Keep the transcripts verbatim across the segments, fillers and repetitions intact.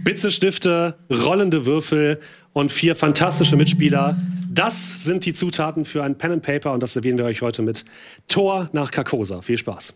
Bitzestifte, rollende Würfel und vier fantastische Mitspieler. Das sind die Zutaten für ein Pen and Paper und das servieren wir euch heute mit Tor nach Carcosa. Viel Spaß.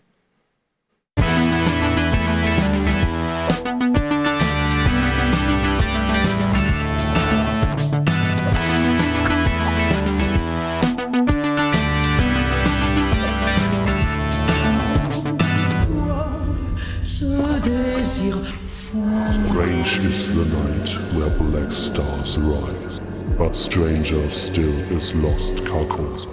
Strange is the night where black stars rise, but stranger still is lost Carcosa.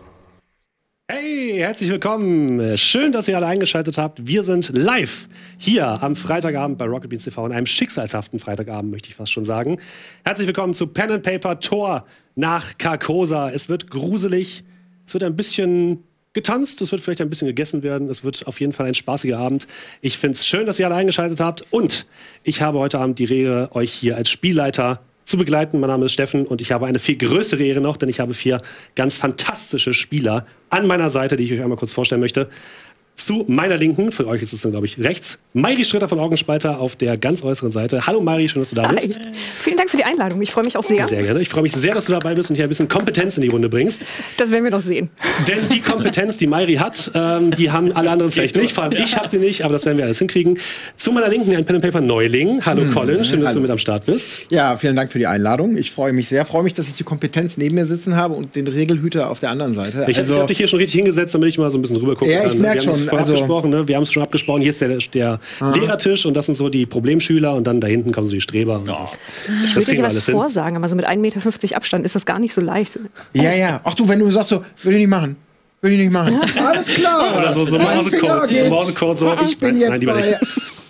Hey, herzlich willkommen. Schön, dass ihr alle eingeschaltet habt. Wir sind live hier am Freitagabend bei Rocket Beans T V, an einem schicksalshaften Freitagabend, möchte ich fast schon sagen. Herzlich willkommen zu Pen and Paper Tor nach Carcosa. Es wird gruselig, es wird ein bisschen getanzt, es wird vielleicht ein bisschen gegessen werden. Es wird auf jeden Fall ein spaßiger Abend. Ich finde es schön, dass ihr alle eingeschaltet habt. Und ich habe heute Abend die Ehre, euch hier als Spielleiter zu begleiten. Mein Name ist Steffen und ich habe eine viel größere Ehre noch, denn ich habe vier ganz fantastische Spieler an meiner Seite, die ich euch einmal kurz vorstellen möchte. Zu meiner Linken, für euch ist es dann, glaube ich, rechts, Mairi Stritter von Augenspalter auf der ganz äußeren Seite. Hallo Mairi, schön, dass du da bist. Hi. Vielen Dank für die Einladung, ich freue mich auch sehr. Sehr gerne. Ich freue mich sehr, dass du dabei bist und hier ein bisschen Kompetenz in die Runde bringst. Das werden wir noch sehen. Denn die Kompetenz, die Mairi hat, ähm, die haben alle anderen vielleicht nicht. Vor allem ich habe sie nicht, aber das werden wir alles hinkriegen. Zu meiner Linken ein Pen and Paper Neuling. Hallo hm, Colin, schön, dass hallo. du mit am Start bist. Ja, vielen Dank für die Einladung. Ich freue mich sehr. Freue mich, dass ich die Kompetenz neben mir sitzen habe und den Regelhüter auf der anderen Seite. Ich, also, ich habe dich hier schon richtig hingesetzt, damit ich mal so ein bisschen rüber gucken ja, kann. Ich merke schon. Wir haben es Also, abgesprochen, ne? Wir haben es schon abgesprochen. Hier ist der, der Lehrertisch und das sind so die Problemschüler und dann da hinten kommen so die Streber. Und oh. das, ich würde dir was vorsagen, aber so mit ein Meter fünfzig Abstand ist das gar nicht so leicht. Ja, ja. Ach du, wenn du sagst so, würde ich nicht machen. Würde ich nicht machen. Alles klar. Oder so, so Morsecode. So Morsecode, so. Ich bin jetzt Nein, lieber bei nicht.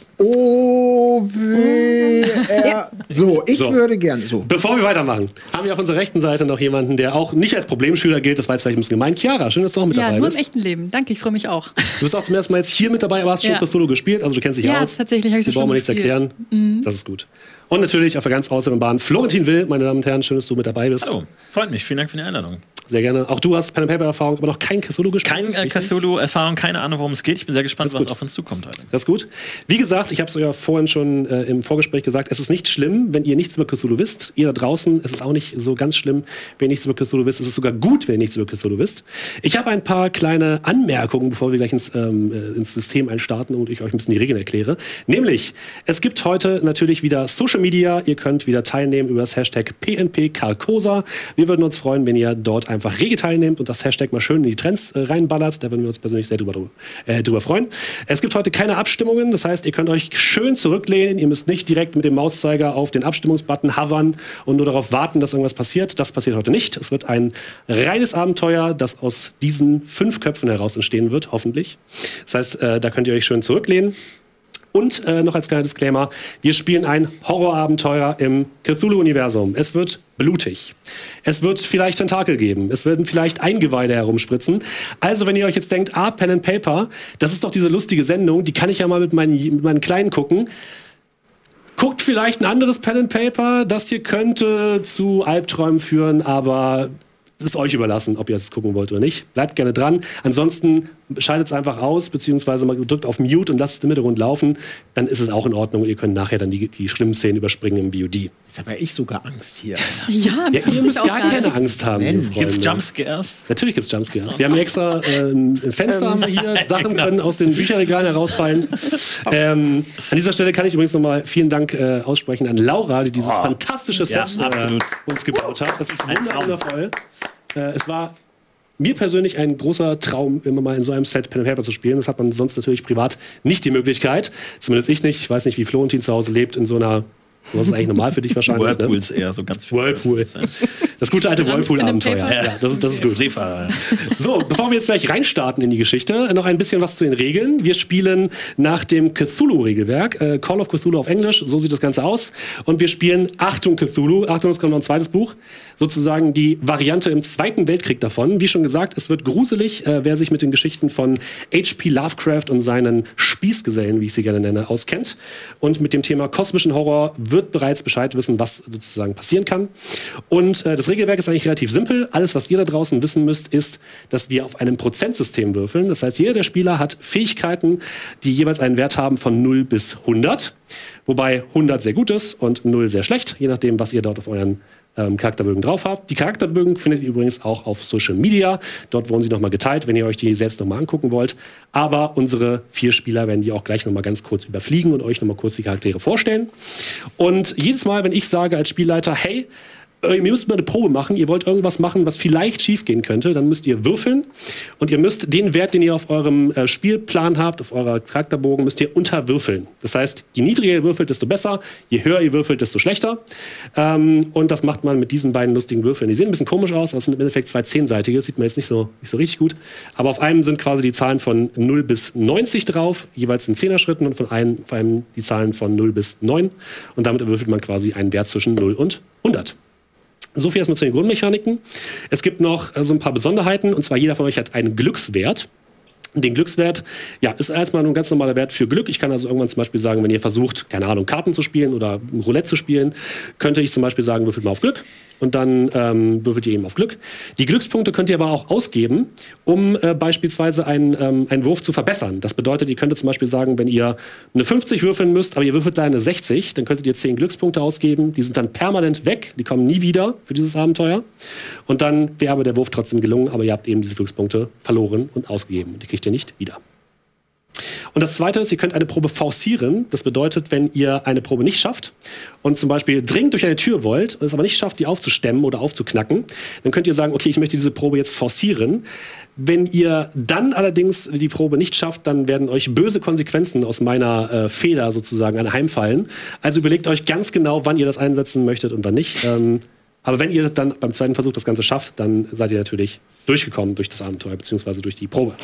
O W R. So, ich so. würde gern. So. Bevor wir weitermachen, haben wir auf unserer rechten Seite noch jemanden, der auch nicht als Problemschüler gilt. Das war jetzt vielleicht ein bisschen gemein. Chiara, schön, dass du auch mit ja, dabei bist. Ja, nur bist. im echten Leben. Danke, ich freue mich auch. Du bist auch zum ersten Mal jetzt hier mit dabei, aber hast schon ja. Cthulhu gespielt, also du kennst dich ja, aus. Ja, tatsächlich habe ich das schon brauchen wir nichts erklären. Mhm. Das ist gut. Und natürlich auf der ganz äußeren Bahn Florentin Will, meine Damen und Herren, schön, dass du mit dabei bist. Hallo, freut mich. Vielen Dank für die Einladung. Sehr gerne. Auch du hast Pen and Paper Erfahrung, aber noch kein Cthulhu gespielt. Kein äh, Cthulhu Erfahrung, keine Ahnung, worum es geht. Ich bin sehr gespannt, was gut. auf uns zukommt heute. Das ist gut. Wie gesagt, ich habe es euch ja vorhin schon äh, im Vorgespräch gesagt, es ist nicht schlimm, wenn ihr nichts über Cthulhu wisst. Ihr da draußen, es ist auch nicht so ganz schlimm, wenn ihr nichts über Cthulhu wisst. Es ist sogar gut, wenn ihr nichts über Cthulhu wisst. Ich habe ein paar kleine Anmerkungen, bevor wir gleich ins, ähm, ins System einstarten und ich euch ein bisschen die Regeln erkläre. Nämlich, es gibt heute natürlich wieder Social Media. Ihr könnt wieder teilnehmen über das Hashtag P N P Carcosa. Wir würden uns freuen, wenn ihr dort einfach rege teilnehmt und das Hashtag mal schön in die Trends äh, reinballert. Da würden wir uns persönlich sehr drüber, äh, drüber freuen. Es gibt heute keine Abstimmungen. Das heißt, ihr könnt euch schön zurücklehnen. Ihr müsst nicht direkt mit dem Mauszeiger auf den Abstimmungsbutton hovern und nur darauf warten, dass irgendwas passiert. Das passiert heute nicht. Es wird ein reines Abenteuer, das aus diesen fünf Köpfen heraus entstehen wird, hoffentlich. Das heißt, äh, da könnt ihr euch schön zurücklehnen. Und äh, noch als kleiner Disclaimer, wir spielen ein Horrorabenteuer im Cthulhu-Universum. Es wird blutig. Es wird vielleicht Tentakel geben. Es werden vielleicht Eingeweide herumspritzen. Also wenn ihr euch jetzt denkt, ah, Pen and Paper, das ist doch diese lustige Sendung, die kann ich ja mal mit meinen, mit meinen Kleinen gucken. Guckt vielleicht ein anderes Pen and Paper. Das hier könnte zu Albträumen führen, aber es ist euch überlassen, ob ihr es gucken wollt oder nicht. Bleibt gerne dran. Ansonsten schaltet es einfach aus, beziehungsweise mal drückt auf Mute und lasst es im Hintergrund laufen. Dann ist es auch in Ordnung und ihr könnt nachher dann die, die schlimmen Szenen überspringen im V O D. Jetzt habe ja ich sogar Angst hier. Ja, ja ihr müsst gar keine Angst haben. Gibt es Jumpscares? Natürlich gibt es Jumpscares. Wir haben extra äh, ein Fenster haben wir hier. Sachen können aus den Bücherregalen herausfallen. ähm, an dieser Stelle kann ich übrigens nochmal vielen Dank äh, aussprechen an Laura, die dieses oh. fantastische Set ja, äh, uns gebaut hat. Das ist wundervoll. Äh, es war mir persönlich ein großer Traum, immer mal in so einem Set Pen and Paper zu spielen. Das hat man sonst natürlich privat nicht die Möglichkeit. Zumindest ich nicht. Ich weiß nicht, wie Florentin zu Hause lebt in so einer. Sowas ist eigentlich normal für dich wahrscheinlich. Whirlpools ne? eher, so ganz viel. Whirlpool. Das gute alte Whirlpool-Abenteuer. Ja, das ist, das ist gut. Seefahrer. So, bevor wir jetzt gleich reinstarten in die Geschichte, noch ein bisschen was zu den Regeln. Wir spielen nach dem Cthulhu-Regelwerk, äh, Call of Cthulhu auf Englisch, so sieht das Ganze aus. Und wir spielen Achtung Cthulhu, Achtung, es kommt noch ein zweites Buch, sozusagen die Variante im Zweiten Weltkrieg davon. Wie schon gesagt, es wird gruselig, äh, wer sich mit den Geschichten von H P Lovecraft und seinen Spießgesellen, wie ich sie gerne nenne, auskennt. Und mit dem Thema kosmischen Horror wird wird bereits Bescheid wissen, was sozusagen passieren kann. Und äh, das Regelwerk ist eigentlich relativ simpel. Alles, was ihr da draußen wissen müsst, ist, dass wir auf einem Prozentsystem würfeln. Das heißt, jeder der Spieler hat Fähigkeiten, die jeweils einen Wert haben von null bis hundert. Wobei hundert sehr gut ist und null sehr schlecht, je nachdem, was ihr dort auf euren ähm, Charakterbögen drauf habt. Die Charakterbögen findet ihr übrigens auch auf Social Media. Dort wurden sie nochmal geteilt, wenn ihr euch die selbst nochmal angucken wollt. Aber unsere vier Spieler werden die auch gleich nochmal ganz kurz überfliegen und euch nochmal kurz die Charaktere vorstellen. Und jedes Mal, wenn ich sage als Spielleiter, hey, ihr müsst mal eine Probe machen, ihr wollt irgendwas machen, was vielleicht schief gehen könnte, dann müsst ihr würfeln und ihr müsst den Wert, den ihr auf eurem äh, Spielplan habt, auf eurer Charakterbogen, müsst ihr unterwürfeln. Das heißt, je niedriger ihr würfelt, desto besser, je höher ihr würfelt, desto schlechter. Ähm, und das macht man mit diesen beiden lustigen Würfeln. Die sehen ein bisschen komisch aus, aber es sind im Endeffekt zwei zehnseitige, sieht man jetzt nicht so, nicht so richtig gut. Aber auf einem sind quasi die Zahlen von null bis neunzig drauf, jeweils in Zehner-Schritten und von einem, vor allem die Zahlen von null bis neun. Und damit würfelt man quasi einen Wert zwischen null und hundert. So viel erstmal zu den Grundmechaniken. Es gibt noch äh, so ein paar Besonderheiten, und zwar jeder von euch hat einen Glückswert. Den Glückswert, ja, ist erstmal ein ganz normaler Wert für Glück. Ich kann also irgendwann zum Beispiel sagen, wenn ihr versucht, keine Ahnung, Karten zu spielen oder Roulette zu spielen, könnte ich zum Beispiel sagen, würfelt mal auf Glück. Und dann ähm, würfelt ihr eben auf Glück. Die Glückspunkte könnt ihr aber auch ausgeben, um äh, beispielsweise einen, ähm, einen Wurf zu verbessern. Das bedeutet, ihr könntet zum Beispiel sagen, wenn ihr eine fünfzig würfeln müsst, aber ihr würfelt da eine sechzig, dann könntet ihr zehn Glückspunkte ausgeben. Die sind dann permanent weg, die kommen nie wieder für dieses Abenteuer. Und dann wäre aber der Wurf trotzdem gelungen, aber ihr habt eben diese Glückspunkte verloren und ausgegeben. Und die kriegt ihr nicht wieder. Und das Zweite ist, ihr könnt eine Probe forcieren. Das bedeutet, wenn ihr eine Probe nicht schafft und zum Beispiel dringend durch eine Tür wollt, und es aber nicht schafft, die aufzustemmen oder aufzuknacken, dann könnt ihr sagen, okay, ich möchte diese Probe jetzt forcieren. Wenn ihr dann allerdings die Probe nicht schafft, dann werden euch böse Konsequenzen aus meiner äh, Fehler sozusagen anheimfallen. Also überlegt euch ganz genau, wann ihr das einsetzen möchtet und wann nicht. Ähm, aber wenn ihr dann beim zweiten Versuch das Ganze schafft, dann seid ihr natürlich durchgekommen durch das Abenteuer, beziehungsweise durch die Probe.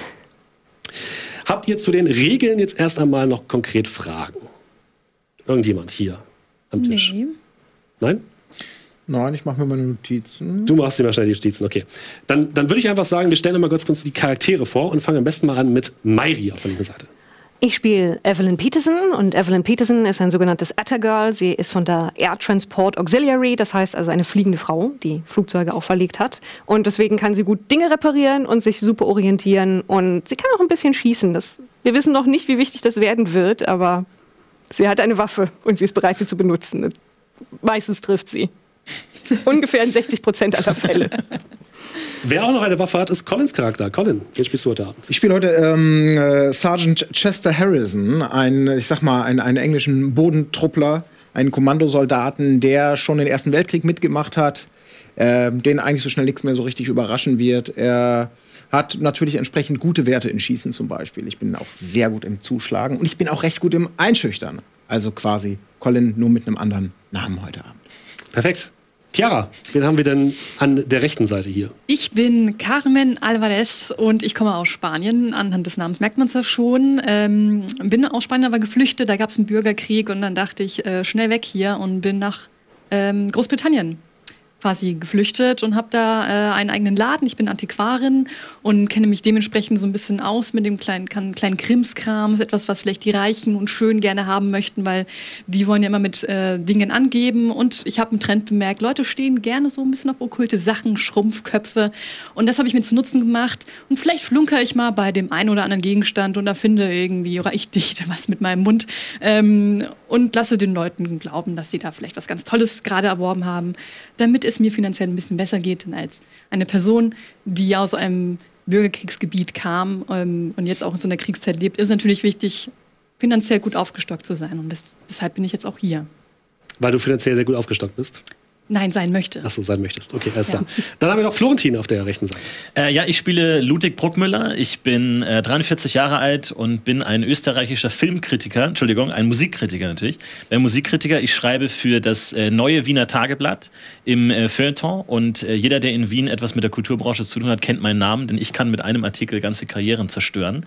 Habt ihr zu den Regeln jetzt erst einmal noch konkret Fragen? Irgendjemand hier am Tisch? Nee. Nein? Nein, ich mache mir meine Notizen. Du machst dir mal schnell die Notizen, okay. Dann, dann würde ich einfach sagen, wir stellen mal kurz, kurz die Charaktere vor und fangen am besten mal an mit Mairi auf der linken Seite. Ich spiele Evelyn Peterson und Evelyn Peterson ist ein sogenanntes Atta-Girl. Sie ist von der Air Transport Auxiliary, das heißt also eine fliegende Frau, die Flugzeuge auch verlegt hat. Und deswegen kann sie gut Dinge reparieren und sich super orientieren und sie kann auch ein bisschen schießen. Das, wir wissen noch nicht, wie wichtig das werden wird, aber sie hat eine Waffe und sie ist bereit, sie zu benutzen. Meistens trifft sie. Ungefähr in sechzig Prozent aller Fälle. Wer auch noch eine Waffe hat, ist Collins Charakter. Colin, wen spielst du heute Abend? Ich spiele heute ähm, äh, Sergeant Chester Harrison, einen, ich sag mal, einen, einen englischen Bodentruppler, einen Kommandosoldaten, der schon den Ersten Weltkrieg mitgemacht hat, äh, den eigentlich so schnell nichts mehr so richtig überraschen wird. Er hat natürlich entsprechend gute Werte in Schießen zum Beispiel. Ich bin auch sehr gut im Zuschlagen und ich bin auch recht gut im Einschüchtern. Also quasi Colin nur mit einem anderen Namen heute Abend. Perfekt. Chiara, wen haben wir denn an der rechten Seite hier? Ich bin Carmen Alvarez und ich komme aus Spanien. Anhand des Namens merkt man es ja schon. Ähm, bin aus Spanien aber geflüchtet, da gab es einen Bürgerkrieg und dann dachte ich, äh, schnell weg hier und bin nach ähm, Großbritannien quasi geflüchtet und habe da äh, einen eigenen Laden. Ich bin Antiquarin und kenne mich dementsprechend so ein bisschen aus mit dem kleinen, kleinen Krimskram. Das ist etwas, was vielleicht die Reichen und Schön gerne haben möchten, weil die wollen ja immer mit äh, Dingen angeben. Und ich habe einen Trend bemerkt, Leute stehen gerne so ein bisschen auf okkulte Sachen, Schrumpfköpfe. Und das habe ich mir zu Nutzen gemacht. Und vielleicht flunkere ich mal bei dem einen oder anderen Gegenstand und erfinde irgendwie, oder ich dichte was mit meinem Mund ähm, und lasse den Leuten glauben, dass sie da vielleicht was ganz Tolles gerade erworben haben, damit es mir finanziell ein bisschen besser geht als eine Person, die aus einem Bürgerkriegsgebiet kam ähm, und jetzt auch in so einer Kriegszeit lebt, ist natürlich wichtig, finanziell gut aufgestockt zu sein. Und das, deshalb bin ich jetzt auch hier. Weil du finanziell sehr gut aufgestockt bist? Nein, sein möchte. Ach so, sein möchtest. Okay, alles Ja. klar. Dann haben wir noch Florentin auf der rechten Seite. Äh, ja, ich spiele Ludwig Bruckmüller. Ich bin äh, dreiundvierzig Jahre alt und bin ein österreichischer Filmkritiker, Entschuldigung, ein Musikkritiker natürlich. Ein Musikkritiker, ich schreibe für das äh, neue Wiener Tageblatt im äh, Feuilleton und äh, jeder, der in Wien etwas mit der Kulturbranche zu tun hat, kennt meinen Namen, denn ich kann mit einem Artikel ganze Karrieren zerstören.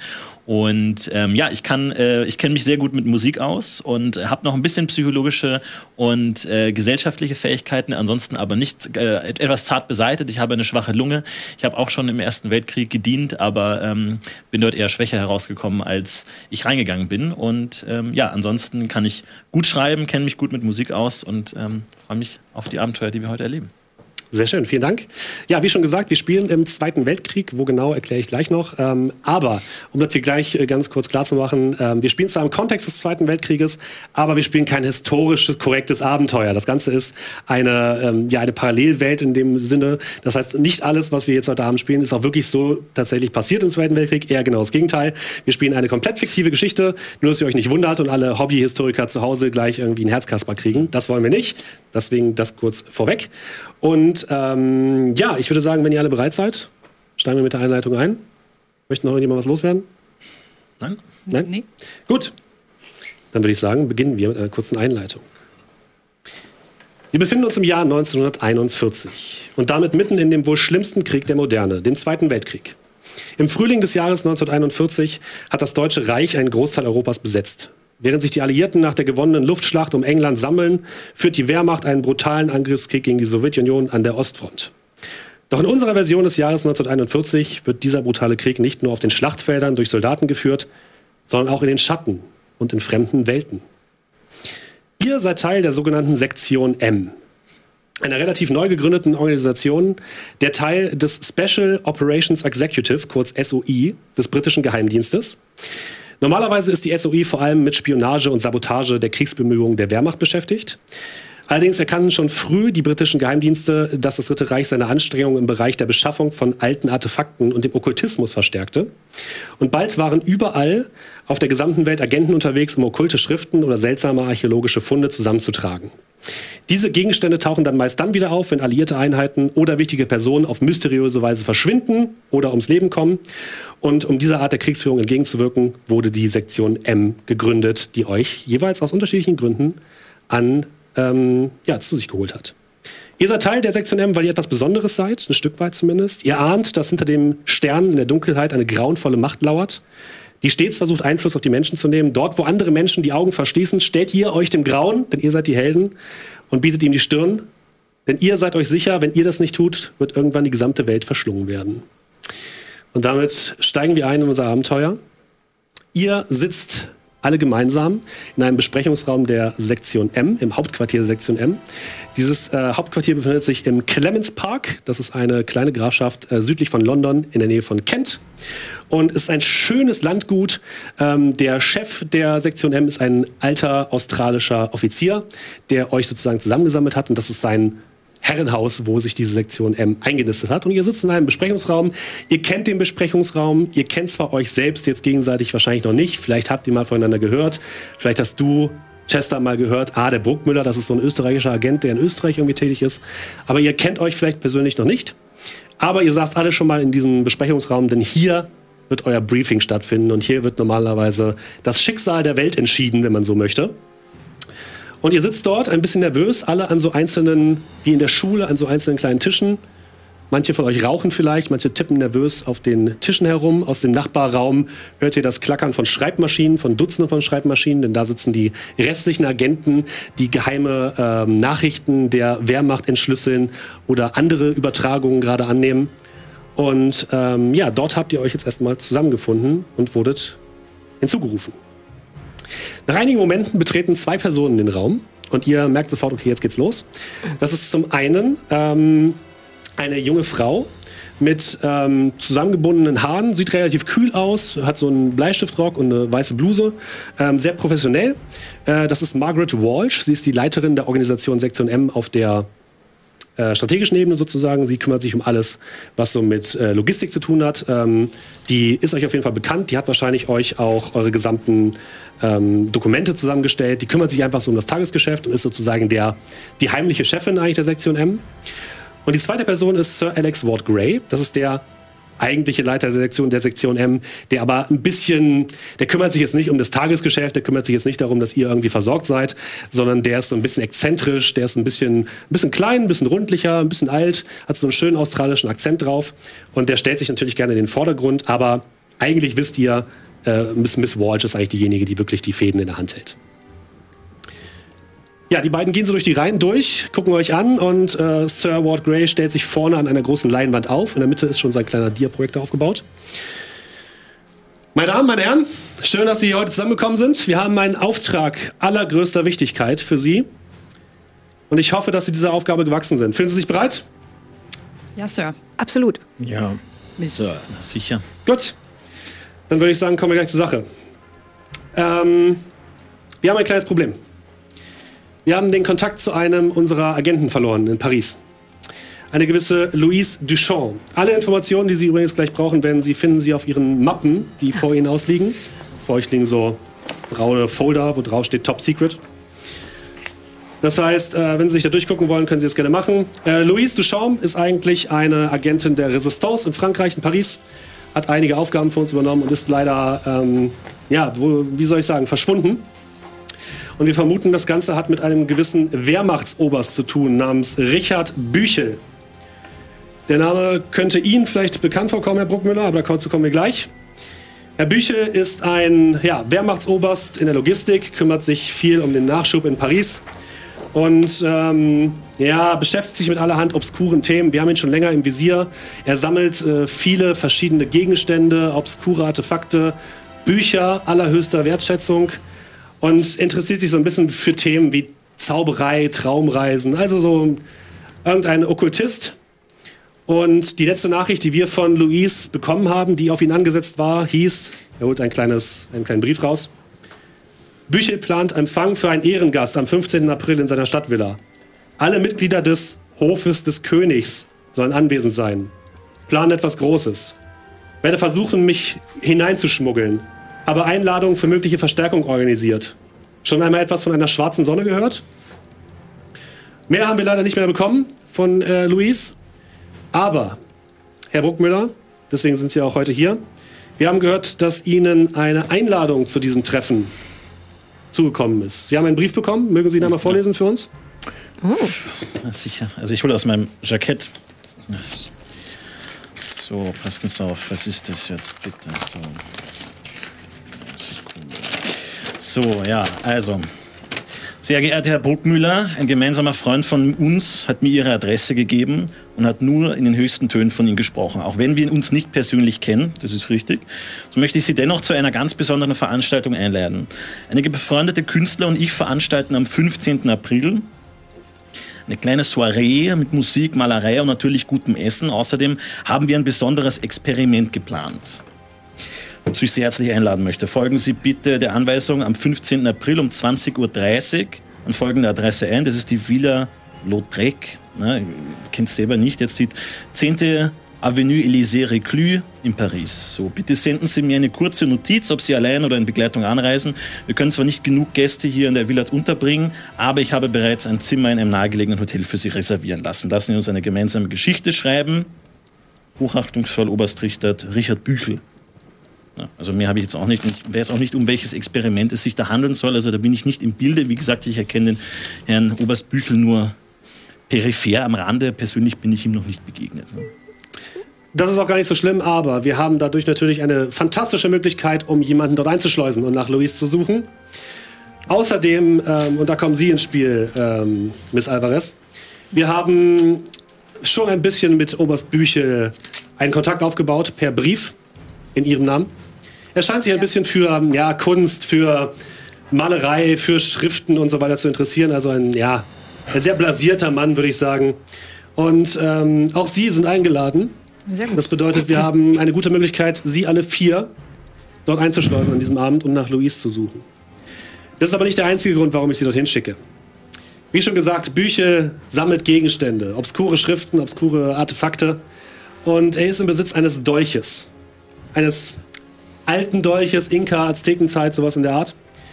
Und ähm, ja, ich kann, äh, ich kenne mich sehr gut mit Musik aus und habe noch ein bisschen psychologische und äh, gesellschaftliche Fähigkeiten. aushalten, ansonsten aber nicht äh, etwas zart beseitet. Ich habe eine schwache Lunge. Ich habe auch schon im Ersten Weltkrieg gedient, aber ähm, bin dort eher schwächer herausgekommen, als ich reingegangen bin. Und ähm, ja, ansonsten kann ich gut schreiben, kenne mich gut mit Musik aus und ähm, freue mich auf die Abenteuer, die wir heute erleben. Sehr schön, vielen Dank. Ja, wie schon gesagt, wir spielen im Zweiten Weltkrieg. Wo genau, erkläre ich gleich noch. Ähm, aber, um das hier gleich äh, ganz kurz klar zu machen, ähm, wir spielen zwar im Kontext des Zweiten Weltkrieges, aber wir spielen kein historisches, korrektes Abenteuer. Das Ganze ist eine, ähm, ja, eine Parallelwelt in dem Sinne. Das heißt, nicht alles, was wir jetzt heute Abend spielen, ist auch wirklich so tatsächlich passiert im Zweiten Weltkrieg. Eher genau das Gegenteil. Wir spielen eine komplett fiktive Geschichte, nur dass ihr euch nicht wundert und alle Hobbyhistoriker zu Hause gleich irgendwie einen Herzkasper kriegen. Das wollen wir nicht. Deswegen das kurz vorweg. Und ähm, ja, ich würde sagen, wenn ihr alle bereit seid, steigen wir mit der Einleitung ein. Möchte noch irgendjemand was loswerden? Nein? Nein? Nee. Gut. Dann würde ich sagen, beginnen wir mit einer kurzen Einleitung. Wir befinden uns im Jahr neunzehnhunderteinundvierzig und damit mitten in dem wohl schlimmsten Krieg der Moderne, dem Zweiten Weltkrieg. Im Frühling des Jahres neunzehnhunderteinundvierzig hat das Deutsche Reich einen Großteil Europas besetzt. Während sich die Alliierten nach der gewonnenen Luftschlacht um England sammeln, führt die Wehrmacht einen brutalen Angriffskrieg gegen die Sowjetunion an der Ostfront. Doch in unserer Version des Jahres neunzehnhunderteinundvierzig wird dieser brutale Krieg nicht nur auf den Schlachtfeldern durch Soldaten geführt, sondern auch in den Schatten und in fremden Welten. Ihr seid Teil der sogenannten Sektion M, einer relativ neu gegründeten Organisation, der Teil des Special Operations Executive, kurz S O I, des britischen Geheimdienstes. Normalerweise ist die S O I vor allem mit Spionage und Sabotage der Kriegsbemühungen der Wehrmacht beschäftigt. Allerdings erkannten schon früh die britischen Geheimdienste, dass das Dritte Reich seine Anstrengungen im Bereich der Beschaffung von alten Artefakten und dem Okkultismus verstärkte. Und bald waren überall auf der gesamten Welt Agenten unterwegs, um okkulte Schriften oder seltsame archäologische Funde zusammenzutragen. Diese Gegenstände tauchen dann meist dann wieder auf, wenn alliierte Einheiten oder wichtige Personen auf mysteriöse Weise verschwinden oder ums Leben kommen. Und um dieser Art der Kriegsführung entgegenzuwirken, wurde die Sektion M gegründet, die euch jeweils aus unterschiedlichen Gründen an, ähm, ja, zu sich geholt hat. Ihr seid Teil der Sektion M, weil ihr etwas Besonderes seid, ein Stück weit zumindest. Ihr ahnt, dass hinter dem Stern in der Dunkelheit eine grauenvolle Macht lauert, die stets versucht, Einfluss auf die Menschen zu nehmen. Dort, wo andere Menschen die Augen verschließen, stellt ihr euch dem Grauen, denn ihr seid die Helden, und bietet ihm die Stirn. Denn ihr seid euch sicher, wenn ihr das nicht tut, wird irgendwann die gesamte Welt verschlungen werden. Und damit steigen wir ein in unser Abenteuer. Ihr sitzt alle gemeinsam in einem Besprechungsraum der Sektion M, im Hauptquartier der Sektion M. Dieses äh, Hauptquartier befindet sich im Clements Park. Das ist eine kleine Grafschaft äh, südlich von London in der Nähe von Kent. Und ist ein schönes Landgut. Ähm, der Chef der Sektion M ist ein alter australischer Offizier, der euch sozusagen zusammengesammelt hat. Und das ist sein Herrenhaus, wo sich diese Sektion M eingenistet hat. Und ihr sitzt in einem Besprechungsraum. Ihr kennt den Besprechungsraum. Ihr kennt zwar euch selbst jetzt gegenseitig wahrscheinlich noch nicht. Vielleicht habt ihr mal voneinander gehört. Vielleicht hast du, Chester, mal gehört, ah, der Bruckmüller, das ist so ein österreichischer Agent, der in Österreich irgendwie tätig ist. Aber ihr kennt euch vielleicht persönlich noch nicht. Aber ihr saßt alle schon mal in diesem Besprechungsraum, denn hier wird euer Briefing stattfinden. Und hier wird normalerweise das Schicksal der Welt entschieden, wenn man so möchte. Und ihr sitzt dort ein bisschen nervös, alle an so einzelnen, wie in der Schule, an so einzelnen kleinen Tischen. Manche von euch rauchen vielleicht, manche tippen nervös auf den Tischen herum. Aus dem Nachbarraum hört ihr das Klackern von Schreibmaschinen, von Dutzenden von Schreibmaschinen, denn da sitzen die restlichen Agenten, die geheime ähm, Nachrichten der Wehrmacht entschlüsseln oder andere Übertragungen gerade annehmen. Und ähm, ja, dort habt ihr euch jetzt erstmal zusammengefunden und wurdet hinzugerufen. Nach einigen Momenten betreten zwei Personen den Raum und ihr merkt sofort, okay, jetzt geht's los. Das ist zum einen ähm, eine junge Frau mit ähm, zusammengebundenen Haaren, sieht relativ kühl aus, hat so einen Bleistiftrock und eine weiße Bluse, ähm, sehr professionell. Äh, das ist Margaret Walsh, sie ist die Leiterin der Organisation Sektion M auf der äh, strategischen Ebene sozusagen. Sie kümmert sich um alles, was so mit äh, Logistik zu tun hat. Ähm, die ist euch auf jeden Fall bekannt, die hat wahrscheinlich euch auch eure gesamten ähm, Dokumente zusammengestellt. Die kümmert sich einfach so um das Tagesgeschäft und ist sozusagen der, die heimliche Chefin eigentlich der Sektion M. Und die zweite Person ist Sir Alex Ward Grey. Das ist der eigentliche Leiter der Sektion, der Sektion M, der aber ein bisschen, der kümmert sich jetzt nicht um das Tagesgeschäft, der kümmert sich jetzt nicht darum, dass ihr irgendwie versorgt seid, sondern der ist so ein bisschen exzentrisch, der ist ein bisschen, ein bisschen klein, ein bisschen rundlicher, ein bisschen alt, hat so einen schönen australischen Akzent drauf und der stellt sich natürlich gerne in den Vordergrund, aber eigentlich wisst ihr, äh, Miss, Miss Walsh ist eigentlich diejenige, die wirklich die Fäden in der Hand hält. Ja, die beiden gehen so durch die Reihen durch, gucken euch an und äh, Sir Ward Grey stellt sich vorne an einer großen Leinwand auf. In der Mitte ist schon sein kleiner Dia-Projektor aufgebaut. Meine Damen, meine Herren, schön, dass Sie hier heute zusammengekommen sind. Wir haben einen Auftrag allergrößter Wichtigkeit für Sie. Und ich hoffe, dass Sie dieser Aufgabe gewachsen sind. Fühlen Sie sich bereit? Ja, Sir. Absolut. Ja. So, na, sicher. Gut. Dann würde ich sagen, kommen wir gleich zur Sache. Ähm, wir haben ein kleines Problem. Wir haben den Kontakt zu einem unserer Agenten verloren in Paris. Eine gewisse Louise Duchamp. Alle Informationen, die Sie übrigens gleich brauchen werden, Sie finden Sie auf Ihren Mappen, die vor Ihnen ausliegen. Vor euch liegen so braune Folder, wo drauf steht Top Secret. Das heißt, äh, wenn Sie sich da durchgucken wollen, können Sie das gerne machen. Äh, Louise Duchamp ist eigentlich eine Agentin der Resistance in Frankreich, in Paris. Hat einige Aufgaben für uns übernommen und ist leider, ähm, ja, wo, wie soll ich sagen, verschwunden. Und wir vermuten, das Ganze hat mit einem gewissen Wehrmachtsoberst zu tun, namens Richard Büchel. Der Name könnte Ihnen vielleicht bekannt vorkommen, Herr Bruckmüller, aber dazu kommen wir gleich. Herr Büchel ist ein ja, Wehrmachtsoberst in der Logistik, kümmert sich viel um den Nachschub in Paris und ähm, ja, beschäftigt sich mit allerhand obskuren Themen. Wir haben ihn schon länger im Visier. Er sammelt äh, viele verschiedene Gegenstände, obskure Artefakte, Bücher allerhöchster Wertschätzung. Und interessiert sich so ein bisschen für Themen wie Zauberei, Traumreisen, also so irgendein Okkultist. Und die letzte Nachricht, die wir von Louise bekommen haben, die auf ihn angesetzt war, hieß, er holt ein kleines, einen kleinen Brief raus, Büchel plant Empfang für einen Ehrengast am fünfzehnten April in seiner Stadtvilla. Alle Mitglieder des Hofes des Königs sollen anwesend sein. Plan etwas Großes. Werde versuchen, mich hineinzuschmuggeln. Habe Einladungen für mögliche Verstärkung organisiert. Schon einmal etwas von einer schwarzen Sonne gehört? Mehr haben wir leider nicht mehr bekommen von äh, Louise. Aber, Herr Bruckmüller, deswegen sind Sie auch heute hier, wir haben gehört, dass Ihnen eine Einladung zu diesem Treffen zugekommen ist. Sie haben einen Brief bekommen. Mögen Sie ihn einmal vorlesen für uns? Oh. Na, sicher. Also ich hole aus meinem Jackett. So, passen Sie auf. Was ist das jetzt bitte? So. So, ja, also. Sehr geehrter Herr Bruckmüller, ein gemeinsamer Freund von uns hat mir Ihre Adresse gegeben und hat nur in den höchsten Tönen von Ihnen gesprochen. Auch wenn wir uns nicht persönlich kennen, das ist richtig, so möchte ich Sie dennoch zu einer ganz besonderen Veranstaltung einladen. Einige befreundete Künstler und ich veranstalten am fünfzehnten April eine kleine Soiree mit Musik, Malerei und natürlich gutem Essen. Außerdem haben wir ein besonderes Experiment geplant, wozu ich Sie herzlich einladen möchte. Folgen Sie bitte der Anweisung am fünfzehnten April um zwanzig Uhr dreißig an folgende Adresse ein. Das ist die Villa Lautrec. Ne, ihr kennt es selber nicht. Jetzt die zehnte Avenue Élysée Reclus in Paris. So, bitte senden Sie mir eine kurze Notiz, ob Sie allein oder in Begleitung anreisen. Wir können zwar nicht genug Gäste hier in der Villa unterbringen, aber ich habe bereits ein Zimmer in einem nahegelegenen Hotel für Sie reservieren lassen. Lassen Sie uns eine gemeinsame Geschichte schreiben. Hochachtungsvoll Oberstrichter Richard Büchel. Ja, also mehr habe ich jetzt auch nicht. Ich weiß auch nicht, um welches Experiment es sich da handeln soll. Also da bin ich nicht im Bilde. Wie gesagt, ich erkenne den Herrn Oberst Büchel nur peripher am Rande. Persönlich bin ich ihm noch nicht begegnet. Das ist auch gar nicht so schlimm, aber wir haben dadurch natürlich eine fantastische Möglichkeit, um jemanden dort einzuschleusen und nach Louise zu suchen. Außerdem, ähm, und da kommen Sie ins Spiel, ähm, Miss Alvarez, wir haben schon ein bisschen mit Oberst Büchel einen Kontakt aufgebaut per Brief in Ihrem Namen. Er scheint sich ein bisschen für ja, Kunst, für Malerei, für Schriften und so weiter zu interessieren. Also ein, ja, ein sehr blasierter Mann, würde ich sagen. Und ähm, auch Sie sind eingeladen. Sehr gut. Das bedeutet, wir haben eine gute Möglichkeit, Sie alle vier dort einzuschleusen an diesem Abend und nach Louise zu suchen. Das ist aber nicht der einzige Grund, warum ich Sie dorthin schicke. Wie schon gesagt, Büchel sammelt Gegenstände, obskure Schriften, obskure Artefakte. Und er ist im Besitz eines Dolches. Eines alten Dolches, Inka, Aztekenzeit, sowas in der Art,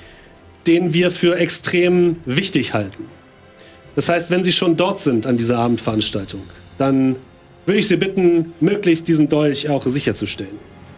den wir für extrem wichtig halten. Das heißt, wenn Sie schon dort sind an dieser Abendveranstaltung, dann würde ich Sie bitten, möglichst diesen Dolch auch sicherzustellen.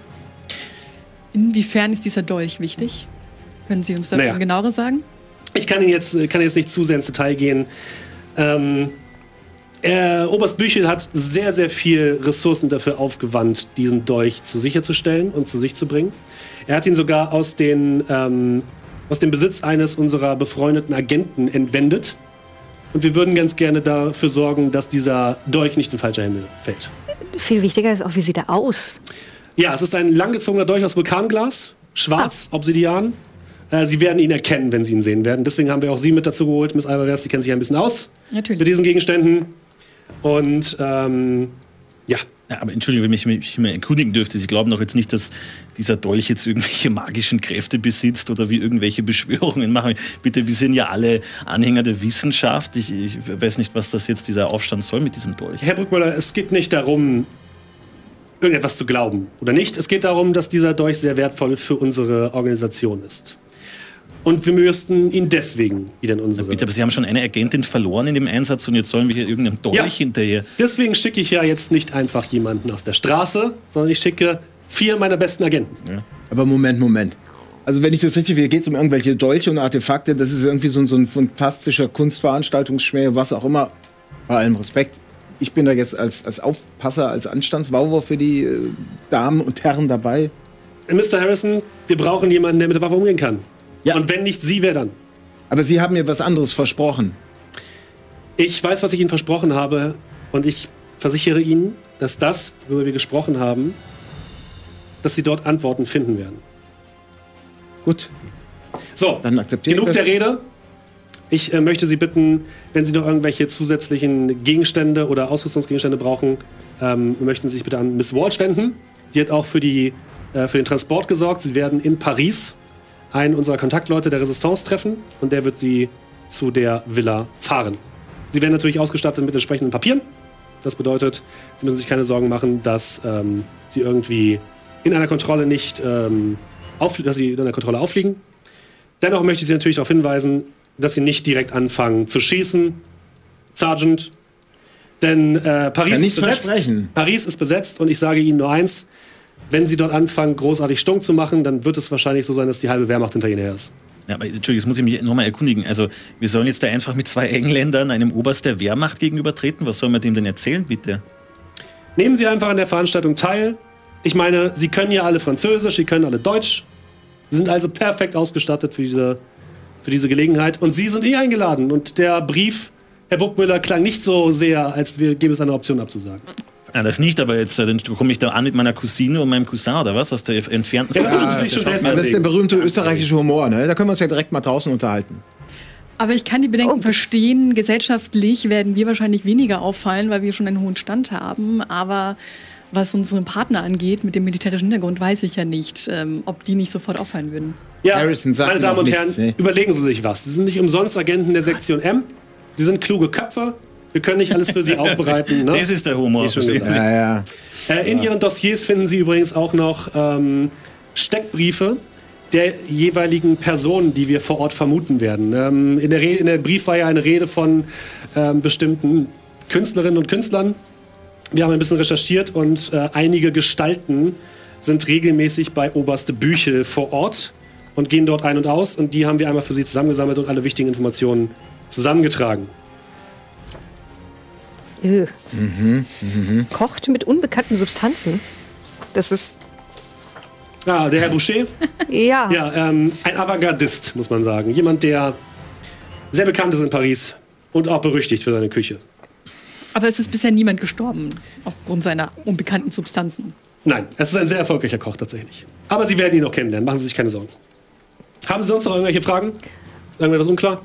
Inwiefern ist dieser Dolch wichtig? Können Sie uns das Naja. genauer sagen? Ich kann Ihnen jetzt, kann jetzt nicht zu sehr ins Detail gehen. Ähm, er, Oberst Büchel hat sehr, sehr viel Ressourcen dafür aufgewandt, diesen Dolch zu sicherzustellen und zu sich zu bringen. Er hat ihn sogar aus den ähm, aus dem Besitz eines unserer befreundeten Agenten entwendet. Und wir würden ganz gerne dafür sorgen, dass dieser Dolch nicht in falsche Hände fällt. Viel wichtiger ist auch, wie sieht er aus? Ja, es ist ein langgezogener Dolch aus Vulkanglas, schwarz, ah. Obsidian. Äh, Sie werden ihn erkennen, wenn Sie ihn sehen werden. Deswegen haben wir auch Sie mit dazu geholt, Miss Alvarez. Die kennen sich ein bisschen aus Natürlich. mit diesen Gegenständen. Und ähm, ja. Ja, aber Entschuldigung, wenn ich mich mal erkundigen dürfte, Sie glauben doch jetzt nicht, dass dieser Dolch jetzt irgendwelche magischen Kräfte besitzt oder wie irgendwelche Beschwörungen machen. Bitte, wir sind ja alle Anhänger der Wissenschaft. Ich, ich weiß nicht, was das jetzt dieser Aufstand soll mit diesem Dolch. Herr Bruckmüller, es geht nicht darum, irgendetwas zu glauben oder nicht. Es geht darum, dass dieser Dolch sehr wertvoll für unsere Organisation ist. Und wir müssten ihn deswegen wieder in unsere... Na bitte, aber Sie haben schon eine Agentin verloren in dem Einsatz und jetzt sollen wir hier irgendeinem Dolch Ja. hinterher. Deswegen schicke ich ja jetzt nicht einfach jemanden aus der Straße, sondern ich schicke vier meiner besten Agenten. Ja. Aber Moment, Moment. Also wenn ich das richtig will, geht es um irgendwelche Dolche und Artefakte. Das ist irgendwie so ein, so ein fantastischer Kunstveranstaltungsschmäh, was auch immer. Bei allem Respekt. Ich bin da jetzt als, als Aufpasser, als Anstandswauwau für die äh, Damen und Herren dabei. Mister Harrison, wir brauchen jemanden, der mit der Waffe umgehen kann. Ja. Und wenn nicht Sie, wer dann? Aber Sie haben mir was anderes versprochen. Ich weiß, was ich Ihnen versprochen habe und ich versichere Ihnen, dass das, worüber wir gesprochen haben, dass Sie dort Antworten finden werden. Gut, So, dann akzeptiere ich genug das. der Rede. Ich äh, möchte Sie bitten, wenn Sie noch irgendwelche zusätzlichen Gegenstände oder Ausrüstungsgegenstände brauchen, ähm, möchten Sie sich bitte an Miss Walsh wenden. Die hat auch für, die, äh, für den Transport gesorgt. Sie werden in Paris einen unserer Kontaktleute der Resistance treffen und der wird Sie zu der Villa fahren. Sie werden natürlich ausgestattet mit entsprechenden Papieren. Das bedeutet, Sie müssen sich keine Sorgen machen, dass ähm, Sie irgendwie in einer Kontrolle nicht, ähm, auf, dass Sie in einer Kontrolle auffliegen. Dennoch möchte ich Sie natürlich darauf hinweisen, dass Sie nicht direkt anfangen zu schießen, Sergeant. Denn äh, Paris Kann ist nichts besetzt. versprechen. Paris ist besetzt und ich sage Ihnen nur eins: Wenn Sie dort anfangen, großartig Stunk zu machen, dann wird es wahrscheinlich so sein, dass die halbe Wehrmacht hinter Ihnen her ist. Ja, aber Entschuldigung, jetzt muss ich mich nochmal erkundigen. Also, wir sollen jetzt da einfach mit zwei Engländern einem Oberst der Wehrmacht gegenübertreten. Was sollen wir dem denn erzählen, bitte? Nehmen Sie einfach an der Veranstaltung teil. Ich meine, Sie können ja alle Französisch, Sie können alle Deutsch. Sie sind also perfekt ausgestattet für diese, für diese Gelegenheit. Und Sie sind eh eingeladen. Und der Brief, Herr Bruckmüller, klang nicht so sehr, als wir, gäbe es eine Option abzusagen. Ah, das nicht, aber jetzt äh, dann komme ich da an mit meiner Cousine und meinem Cousin oder was? Aus der entfernten Ja, das müssen Sie Vergangenheit. sich schon selbst Das ist der überlegen. berühmte österreichische Humor, ne? Da können wir uns ja direkt mal draußen unterhalten. Aber ich kann die Bedenken Oh. verstehen. Gesellschaftlich werden wir wahrscheinlich weniger auffallen, weil wir schon einen hohen Stand haben. Aber was unsere Partner angeht, mit dem militärischen Hintergrund, weiß ich ja nicht, ähm, ob die nicht sofort auffallen würden. Ja, Harrison sagt meine Damen noch und nichts, Herren, ne? überlegen Sie sich was. Sie sind nicht umsonst Agenten der Sektion M. Sie sind kluge Köpfe. Wir können nicht alles für Sie aufbereiten. Ne? Das ist der Humor. Wie schon gesagt. Ja, ja. Äh, in Ihren Dossiers finden Sie übrigens auch noch ähm, Steckbriefe der jeweiligen Personen, die wir vor Ort vermuten werden. Ähm, in, der Re in der Brief war ja eine Rede von ähm, bestimmten Künstlerinnen und Künstlern. Wir haben ein bisschen recherchiert und äh, einige Gestalten sind regelmäßig bei Oberst Büchel vor Ort und gehen dort ein und aus. Und die haben wir einmal für Sie zusammengesammelt und alle wichtigen Informationen zusammengetragen. Äh. Kocht mit unbekannten Substanzen. Das ist, Ah, der Herr Boucher. ja, Ja, ähm, ein Avantgardist, muss man sagen. Jemand, der sehr bekannt ist in Paris und auch berüchtigt für seine Küche. Aber es ist bisher niemand gestorben aufgrund seiner unbekannten Substanzen. Nein, es ist ein sehr erfolgreicher Koch tatsächlich. Aber Sie werden ihn noch kennenlernen, machen Sie sich keine Sorgen. Haben Sie sonst noch irgendwelche Fragen? Irgendwas unklar?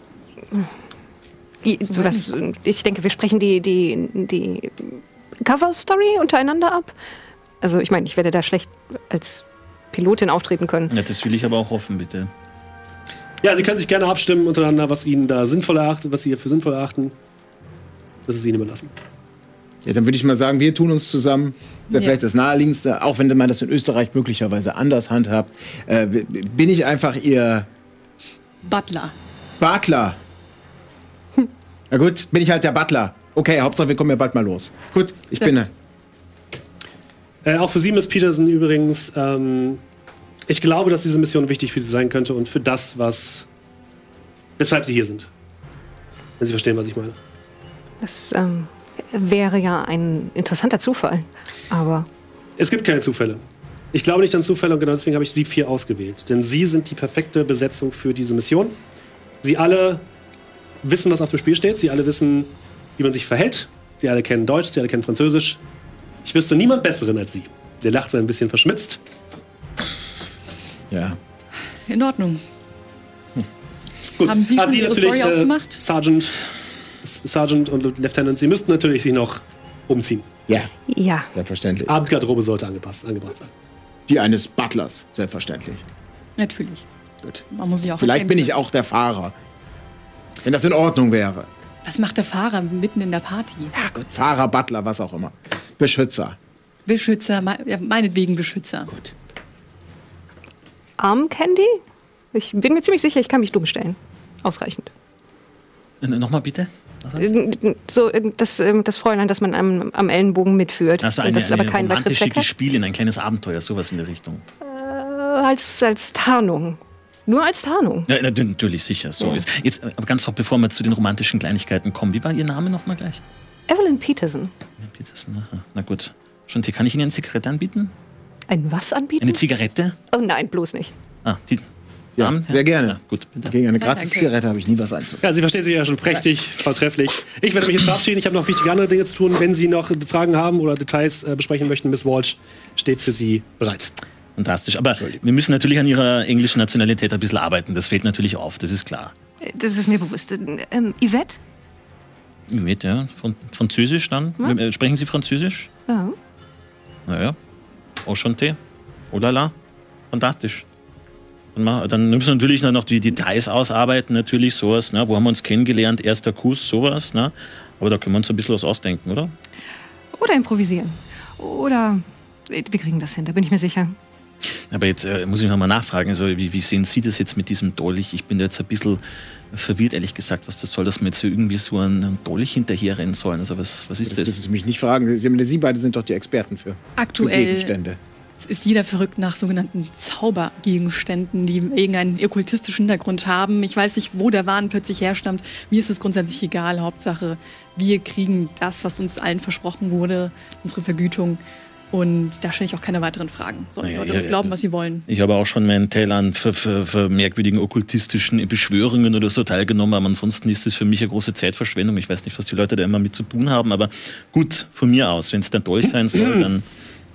I- was, ich denke, wir sprechen die, die, die Cover-Story untereinander ab. Also ich meine, ich werde da schlecht als Pilotin auftreten können. Ja, das will ich aber auch hoffen, bitte. Ja, Sie können sich gerne abstimmen untereinander, was Ihnen da sinnvoll erachten, was Sie für sinnvoll erachten. Das ist Ihnen überlassen. Ja, dann würde ich mal sagen, wir tun uns zusammen. Das ist ja Ja. vielleicht das Naheliegendste, auch wenn man das in Österreich möglicherweise anders handhabt. Äh, bin ich einfach Ihr Butler. Butler. Na gut, bin ich halt der Butler. Okay, Hauptsache wir kommen ja bald mal los. Gut, ich bin er. Äh, auch für Sie, Miss Peterson, übrigens. Ähm, ich glaube, dass diese Mission wichtig für Sie sein könnte und für das, was weshalb Sie hier sind. Wenn Sie verstehen, was ich meine. Das ähm, wäre ja ein interessanter Zufall. Aber Es gibt keine Zufälle. Ich glaube nicht an Zufälle und genau deswegen habe ich Sie vier ausgewählt. Denn Sie sind die perfekte Besetzung für diese Mission. Sie alle wissen, was auf dem Spiel steht. Sie alle wissen, wie man sich verhält. Sie alle kennen Deutsch, Sie alle kennen Französisch. Ich wüsste niemand Besseren als Sie. Der lacht ein bisschen verschmitzt. Ja. In Ordnung. Gut. Haben Sie Ah, schon Sie Ihre natürlich, Story äh, ausgemacht? Sergeant, Sergeant und Lieutenant, Sie müssten natürlich sich noch umziehen. Ja, Ja. selbstverständlich. Abendgarderobe sollte angepasst, angebracht sein. Die eines Butlers, selbstverständlich. Natürlich. Gut. Man muss sich auch Vielleicht bin erkennen. ich auch der Fahrer. Wenn das in Ordnung wäre. Was macht der Fahrer mitten in der Party? Ja, gut. Fahrer, Butler, was auch immer. Beschützer. Beschützer, me- ja, meinetwegen Beschützer. Gut. Armcandy? Ich bin mir ziemlich sicher, ich kann mich dumm stellen. Ausreichend. Äh, Nochmal bitte? So, äh, das, ähm, das Fräulein, das man am, am Ellenbogen mitführt. Also Und eine, das ist aber eine kein weiteres romantische Zweck hat. Gespiel in ein kleines Abenteuer, sowas in der Richtung. Äh, als, als Tarnung. Nur als Tarnung. Ja, nat- natürlich, sicher. So. Jetzt, jetzt, aber ganz noch, bevor wir zu den romantischen Kleinigkeiten kommen, wie war Ihr Name nochmal gleich? Evelyn Peterson. Ja, Peterson, aha. Na gut. Schon, kann ich Ihnen eine Zigarette anbieten? Ein was anbieten? Eine Zigarette? Oh nein, bloß nicht. Ah, die. Ja, Damen? sehr gerne. Ja, gut, bitte. Gegen eine danke. Gratis-Zigarette habe ich nie was einzuwenden. Ja, Sie verstehen sich ja schon prächtig, vortrefflich. Ich werde mich jetzt verabschieden. Ich habe noch wichtige andere Dinge zu tun. Wenn Sie noch Fragen haben oder Details äh, besprechen möchten, Miss Walsh steht für Sie bereit. Fantastisch. Aber wir müssen natürlich an Ihrer englischen Nationalität ein bisschen arbeiten. Das fällt natürlich auf, das ist klar. Das ist mir bewusst. Ähm, Yvette? Mit, ja. Von, Französisch dann? Ja. Äh, Sprechen Sie Französisch? Ja. Naja. Enchanté. Oh la la. Fantastisch. Dann, ma- dann müssen wir natürlich noch die Details ausarbeiten, natürlich sowas. Ne? Wo haben wir uns kennengelernt? Erster Kuss, sowas. Ne? Aber da können wir uns ein bisschen was ausdenken, oder? Oder improvisieren. Oder wir kriegen das hin, da bin ich mir sicher. Aber jetzt äh, muss ich noch mal nachfragen, also, wie, wie sehen Sie das jetzt mit diesem Dolch? Ich bin da jetzt ein bisschen verwirrt, ehrlich gesagt, was das soll, dass wir jetzt so irgendwie so einen Dolch hinterherrennen sollen. Also was, was ist Das das? dürfen Sie mich nicht fragen. Sie, Sie beide sind doch die Experten für, für Aktuell Gegenstände. ist jeder verrückt nach sogenannten Zaubergegenständen, die irgendeinen okkultistischen Hintergrund haben. Ich weiß nicht, wo der Wahn plötzlich herstammt. Mir ist es grundsätzlich egal. Hauptsache, wir kriegen das, was uns allen versprochen wurde, unsere Vergütung. Und da stelle ich auch keine weiteren Fragen. Sollen die Naja, Leute ja, ja, glauben, ja. was sie wollen. Ich habe auch schon meinen Teil an für, für, für merkwürdigen okkultistischen Beschwörungen oder so teilgenommen, aber ansonsten ist es für mich eine große Zeitverschwendung. Ich weiß nicht, was die Leute da immer mit zu tun haben, aber gut, von mir aus. Wenn es der Dolch sein soll, dann...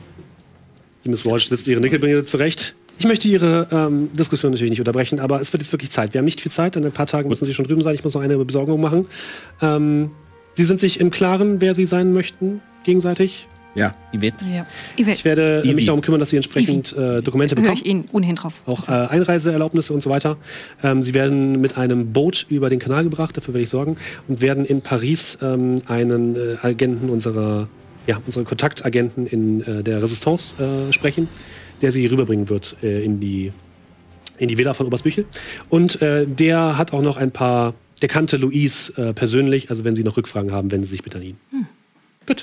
Die Miss Walsh setzt ihre Nickelbrille zurecht. Ich möchte Ihre ähm, Diskussion natürlich nicht unterbrechen, aber es wird jetzt wirklich Zeit. Wir haben nicht viel Zeit. In ein paar Tagen müssen Sie schon drüben sein. Ich muss noch eine Besorgung machen. Ähm, Sie sind sich im Klaren, wer Sie sein möchten, gegenseitig. Ja. Yvette. Ja. Ich Yvette, werde äh, Ivi. mich darum kümmern, dass Sie entsprechend äh, Dokumente höre bekommen. ich Ihnen ohnehin drauf. Auch äh, Einreiseerlaubnisse und so weiter. Ähm, Sie werden mit einem Boot über den Kanal gebracht, dafür werde ich sorgen, und werden in Paris ähm, einen äh, Agenten unserer, ja, unsere Kontaktagenten in äh, der Resistance äh, sprechen, der Sie rüberbringen wird äh, in die in die Villa von Oberstbüchel. Und äh, der hat auch noch ein paar, der kannte Louise äh, persönlich, also wenn Sie noch Rückfragen haben, wenden Sie sich bitte an ihn. Hm. Gut,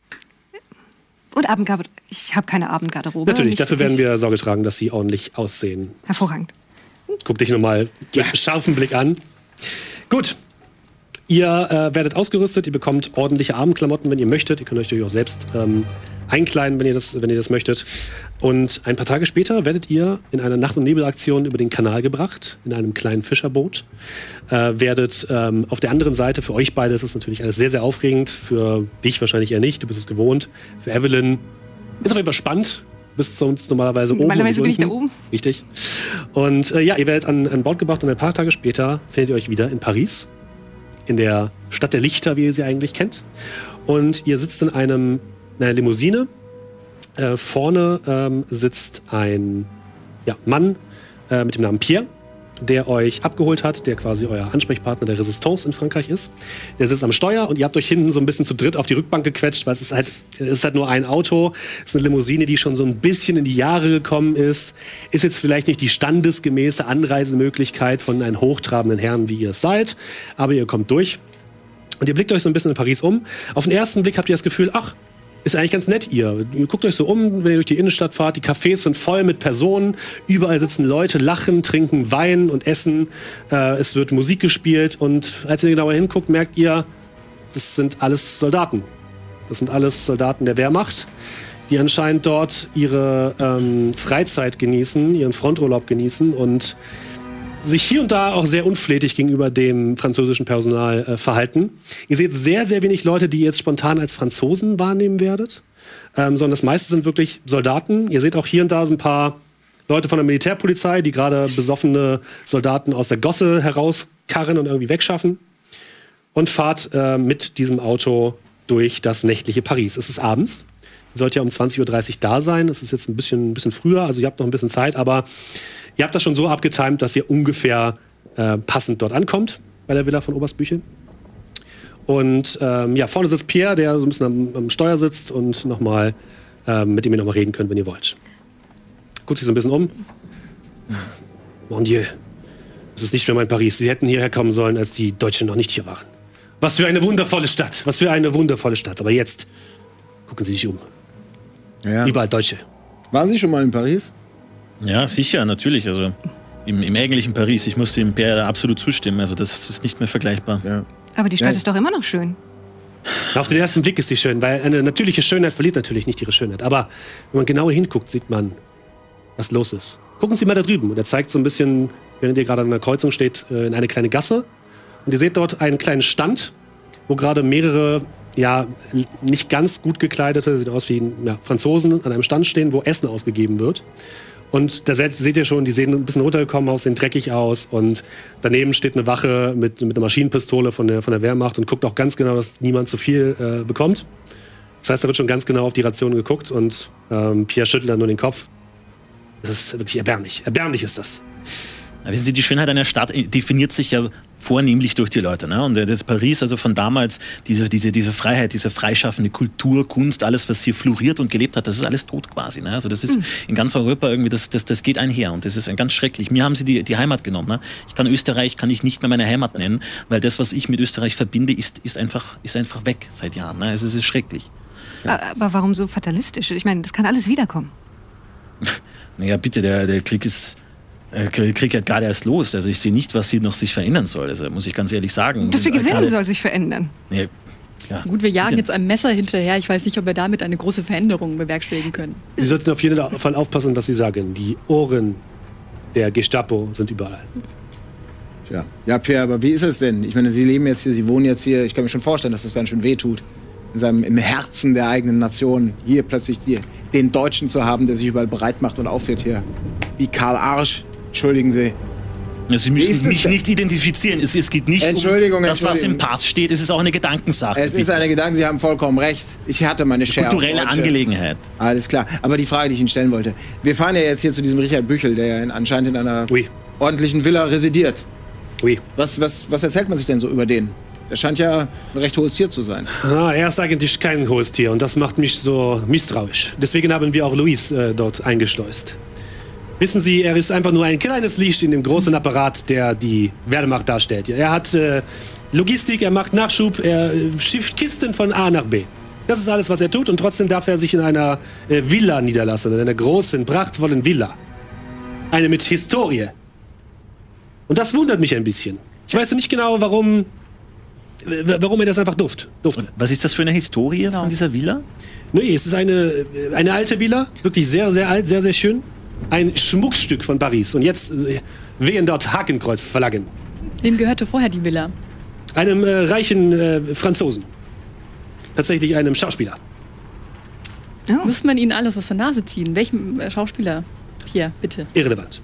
Und Abendgarderobe. Ich habe keine Abendgarderobe. natürlich, Nicht dafür werden wirklich. wir Sorge tragen, dass Sie ordentlich aussehen. Hervorragend. Guck dich nochmal mit scharfem Blick an. Gut. Ihr äh, werdet ausgerüstet, ihr bekommt ordentliche Abendklamotten, wenn ihr möchtet. Ihr könnt euch natürlich auch selbst ähm, einkleiden, wenn ihr, das, wenn ihr das möchtet. Und ein paar Tage später werdet ihr in einer Nacht- und Nebelaktion über den Kanal gebracht, in einem kleinen Fischerboot. Äh, werdet ähm, auf der anderen Seite, für euch beide ist es natürlich alles sehr, sehr aufregend. Für dich wahrscheinlich eher nicht, du bist es gewohnt. Für Evelyn ist aber überspannt. Bist sonst normalerweise oben. Normalerweise und bin ich unten. da oben. Richtig. Und äh, ja, ihr werdet an, an Bord gebracht und ein paar Tage später findet ihr euch wieder in Paris. In der Stadt der Lichter, wie ihr sie eigentlich kennt. Und ihr sitzt in einem, in einer Limousine. Äh, vorne ähm, sitzt ein ja, Mann äh, mit dem Namen Pierre, der euch abgeholt hat, der quasi euer Ansprechpartner der Resistance in Frankreich ist. Der sitzt am Steuer und ihr habt euch hinten so ein bisschen zu dritt auf die Rückbank gequetscht, weil es ist halt, es ist halt nur ein Auto. Es ist eine Limousine, die schon so ein bisschen in die Jahre gekommen ist. Ist jetzt vielleicht nicht die standesgemäße Anreisemöglichkeit von einem hochtrabenden Herrn, wie ihr es seid, aber ihr kommt durch. Und ihr blickt euch so ein bisschen in Paris um. Auf den ersten Blick habt ihr das Gefühl, ach, ist eigentlich ganz nett ihr. Ihr guckt euch so um, wenn ihr durch die Innenstadt fahrt. Die Cafés sind voll mit Personen. Überall sitzen Leute, lachen, trinken Wein und essen. Äh, es wird Musik gespielt. Und als ihr genauer hinguckt, merkt ihr, das sind alles Soldaten. Das sind alles Soldaten der Wehrmacht. die anscheinend dort ihre ähm, Freizeit genießen, ihren Fronturlaub genießen und sich hier und da auch sehr unflätig gegenüber dem französischen Personal äh, verhalten. Ihr seht sehr, sehr wenig Leute, die ihr jetzt spontan als Franzosen wahrnehmen werdet, ähm, sondern das meiste sind wirklich Soldaten. Ihr seht auch hier und da so ein paar Leute von der Militärpolizei, die gerade besoffene Soldaten aus der Gosse herauskarren und irgendwie wegschaffen. Und fahrt äh, mit diesem Auto durch das nächtliche Paris. Es ist abends. Ihr sollt ja um zwanzig Uhr dreißig da sein. Es ist jetzt ein bisschen, ein bisschen früher, also ihr habt noch ein bisschen Zeit, aber ihr habt das schon so abgetimt, dass ihr ungefähr äh, passend dort ankommt bei der Villa von Oberst Büchel. Und ähm, ja, vorne sitzt Pierre, der so ein bisschen am, am Steuer sitzt und noch mal, ähm, mit dem ihr noch mal reden könnt, wenn ihr wollt. Guckt sich so ein bisschen um. Mon Dieu, das ist nicht mehr mein Paris. Sie hätten hierher kommen sollen, als die Deutschen noch nicht hier waren. Was für eine wundervolle Stadt. Was für eine wundervolle Stadt. Aber jetzt gucken Sie sich um. Ja. Überall Deutsche. Waren Sie schon mal in Paris? Ja, sicher, natürlich. Also im, im eigentlichen Paris. Ich muss dem Pierre absolut zustimmen. Also das ist nicht mehr vergleichbar. Ja. Aber die Stadt Ja. ist doch immer noch schön. Auf den ersten Blick ist sie schön, weil eine natürliche Schönheit verliert natürlich nicht ihre Schönheit. Aber wenn man genauer hinguckt, sieht man, was los ist. Gucken Sie mal da drüben. Und er zeigt so ein bisschen, während ihr gerade an der Kreuzung steht, in eine kleine Gasse. Und ihr seht dort einen kleinen Stand, wo gerade mehrere, ja, nicht ganz gut gekleidete, sieht aus wie ja, Franzosen, an einem Stand stehen, wo Essen ausgegeben wird. Und da seht, seht ihr schon, die sehen ein bisschen runtergekommen aus, sehen dreckig aus. Und daneben steht eine Wache mit, mit einer Maschinenpistole von der, von der Wehrmacht und guckt auch ganz genau, dass niemand zu viel äh, bekommt. Das heißt, da wird schon ganz genau auf die Rationen geguckt und ähm, Pierre schüttelt dann nur den Kopf. Das ist wirklich erbärmlich. Erbärmlich ist das. Ja, wissen Sie, die Schönheit einer Stadt definiert sich ja vornehmlich durch die Leute. Ne? Und das Paris, also von damals, diese, diese, diese Freiheit, diese freischaffende Kultur, Kunst, alles, was hier floriert und gelebt hat, das ist alles tot quasi. Ne? Also das ist mhm. in ganz Europa irgendwie, das, das, das geht einher und das ist ganz schrecklich. Mir haben sie die, die Heimat genommen. Ne? Ich kann Österreich, kann ich nicht mehr meine Heimat nennen, weil das, was ich mit Österreich verbinde, ist, ist, einfach, ist einfach weg seit Jahren. Ne? Also es ist schrecklich. Ja. Aber warum so fatalistisch? Ich meine, das kann alles wiederkommen. Naja, bitte, der, der Krieg ist... Krieg hat gerade erst los. Also ich sehe nicht, was hier noch sich verändern soll. Also muss ich ganz ehrlich sagen. Das wir gewinnen gerade, soll sich verändern. Ja, klar. Gut, wir jagen jetzt ein Messer hinterher. Ich weiß nicht, ob wir damit eine große Veränderung bewerkstelligen können. Sie sollten auf jeden Fall aufpassen, was Sie sagen. Die Ohren der Gestapo sind überall. Tja. Ja, Pierre, aber wie ist es denn? Ich meine, Sie leben jetzt hier, Sie wohnen jetzt hier. Ich kann mir schon vorstellen, dass das ganz schön wehtut. In seinem, im Herzen der eigenen Nation, hier plötzlich die, den Deutschen zu haben, der sich überall bereit macht und aufführt hier. Wie Karl Arsch. Entschuldigen Sie. Ja, Sie müssen mich nicht identifizieren. Es, es geht nicht Entschuldigung, um das, was Entschuldigung. im Pass steht. Es ist auch eine Gedankensache. Es ist eine Gedanke, Sie haben vollkommen recht. Ich hatte meine Share. Kulturelle Angelegenheit. Alles klar. Aber die Frage, die ich Ihnen stellen wollte. Wir fahren ja jetzt hier zu diesem Richard Büchel, der ja in, anscheinend in einer Oui. ordentlichen Villa residiert. Oui. Was, was, was erzählt man sich denn so über den? Der scheint ja ein recht hohes Tier zu sein. Ah, er ist eigentlich kein hohes Tier und das macht mich so misstrauisch. Deswegen haben wir auch Luis äh, dort eingeschleust. Wissen Sie, er ist einfach nur ein kleines Licht in dem großen Apparat, der die Wehrmacht darstellt. Er hat äh, Logistik, er macht Nachschub, er äh, schifft Kisten von A nach B. Das ist alles, was er tut und trotzdem darf er sich in einer äh, Villa niederlassen, in einer großen, prachtvollen Villa. Eine mit Historie. Und das wundert mich ein bisschen. Ich weiß nicht genau, warum, äh, warum er das einfach durft, durfte. Was ist das für eine Historie genau. von dieser Villa? Nee, es ist eine, eine alte Villa, wirklich sehr, sehr alt, sehr, sehr schön. Ein Schmuckstück von Paris. Und jetzt äh, wehen dort Hakenkreuzflaggen. Wem gehörte vorher die Villa? Einem äh, reichen äh, Franzosen. Tatsächlich einem Schauspieler. Oh. Muss man ihnen alles aus der Nase ziehen? Welchem äh, Schauspieler? Hier, bitte. Irrelevant.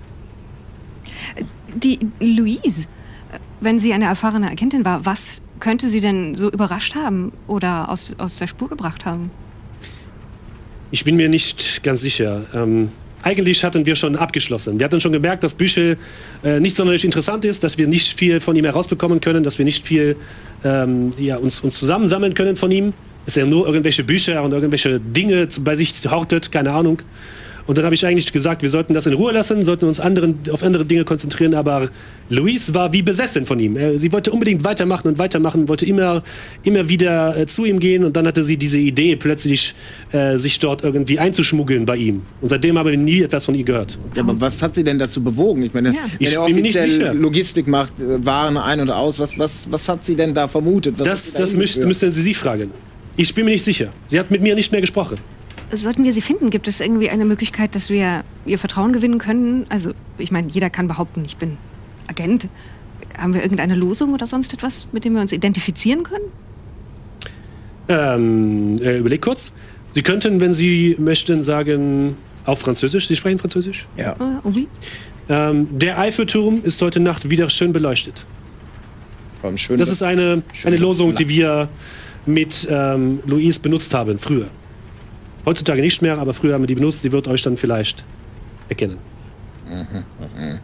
Die Louise, wenn sie eine erfahrene Agentin war, was könnte sie denn so überrascht haben oder aus, aus der Spur gebracht haben? Ich bin mir nicht ganz sicher. Ähm, eigentlich hatten wir schon abgeschlossen. Wir hatten schon gemerkt, dass Büchel äh, nicht sonderlich interessant ist, dass wir nicht viel von ihm herausbekommen können, dass wir nicht viel ähm, ja, uns, uns zusammensammeln können von ihm. Dass er nur irgendwelche Bücher und irgendwelche Dinge bei sich hortet, keine Ahnung. Und dann habe ich eigentlich gesagt, wir sollten das in Ruhe lassen, sollten uns anderen, auf andere Dinge konzentrieren. Aber Louise war wie besessen von ihm. Sie wollte unbedingt weitermachen und weitermachen, wollte immer, immer wieder äh, zu ihm gehen. Und dann hatte sie diese Idee, plötzlich äh, sich dort irgendwie einzuschmuggeln bei ihm. Und seitdem haben wir nie etwas von ihr gehört. Ja, aber was hat sie denn dazu bewogen? Ich meine, ja. wenn ich er bin mir nicht sicher. Logistik macht, Waren ein und aus, was, was, was hat sie denn da vermutet? Was das das müsst, müssen Sie sie fragen. Ich bin mir nicht sicher. Sie hat mit mir nicht mehr gesprochen. sollten wir sie finden? Gibt es irgendwie eine Möglichkeit, dass wir ihr Vertrauen gewinnen können? Also, ich meine, jeder kann behaupten, ich bin Agent. Haben wir irgendeine Losung oder sonst etwas, mit dem wir uns identifizieren können? Ähm, äh, überleg kurz. Sie könnten, wenn Sie möchten, sagen, auf Französisch. Sie sprechen Französisch? Ja. Uh, oui. Ähm, der Eiffelturm ist heute Nacht wieder schön beleuchtet. Vor allem schön. Das ist eine, schön eine Losung, die flach. wir mit ähm, Louise benutzt haben früher. Heutzutage nicht mehr, aber früher haben wir die benutzt. Sie wird euch dann vielleicht erkennen. Mhm. Mhm.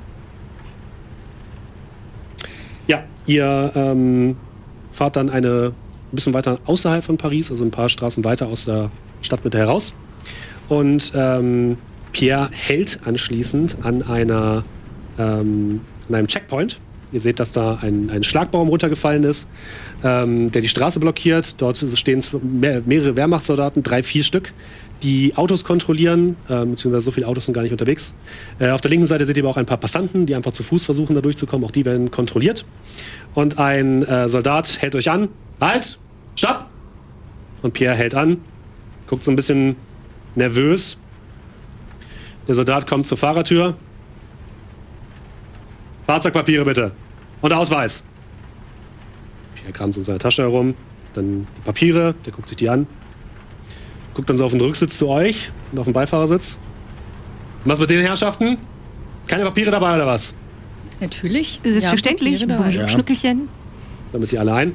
Ja, ihr ähm, fahrt dann eine, ein bisschen weiter außerhalb von Paris, also ein paar Straßen weiter aus der Stadtmitte heraus. Und ähm, Pierre hält anschließend an, einer, ähm, an einem Checkpoint. Ihr seht, dass da ein, ein Schlagbaum runtergefallen ist, ähm, der die Straße blockiert. Dort stehen mehr, mehrere Wehrmachtssoldaten, drei, vier Stück, die Autos kontrollieren, äh, beziehungsweise so viele Autos sind gar nicht unterwegs. Äh, auf der linken Seite seht ihr aber auch ein paar Passanten, die einfach zu Fuß versuchen, da durchzukommen. Auch die werden kontrolliert. Und ein äh, Soldat hält euch an. Halt! Stopp! Und Pierre hält an, guckt so ein bisschen nervös. Der Soldat kommt zur Fahrertür. Fahrzeugpapiere bitte. Und Ausweis. Pierre kramt so in seiner Tasche herum. Dann die Papiere, der guckt sich die an. Guckt dann so auf den Rücksitz zu euch und auf den Beifahrersitz. Und was mit den Herrschaften? Keine Papiere dabei oder was? Natürlich. Selbstverständlich. Ja, Papiere dabei. Schnuckelchen. Sammelt die alle ein.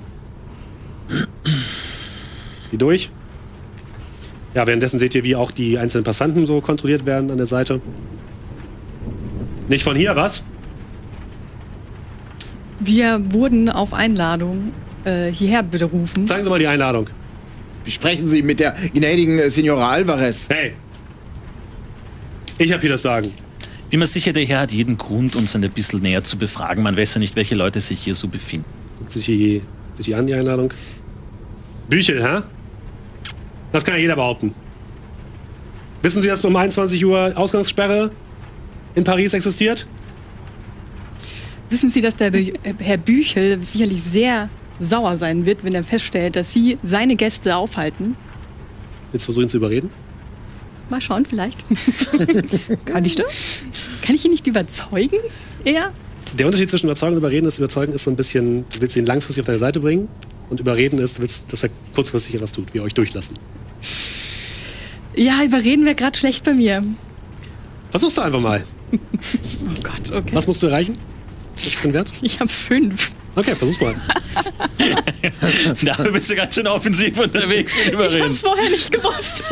Die durch. Ja, währenddessen seht ihr, wie auch die einzelnen Passanten so kontrolliert werden an der Seite. Nicht von hier, was? Wir wurden auf Einladung äh, hierher berufen. Zeigen Sie mal die Einladung. Wie sprechen Sie mit der gnädigen äh, Signora Alvarez? Hey! Ich hab hier das Sagen. Bin mir sicher, der Herr hat jeden Grund, uns ein bisschen näher zu befragen. Man weiß ja nicht, welche Leute sich hier so befinden. Guckt sich die, sich die an, die Einladung. Büchel, hä? Das kann ja jeder behaupten. Wissen Sie, dass um einundzwanzig Uhr Ausgangssperre in Paris existiert? Wissen Sie, dass der Be Herr Büchel sicherlich sehr sauer sein wird, wenn er feststellt, dass Sie seine Gäste aufhalten? Willst du versuchen zu überreden? Mal schauen, vielleicht. Kann ich das? Kann ich ihn nicht überzeugen? Eher? Der Unterschied zwischen Überzeugen und Überreden ist, Überzeugen ist so ein bisschen, du willst ihn langfristig auf deine Seite bringen, und Überreden ist, du willst, dass er kurzfristig was tut, wir euch durchlassen. Ja, überreden wäre gerade schlecht bei mir. Versuch's doch einfach mal. Oh Gott, okay. Was musst du erreichen? Was ist dein Wert? Ich habe fünf. Okay, versuch's mal. Da bist du ganz schön offensiv unterwegs mit Ich habe Überreden. es vorher nicht gewusst.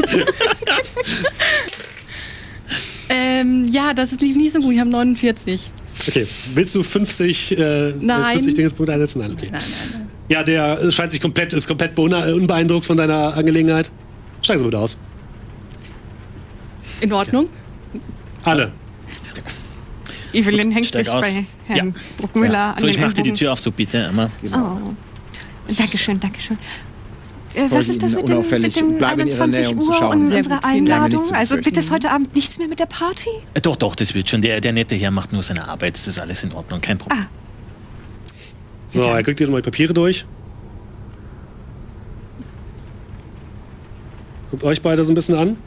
ähm, ja, das lief nicht so gut. Ich habe neunundvierzig. Okay, willst du fünfzig, äh, Nein. fünfzig Dingespunkte einsetzen? Nein, okay. Nein, nein, nein. Ja, der äh, scheint sich komplett, ist komplett beuna- unbeeindruckt von deiner Angelegenheit. Steigen Sie bitte aus. In Ordnung? Alle. Evelyn hängt steig sich aus. bei Herrn Ja. Bruckmüller an So, ich den mach dir die Ellbogen. Tür auf, so bitte, Emma. Oh. Dankeschön, Dankeschön. Äh, was ist das mit dem, unauffällig mit dem bleiben in Ihrer Nähe, einundzwanzig um zu Uhr schauen. und Sehr unserer gut, vielen Dank. Einladung? Nichts zu Also befürchten. wird es heute Abend nichts mehr mit der Party? Äh, Doch, doch, das wird schon. Der, der nette Herr macht nur seine Arbeit. Das ist alles in Ordnung, kein Problem. Ah. So, er kriegt jetzt mal die Papiere durch. Guckt euch beide so ein bisschen an.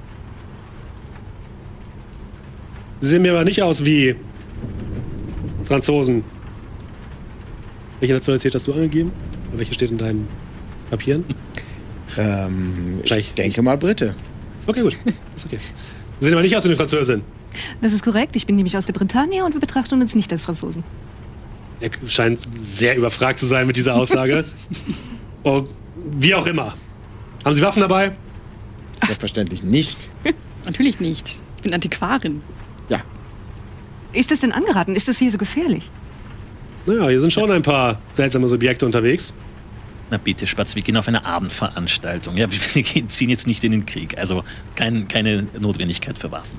Sie sehen mir aber nicht aus wie Franzosen. Welche Nationalität hast du angegeben? Oder welche steht in deinen Papieren? Ähm, ich Gleich. denke mal Brite. Okay, gut. Ist okay. Sie sehen aber nicht aus wie eine Französin. Das ist korrekt. Ich bin nämlich aus der Bretagne und wir betrachten uns nicht als Franzosen. Er scheint sehr überfragt zu sein mit dieser Aussage. Oh, wie auch immer. Haben Sie Waffen dabei? Selbstverständlich nicht. Natürlich nicht. Ich bin Antiquarin. Ja. Ist das denn angeraten? Ist das hier so gefährlich? Naja, hier sind schon ein paar seltsame Subjekte unterwegs. Na bitte, Spatz, wir gehen auf eine Abendveranstaltung. Ja, wir gehen- ziehen jetzt nicht in den Krieg. Also kein, keine Notwendigkeit für Waffen.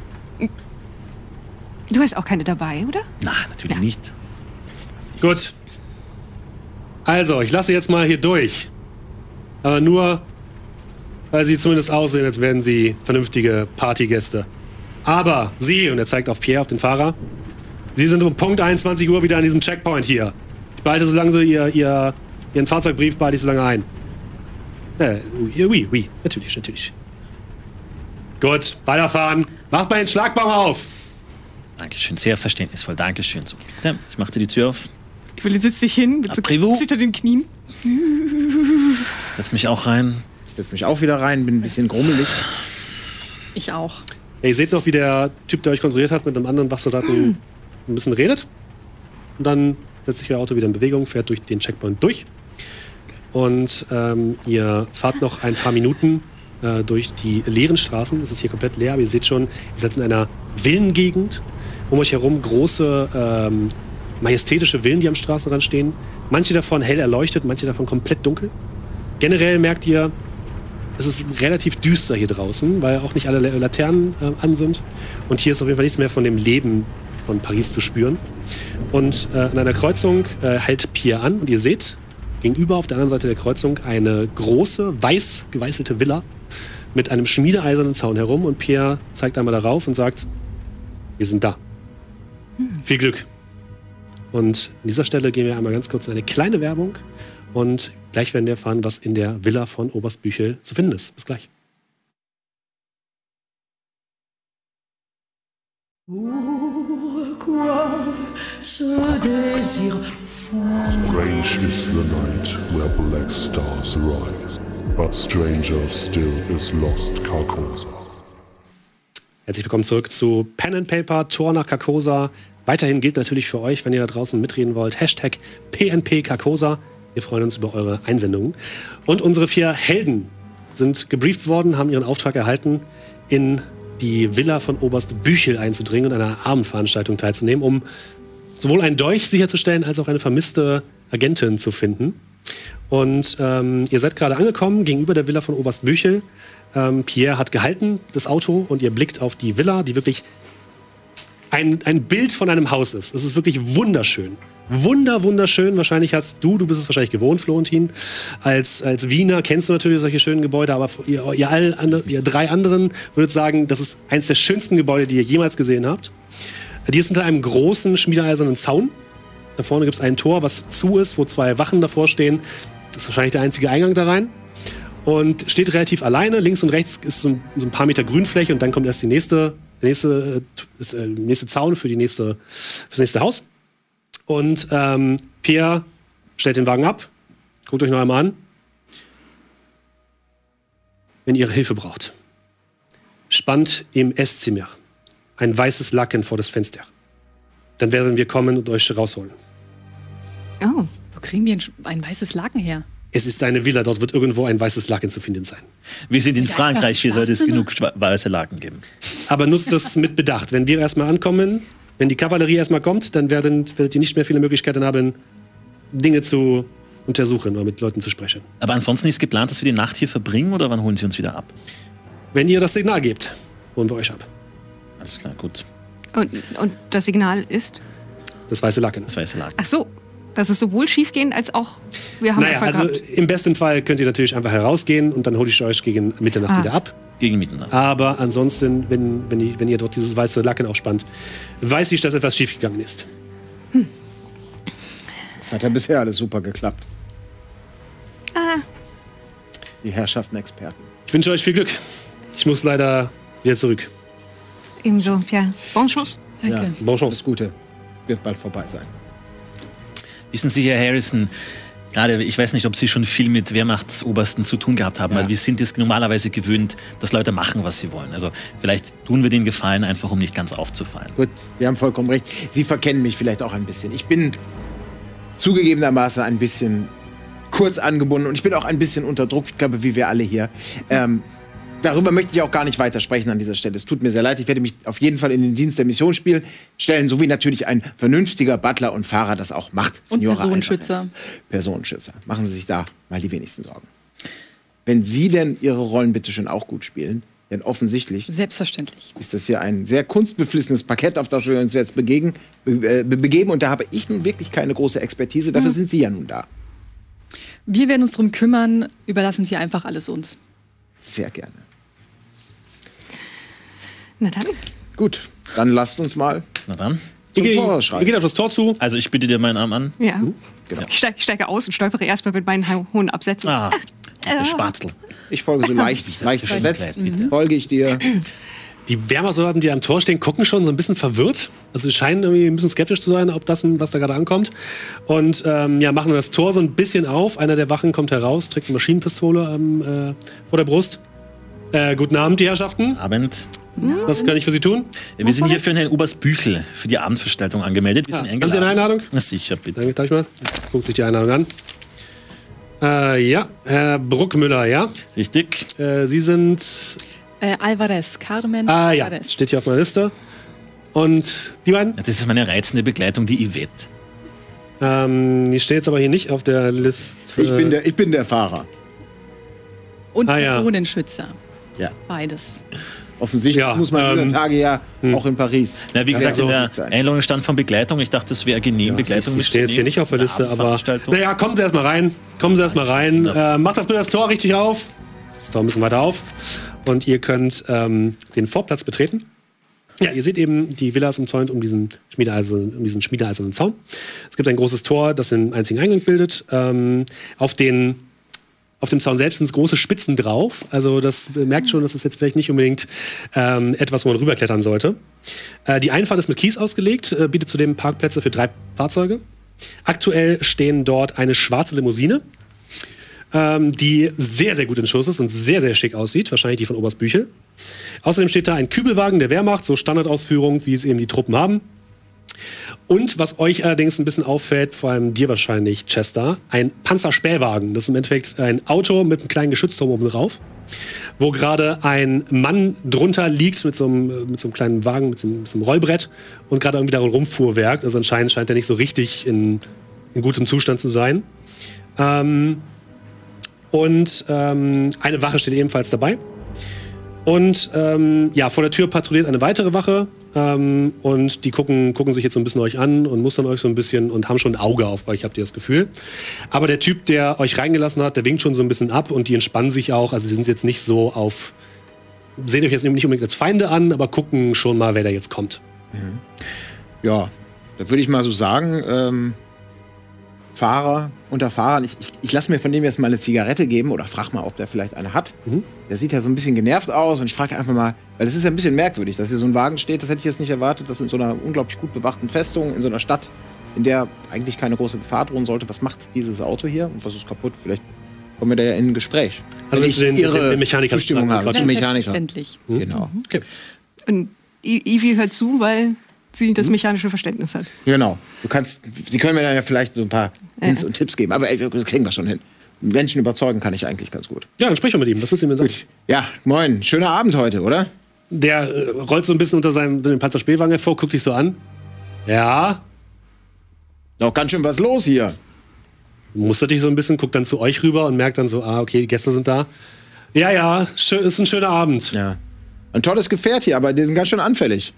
Du hast auch keine dabei, oder? Na, natürlich Ja. nicht. Gut. Also, ich lasse jetzt mal hier durch. Aber nur, weil Sie zumindest aussehen, als wären Sie vernünftige Partygäste. Aber Sie, und er zeigt auf Pierre, auf den Fahrer, Sie sind um Punkt einundzwanzig Uhr wieder an diesem Checkpoint hier. Ich behalte so lange Sie ihr, ihr, Ihren Fahrzeugbrief behalte ich so lange ein. Äh, oui, oui, oui, natürlich, natürlich. Gut, weiterfahren. Macht mal den Schlagbaum auf. Dankeschön, sehr verständnisvoll. Dankeschön. So, ja, ich mache dir die Tür auf. Ich will, setz dich hin, mit so hinter den Knien. Setz mich auch rein. Ich setz mich auch wieder rein, bin ein bisschen grummelig. Ich auch. Ja, ihr seht noch, wie der Typ, der euch kontrolliert hat, mit einem anderen Wachsoldaten ein bisschen redet. Und dann setzt sich euer Auto wieder in Bewegung, fährt durch den Checkpoint durch. Und ähm, ihr fahrt noch ein paar Minuten äh, durch die leeren Straßen. Es ist hier komplett leer, aber ihr seht schon, ihr seid in einer Villengegend. Um euch herum große, ähm, majestätische Villen, die am Straßenrand stehen. Manche davon hell erleuchtet, manche davon komplett dunkel. Generell merkt ihr, es ist relativ düster hier draußen, weil auch nicht alle Laternen äh, an sind. Und hier ist auf jeden Fall nichts mehr von dem Leben von Paris zu spüren. Und äh, an einer Kreuzung äh, hält Pierre an und ihr seht gegenüber auf der anderen Seite der Kreuzung eine große, weiß geweißelte Villa mit einem schmiedeeisernen Zaun herum. Und Pierre zeigt einmal darauf und sagt, wir sind da. Viel Glück. Und an dieser Stelle gehen wir einmal ganz kurz in eine kleine Werbung und gleich werden wir erfahren, was in der Villa von Oberst Büchel zu finden ist. Bis gleich. Strange is the night where black stars rise, but stranger still is lost Carcosa. Herzlich willkommen zurück zu Pen and Paper, Tor nach Carcosa. Weiterhin gilt natürlich für euch, wenn ihr da draußen mitreden wollt, Hashtag P N P Carcosa. Wir freuen uns über eure Einsendungen. Und unsere vier Helden sind gebrieft worden, haben ihren Auftrag erhalten, in die Villa von Oberst Büchel einzudringen und an einer Abendveranstaltung teilzunehmen, um sowohl einen Dolch sicherzustellen, als auch eine vermisste Agentin zu finden. Und ähm, ihr seid gerade angekommen gegenüber der Villa von Oberst Büchel. Ähm, Pierre hat gehalten, das Auto, und ihr blickt auf die Villa, die wirklich ein, ein Bild von einem Haus ist. Es ist wirklich wunderschön. Wunder, wunderschön. Wahrscheinlich hast du, du bist es wahrscheinlich gewohnt, Florentin. Als, als Wiener kennst du natürlich solche schönen Gebäude, aber ihr, ihr, all, andre, ihr drei anderen würdet sagen, das ist eines der schönsten Gebäude, die ihr jemals gesehen habt. Die ist hinter einem großen, schmiedeeisernen Zaun. Da vorne gibt es ein Tor, was zu ist, wo zwei Wachen davor stehen. Das ist wahrscheinlich der einzige Eingang da rein. Und steht relativ alleine. Links und rechts ist so ein, so ein paar Meter Grünfläche und dann kommt erst die nächste, der nächste, das, äh, nächste Zaun für, die nächste, für das nächste Haus. Und ähm, Pierre stellt den Wagen ab. Guckt euch noch einmal an. Wenn ihr Hilfe braucht, spannt im Esszimmer ein weißes Laken vor das Fenster. Dann werden wir kommen und euch rausholen. Oh, wo kriegen wir ein, ein weißes Laken her? Es ist eine Villa, dort wird irgendwo ein weißes Laken zu finden sein. Wir sind in Ja, Frankreich, hier sollte es Schlafzimmer. genug weiße Laken geben. Aber nutzt das mit Bedacht. Wenn wir erstmal ankommen, wenn die Kavallerie erstmal kommt, dann werden, werdet ihr nicht mehr viele Möglichkeiten haben, Dinge zu untersuchen oder mit Leuten zu sprechen. Aber ansonsten ist geplant, dass wir die Nacht hier verbringen, oder wann holen Sie uns wieder ab? Wenn ihr das Signal gebt, holen wir euch ab. Alles klar, gut. Und, und das Signal ist? Das weiße Laken. Das weiße Laken. Ach so, das ist sowohl schiefgehend als auch wir haben Naja, Erfolg also gehabt. im besten Fall könnt ihr natürlich einfach herausgehen und dann hole ich euch gegen Mitternacht Ah. wieder ab. Gegen Mitternacht. Aber ansonsten, wenn, wenn, ich, wenn ihr dort dieses weiße Laken aufspannt, weiß ich, dass etwas schiefgegangen ist. Das hat ja bisher alles super geklappt. Ah, Die Herrschaften Experten. Ich wünsche euch viel Glück. Ich muss leider wieder zurück. ebenso, ja. Bon chance. Danke. Ja, Bonne Chance. das Gute wird bald vorbei sein. Wissen Sie, Herr Harrison, gerade, ich weiß nicht, ob Sie schon viel mit Wehrmachtsobersten zu tun gehabt haben, Ja. weil wir sind es normalerweise gewöhnt, dass Leute machen, was sie wollen. Also vielleicht tun wir den Gefallen einfach, um nicht ganz aufzufallen. Gut, Sie haben vollkommen recht. Sie verkennen mich vielleicht auch ein bisschen. Ich bin zugegebenermaßen ein bisschen kurz angebunden und ich bin auch ein bisschen unter Druck, ich glaube, wie wir alle hier. Ähm, darüber möchte ich auch gar nicht weiter sprechen an dieser Stelle. Es tut mir sehr leid, ich werde mich auf jeden Fall in den Dienst der Mission spielen, stellen, so wie natürlich ein vernünftiger Butler und Fahrer das auch macht. Und Signora Personenschützer. Alvarez. Personenschützer. Machen Sie sich da mal die wenigsten Sorgen. Wenn Sie denn Ihre Rollen bitte schön auch gut spielen, denn offensichtlich Selbstverständlich. ist das hier ein sehr kunstbeflissenes Parkett, auf das wir uns jetzt begegen, be be begeben. Und da habe ich nun wirklich keine große Expertise. Dafür sind Sie ja nun da. Wir werden uns darum kümmern, überlassen Sie einfach alles uns. Sehr gerne. Na dann. Gut, dann lasst uns mal Na dann. zum Ihr, Tor ihr schreiten. geht auf das Tor zu. Also ich bitte dir meinen Arm an. Ja. Genau. Ich, steig, ich steige aus und stolpere erstmal mit meinen hohen Absätzen. Ah, der Spatzel. Ich folge so leicht, leicht versetzt. Bitte. Folge ich dir. Die Wehrmachtssoldaten, die am Tor stehen, gucken schon so ein bisschen verwirrt. Also sie scheinen irgendwie ein bisschen skeptisch zu sein, ob das, was da gerade ankommt. Und ähm, ja, machen das Tor so ein bisschen auf. Einer der Wachen kommt heraus, trägt eine Maschinenpistole ähm, äh, vor der Brust. Äh, guten Abend, die Herrschaften. Abend. Was kann ich für Sie tun? Wir sind hier für Herrn Oberst Büchel für die Abendveranstaltung angemeldet. Wir Ah, sind haben Sie eine Einladung? Na sicher, bitte. Danke, darf ich mal? Guckt sich die Einladung an. Äh, ja, Herr Bruckmüller, ja. Richtig. Äh, Sie sind. Äh, Alvarez, Carmen Ah ja, Alvarez. steht hier auf meiner Liste. Und die beiden? Das ist meine reizende Begleitung, die Yvette. Ähm, die stehen jetzt aber hier nicht auf der Liste. Ich bin der, ich bin der Fahrer. Und Ah, ja. Personenschützer. Ja. Beides. Offensichtlich Ja, muss man ähm, dieser Tage ja auch in Paris. Na, wie gesagt, Ja, in der so sein. Einladung stand von Begleitung. Ich dachte, das wäre genehm, Begleitung Sie stehen jetzt hier nicht auf der Liste, aber. Abendveranstaltung. Naja, kommen Sie erstmal rein. Kommen Sie erstmal rein. Äh, macht das bitte das Tor richtig auf. Das Tor ein bisschen weiter auf. Und ihr könnt ähm, den Vorplatz betreten. Ja, ihr seht eben, die Villa ist umzäunt um diesen schmiedeeisernen, um diesen schmiedeeisernen Zaun. Es gibt ein großes Tor, das den einzigen Eingang bildet. Ähm, auf den Auf dem Zaun selbst sind große Spitzen drauf. Also das merkt schon, das ist jetzt vielleicht nicht unbedingt ähm, etwas, wo man rüberklettern sollte. Äh, die Einfahrt ist mit Kies ausgelegt, äh, bietet zudem Parkplätze für drei Fahrzeuge. Aktuell stehen dort eine schwarze Limousine, ähm, die sehr, sehr gut in Schuss ist und sehr, sehr schick aussieht. Wahrscheinlich die von Oberst Büchel. Außerdem steht da ein Kübelwagen der Wehrmacht, so Standardausführung, wie es eben die Truppen haben. Und was euch allerdings ein bisschen auffällt, vor allem dir wahrscheinlich, Chester, ein Panzerspähwagen. Das ist im Endeffekt ein Auto mit einem kleinen Geschützturm oben drauf, wo gerade ein Mann drunter liegt mit so einem, mit so einem kleinen Wagen, mit so einem, mit so einem Rollbrett und gerade irgendwie darin rumfuhrwerkt. Also anscheinend scheint er nicht so richtig in, in gutem Zustand zu sein. Ähm, und ähm, eine Wache steht ebenfalls dabei. Und ähm, ja, vor der Tür patrouilliert eine weitere Wache ähm, und die gucken, gucken sich jetzt so ein bisschen euch an und mustern euch so ein bisschen und haben schon ein Auge auf euch, habt ihr das Gefühl. Aber der Typ, der euch reingelassen hat, der winkt schon so ein bisschen ab und die entspannen sich auch. Also sie sind jetzt nicht so auf, sehen euch jetzt nicht unbedingt als Feinde an, aber gucken schon mal, wer da jetzt kommt. Mhm. Ja, da würde ich mal so sagen, ähm, Fahrer unter Fahrern, ich, ich, ich lasse mir von dem jetzt mal eine Zigarette geben oder frage mal, ob der vielleicht eine hat. Mhm. Der sieht ja so ein bisschen genervt aus und ich frage einfach mal, weil das ist ja ein bisschen merkwürdig, dass hier so ein Wagen steht, das hätte ich jetzt nicht erwartet, dass in so einer unglaublich gut bewachten Festung, in so einer Stadt, in der eigentlich keine große Gefahr drohen sollte, was macht dieses Auto hier und was ist kaputt? Vielleicht kommen wir da ja in ein Gespräch. Also Wenn ich den, ihre den, den Mechaniker Zustimmung habe, fragen, die Mechaniker. Selbstverständlich. Hm? Genau. Okay. Und I- Ivy hört zu, weil sie das mechanische Verständnis hat. Genau. Du kannst, Sie können mir dann ja vielleicht so ein paar Hints Ja. und Tipps geben, aber ey, das kriegen wir schon hin. Menschen überzeugen kann ich eigentlich ganz gut. Ja, dann sprich mal mit ihm. Was willst du ihm denn sagen? Ja, moin. Schöner Abend heute, oder? Der äh, rollt so ein bisschen unter seinem unter dem Panzerspähwagen hervor, guckt dich so an. Ja, Doch ganz schön was los hier. mustert dich so ein bisschen, guckt dann zu euch rüber und merkt dann so, ah, okay, die Gäste sind da. Ja, ja, schön, ist ein schöner Abend. Ja. Ein tolles Gefährt hier, aber die sind ganz schön anfällig.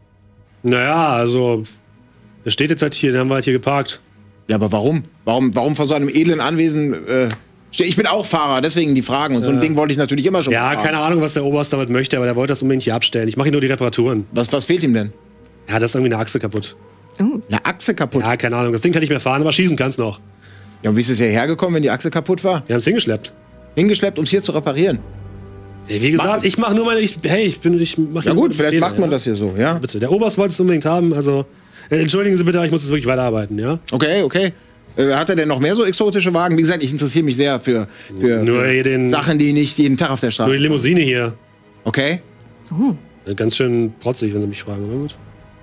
Naja, also, der steht jetzt halt hier, den haben wir halt hier geparkt. Ja, aber warum? Warum, warum vor so einem edlen Anwesen äh, stehe ich? Bin auch Fahrer, deswegen die Fragen. Und so ein Ding wollte ich natürlich immer schon Ja, fahren. keine Ahnung, was der Oberst damit möchte, aber der wollte das unbedingt hier abstellen. Ich mache hier nur die Reparaturen. Was, was fehlt ihm denn? Ja, da ist irgendwie eine Achse kaputt. Oh. Eine Achse kaputt. Ja, keine Ahnung, das Ding kann nicht mehr fahren, aber schießen kann's noch. Ja, und wie ist es hierher gekommen, wenn die Achse kaputt war? Wir haben es hingeschleppt. Hingeschleppt, um es hier zu reparieren. Hey, wie gesagt, ich mache nur meine, ich, hey, ich bin, ich mache Ja gut, vielleicht macht man das hier so, ja? Bitte, der Oberst wollte es unbedingt haben, also, äh, entschuldigen Sie bitte, aber ich muss jetzt wirklich weiterarbeiten, ja? Okay, okay. Äh, Hat er denn noch mehr so exotische Wagen? Wie gesagt, ich interessiere mich sehr für, für, Nur für hier den- Sachen, die nicht jeden Tag auf der Nur Straße die Limousine hier. Okay. Äh, Ganz schön protzig, wenn Sie mich fragen, aber gut.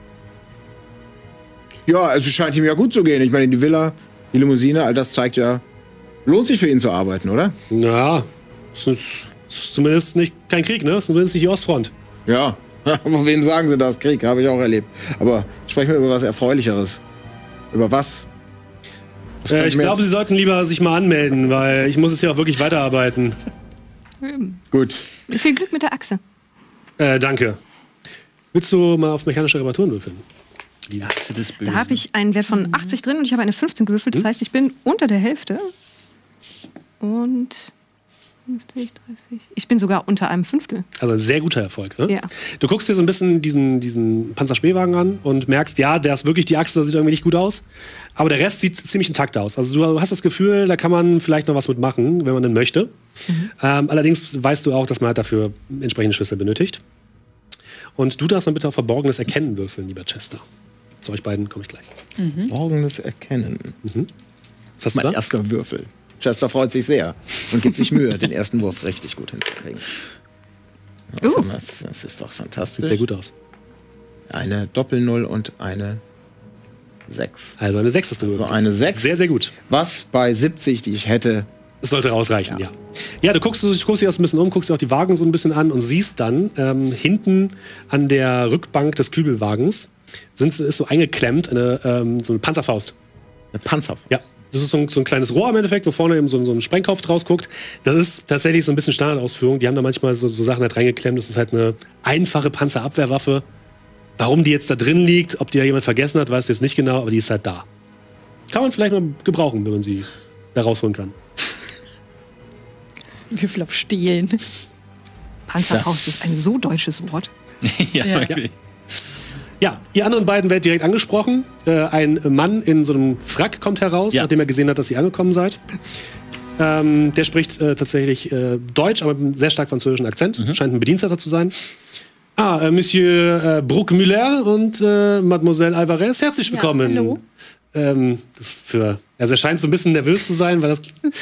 Ja, also es scheint ihm ja gut zu gehen. Ich meine, die Villa, die Limousine, all das zeigt ja, lohnt sich für ihn zu arbeiten, oder? Na, es ist, es ist zumindest nicht kein Krieg, ne? Es ist zumindest nicht die Ostfront. Ja. Aber wem sagen Sie das? Krieg, habe ich auch erlebt. Aber sprechen wir über was Erfreulicheres. Über was? Was kann Äh, ich mir glaube, jetzt- Sie sollten lieber sich mal anmelden, weil ich muss jetzt hier auch wirklich weiterarbeiten. Gut. Viel Glück mit der Achse. Äh, danke. Willst du mal auf mechanische Reparaturen würfeln? Die Achse des Bösen. Da habe ich einen Wert von achtzig drin und ich habe eine fünfzehn gewürfelt. Das heißt, ich bin unter der Hälfte. Und fünfzig, dreißig. Ich bin sogar unter einem Fünftel. Also ein sehr guter Erfolg. Ne? Ja. Du guckst dir so ein bisschen diesen, diesen Panzerspähwagen an und merkst, ja, der ist wirklich, die Achse sieht irgendwie nicht gut aus. Aber der Rest sieht ziemlich intakt aus. Also du hast das Gefühl, da kann man vielleicht noch was mitmachen, wenn man denn möchte. Mhm. Ähm, allerdings weißt du auch, dass man halt dafür entsprechende Schlüssel benötigt. Und du darfst mal bitte auf Verborgenes Erkennen würfeln, lieber Chester. Zu euch beiden komme ich gleich. Mhm. Verborgenes Erkennen. Mhm. Was hast du mein da? erster Würfel. Chester freut sich sehr und gibt sich Mühe, den ersten Wurf richtig gut hinzukriegen. Also Uh. das, das ist doch fantastisch. Sieht sehr gut aus. Eine Doppel-Null und eine sechs. Also eine sechs hast du Also gewürfelt. eine sechs. Sehr, sehr gut. Was bei siebzig, die ich hätte. Es sollte ausreichen, ja. Ja. Ja, du guckst, du guckst dich auch so ein bisschen um, guckst dir auch die Wagen so ein bisschen an und siehst dann ähm, hinten an der Rückbank des Kübelwagens sind, ist so eingeklemmt eine, ähm, so eine Panzerfaust. Eine Panzerfaust. Ja. Das ist so ein, so ein kleines Rohr im Endeffekt, wo vorne eben so, ein- so ein Sprengkopf draus guckt. Das ist tatsächlich so ein bisschen Standardausführung. Die haben da manchmal so, so Sachen halt reingeklemmt. Das ist halt eine einfache Panzerabwehrwaffe. Warum die jetzt da drin liegt, ob die da jemand vergessen hat, weißt du jetzt nicht genau, aber die ist halt da. Kann man vielleicht mal gebrauchen, wenn man sie da rausholen kann. Würfel auf Stehlen. Panzerfaust ist ein so deutsches Wort. ja, Ja. okay. Ja, ihr anderen beiden werdet direkt angesprochen. Äh, ein Mann in so einem Frack kommt heraus, Ja. nachdem er gesehen hat, dass ihr angekommen seid. Ähm, der spricht äh, tatsächlich äh, Deutsch, aber mit einem sehr stark französischen Akzent. Mhm. Scheint ein Bediensteter zu sein. Ah, äh, Monsieur äh, Bruckmüller und äh, Mademoiselle Alvarez, herzlich Ja, willkommen. hallo. Ähm, das für, also er scheint so ein bisschen nervös zu sein, weil das.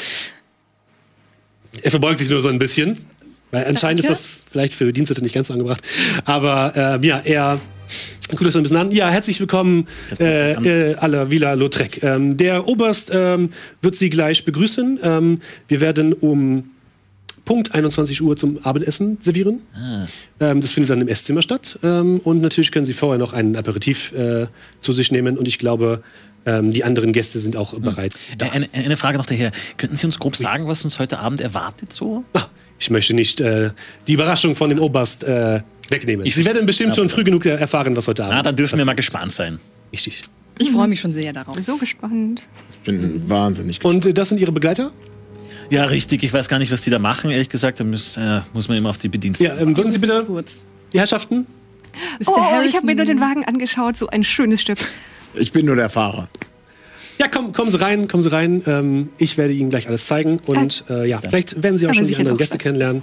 Er verbeugt sich nur so ein bisschen. Weil anscheinend Danke. ist das vielleicht für Bedienstete nicht ganz so angebracht. Aber äh, ja, er guckt euch so ein bisschen an. Ja, herzlich willkommen, äh, äh, à la Villa Lautrec. Ähm, der Oberst ähm, wird Sie gleich begrüßen. Ähm, wir werden um Punkt einundzwanzig Uhr zum Abendessen servieren. Ähm, das findet dann im Esszimmer statt. Ähm, und natürlich können Sie vorher noch einen Aperitif äh, zu sich nehmen. Und ich glaube, ähm, die anderen Gäste sind auch bereits da. Äh, Eine, eine Frage noch daher. Könnten Sie uns grob sagen, was uns heute Abend erwartet so? Ah, ich möchte nicht äh, die Überraschung von dem Oberst äh, wegnehmen. Ich- Sie werden bestimmt Ja, schon früh genug erfahren, was heute Abend Na, dann dürfen wir passiert. mal gespannt sein. Richtig. Ich freue mich schon sehr darauf. So gespannt. Ich bin wahnsinnig gespannt. Und äh, das sind Ihre Begleiter? Ja, richtig. Ich weiß gar nicht, was die da machen, ehrlich gesagt. Da muss, äh, muss man immer auf die Bediensteten. Ja, ähm, würden Sie bitte, Kurz. die Herrschaften? Mister Oh, ich Harrison. habe mir nur den Wagen angeschaut. So ein schönes Stück. Ich bin nur der Fahrer. Ja, komm, kommen Sie rein, kommen Sie rein. Ähm, ich werde Ihnen gleich alles zeigen. Und äh, ja, vielleicht werden Sie auch Aber schon die sicher anderen doch Gäste was. kennenlernen.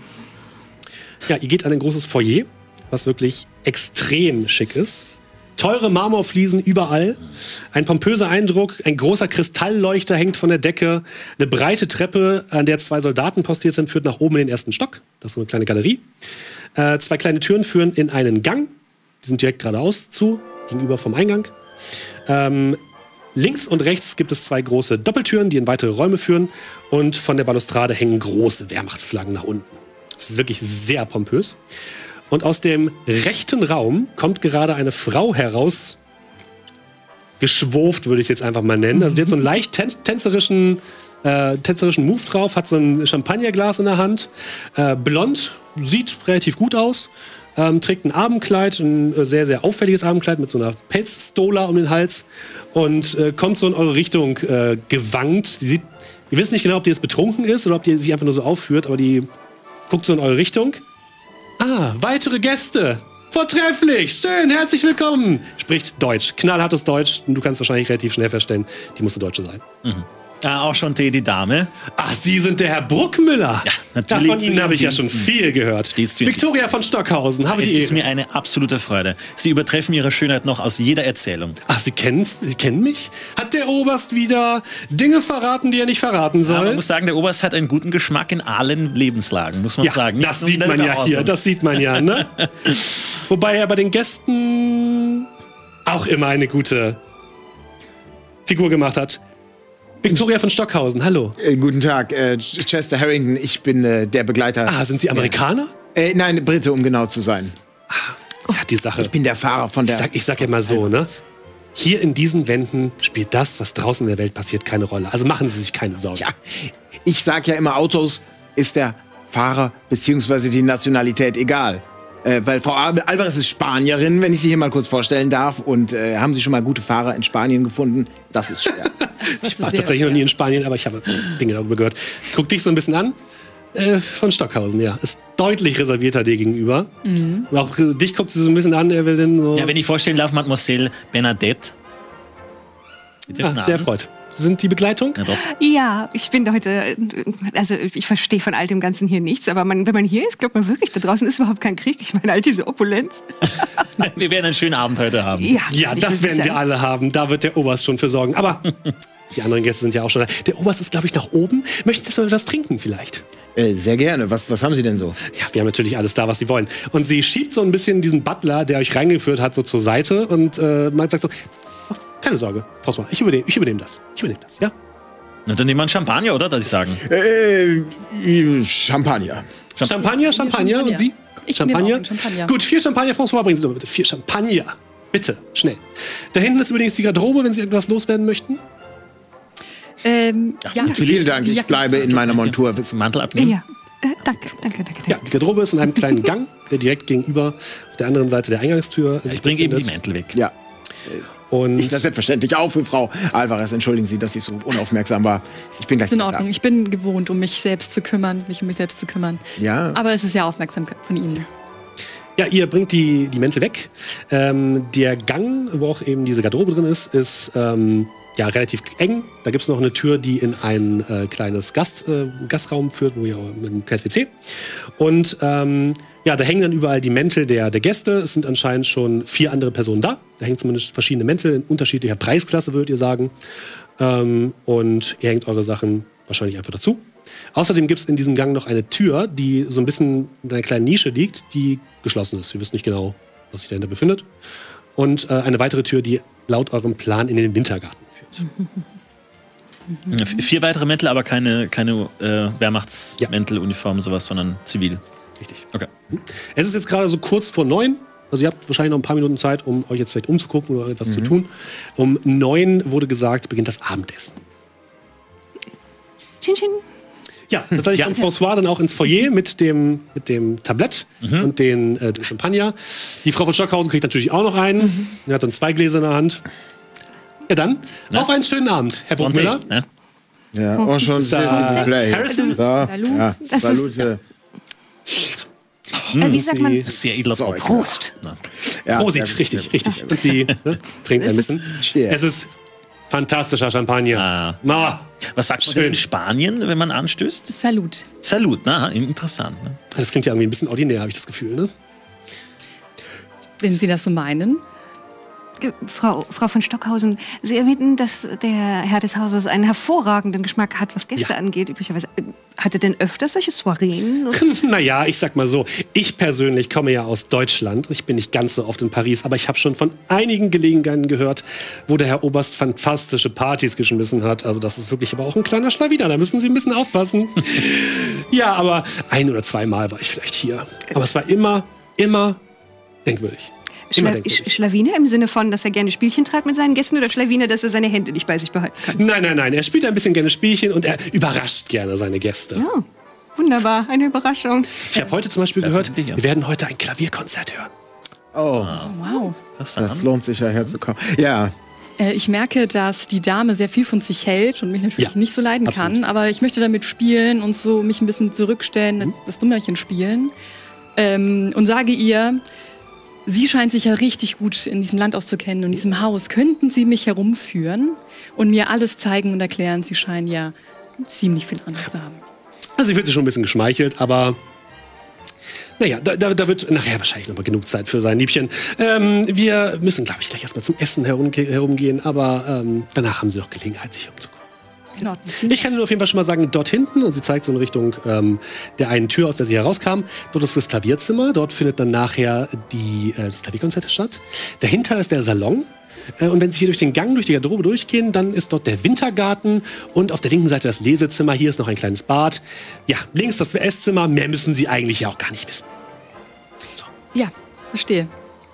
Ja, ihr geht an ein großes Foyer, was wirklich extrem schick ist. Teure Marmorfliesen überall, ein pompöser Eindruck, ein großer Kristallleuchter hängt von der Decke, eine breite Treppe, an der zwei Soldaten postiert sind, führt nach oben in den ersten Stock. Das ist so eine kleine Galerie. Äh, zwei kleine Türen führen in einen Gang, die sind direkt geradeaus zu, gegenüber vom Eingang. Ähm, links und rechts gibt es zwei große Doppeltüren, die in weitere Räume führen, und von der Balustrade hängen große Wehrmachtsflaggen nach unten. Das ist wirklich sehr pompös. Und aus dem rechten Raum kommt gerade eine Frau heraus, geschwurft, würde ich es jetzt einfach mal nennen. Also die hat so einen leicht tän tänzerischen, äh, tänzerischen Move drauf, hat so ein Champagnerglas in der Hand, äh, blond, sieht relativ gut aus, ähm, trägt ein Abendkleid, ein äh, sehr, sehr auffälliges Abendkleid mit so einer Pelzstola um den Hals und äh, kommt so in eure Richtung äh, gewankt. Die sieht, ihr wisst nicht genau, ob die jetzt betrunken ist oder ob die sich einfach nur so aufführt, aber die guckt so in eure Richtung. Ah, weitere Gäste. Vortrefflich, schön, herzlich willkommen. Spricht Deutsch, knallhartes Deutsch. Und du kannst wahrscheinlich relativ schnell feststellen, die musste Deutsche sein. Ah, auch schon die, die Dame. Ah, Sie sind der Herr Bruckmüller. Ja, natürlich. Von Ihnen habe ich ja schon Diensten. viel gehört. Stets zu Ihren Victoria von Stockhausen, habe Es die ist Ehre. mir eine absolute Freude. Sie übertreffen ihre Schönheit noch aus jeder Erzählung. Ach, Sie kennen, Sie kennen mich? Hat der Oberst wieder Dinge verraten, die er nicht verraten Ja, soll? man muss sagen, der Oberst hat einen guten Geschmack in allen Lebenslagen, muss man ja, sagen. das Nicht sieht nur man in ja der hier, Ausnahme. das sieht man ja, ne? Wobei er bei den Gästen auch immer eine gute Figur gemacht hat. Victoria von Stockhausen, hallo. Äh, guten Tag, äh, Chester Harrington. Ich bin äh, der Begleiter. Ah, sind Sie Amerikaner? Äh, nein, Brite, um genau zu sein. Ja, die Sache. Ich bin der Fahrer von Ich der. sag, ich sag ja mal so, ne? Hier in diesen Wänden spielt das, was draußen in der Welt passiert, keine Rolle. Also machen Sie sich keine Sorgen. Ja, ich sag ja immer, Autos ist der Fahrer bzw. die Nationalität egal. Äh, weil Frau Al- Alvarez ist Spanierin, wenn ich sie hier mal kurz vorstellen darf. Und äh, haben Sie schon mal gute Fahrer in Spanien gefunden? Das ist schwer. Ich war tatsächlich noch nie in Spanien, aber ich habe Dinge darüber gehört. Ich guck dich so ein bisschen an. Äh, von Stockhausen, ja. Ist deutlich reservierter dir gegenüber. Mhm. Und auch äh, dich guckt sie so ein bisschen an, Evelyn. So. Ja, wenn ich vorstellen darf, Mademoiselle Bernadette. Ah, sehr erfreut. Sind die Begleitung? Ja, doch. Ja, ich bin heute, also ich verstehe von all dem Ganzen hier nichts, aber man, wenn man hier ist, glaubt man wirklich, da draußen ist überhaupt kein Krieg. Ich meine, all diese Opulenz. Wir werden einen schönen Abend heute haben. Ja, Ja, das werden wir sagen. alle haben. Da wird der Oberst schon für sorgen. Aber die anderen Gäste sind ja auch schon da. Der Oberst ist, glaube ich, nach oben. Möchten Sie mal was trinken vielleicht? Äh, sehr gerne. Was, was haben Sie denn so? Ja, wir haben natürlich alles da, was Sie wollen. Und sie schiebt so ein bisschen diesen Butler, der euch reingeführt hat, so zur Seite und äh, man sagt so, oh, keine Sorge, François, ich übernehme ich übernehm das. Ich übernehme das, ja? Na, dann nehmen wir einen Champagner, oder? Darf ich sagen? Äh, Champagner. Champagner, Champagner, Champagner. und Sie? Ich nehme auch einen Champagner. Gut, vier Champagner, François, bringen Sie doch mal bitte. Vier Champagner. Bitte, schnell. Da hinten ist übrigens die Garderobe, wenn Sie irgendwas loswerden möchten. Ähm, ja, Vielen Dank. Ich Jacke. bleibe in meiner Montur. Mantel abnehmen? Ja, äh, danke, danke, danke. danke. Ja, die Garderobe ist in einem kleinen Gang, der direkt gegenüber auf der anderen Seite der Eingangstür sich Ich bringe eben die befindet. Mäntel weg. Ja. Und Ich das selbstverständlich auch für Frau Alvarez. Entschuldigen Sie, dass ich so unaufmerksam war. Ich bin gleich Ist in da. Ordnung. Ich bin gewohnt, um mich selbst zu kümmern, mich um mich selbst zu kümmern. Ja. Aber es ist ja Aufmerksamkeit von Ihnen. ja, ihr bringt die, die Mäntel weg. Ähm, der Gang, wo auch eben diese Garderobe drin ist, ist ähm, ja, relativ eng. Da gibt es noch eine Tür, die in ein äh, kleines Gast, äh, Gastraum führt, wo ihr mit einem kleines W C. Und ähm, ja, da hängen dann überall die Mäntel der, der Gäste. Es sind anscheinend schon vier andere Personen da. Da hängen zumindest verschiedene Mäntel in unterschiedlicher Preisklasse, würdet ihr sagen. Ähm, und ihr hängt eure Sachen wahrscheinlich einfach dazu. Außerdem gibt es in diesem Gang noch eine Tür, die so ein bisschen in einer kleinen Nische liegt, die geschlossen ist. Ihr wisst nicht genau, was sich dahinter befindet. Und äh, eine weitere Tür, die laut eurem Plan in den Wintergarten führt. Ja, v- Vier weitere Mäntel, aber keine, keine äh, Wehrmachtsmäntel, Uniform, sowas, sondern zivil. Richtig. Okay. Es ist jetzt gerade so kurz vor neun. Also ihr habt wahrscheinlich noch ein paar Minuten Zeit, um euch jetzt vielleicht umzugucken oder etwas zu tun. Um neun wurde gesagt, beginnt das Abendessen. Chin, chin. Ja, das hatte ich Ja. von François dann auch ins Foyer mit dem, mit dem Tablett und den äh, dem Champagner. Die Frau von Stockhausen kriegt natürlich auch noch einen. Er hat dann zwei Gläser in der Hand. Ja dann, Na? auf einen schönen Abend, Herr Bruckmüller. Ne? Ja, auch schon Da- Play. Harrison? So, Salut. ja, Das ist- Salute. Äh, wie sagt man? Das ist sehr edler So, Tropf. Prost. Na. Ja, Prosit, sehr- richtig, richtig. Und sie ne, trinkt ein Es ist- bisschen. Cheers. Es ist fantastischer Champagner. Ah. Na, Was sagt man Schön. denn in Spanien, wenn man anstößt? Salut. Salut, na, interessant. Ne? das klingt ja irgendwie ein bisschen ordinär, habe ich das Gefühl, ne? Wenn Sie das so meinen. Äh, Frau, Frau von Stockhausen, Sie erwähnten, dass der Herr des Hauses einen hervorragenden Geschmack hat, was Gäste Ja. angeht. Üblicherweise äh, hat er denn öfter solche Soireen? Naja, ich sag mal so, ich persönlich komme ja aus Deutschland. Ich bin nicht ganz so oft in Paris, aber ich habe schon von einigen Gelegenheiten gehört, wo der Herr Oberst fantastische Partys geschmissen hat. Also das ist wirklich aber auch ein kleiner Schlawiner, da müssen Sie ein bisschen aufpassen. Ja, aber ein oder zweimal war ich vielleicht hier. Aber es war immer, immer denkwürdig. Immer Schla denkwürdig. Sch Schlawiner im Sinne von, dass er gerne Spielchen treibt mit seinen Gästen oder Schlawiner, dass er seine Hände nicht bei sich behalten kann? Nein, nein, nein, er spielt ein bisschen gerne Spielchen und er überrascht gerne seine Gäste. Ja, wunderbar, eine Überraschung. Ich habe heute zum Beispiel gehört, sind wir hier. wir werden heute ein Klavierkonzert hören. Oh, Wow. Das, das lohnt sich ja herzukommen. Ja, Äh, ich merke, dass die Dame sehr viel von sich hält und mich natürlich Ja, nicht so leiden absolut. kann. Aber ich möchte damit spielen und so mich ein bisschen zurückstellen, das, das Dummerchen spielen. Ähm, und sage ihr, sie scheint sich ja richtig gut in diesem Land auszukennen und in diesem Haus. Könnten Sie mich herumführen und mir alles zeigen und erklären? Sie scheinen ja ziemlich viel Ahnung zu haben. Also sie fühlt sich schon ein bisschen geschmeichelt, aber naja, da, da, da wird nachher wahrscheinlich noch mal genug Zeit für sein Liebchen. Ähm, wir müssen, glaube ich, gleich erstmal zum Essen herumge herumgehen, aber ähm, danach haben sie noch Gelegenheit, sich umzugucken. In Ordnung. Ich kann Ihnen auf jeden Fall schon mal sagen, dort hinten, und sie zeigt so in Richtung ähm, der einen Tür, aus der sie herauskam, dort ist das Klavierzimmer, dort findet dann nachher die, äh, das Klavierkonzert statt. Dahinter ist der Salon. Äh, Und wenn Sie hier durch den Gang, durch die Garderobe durchgehen, dann ist dort der Wintergarten und auf der linken Seite das Lesezimmer. Hier ist noch ein kleines Bad. Ja, links das Esszimmer. Mehr müssen Sie eigentlich ja auch gar nicht wissen. Ja, verstehe.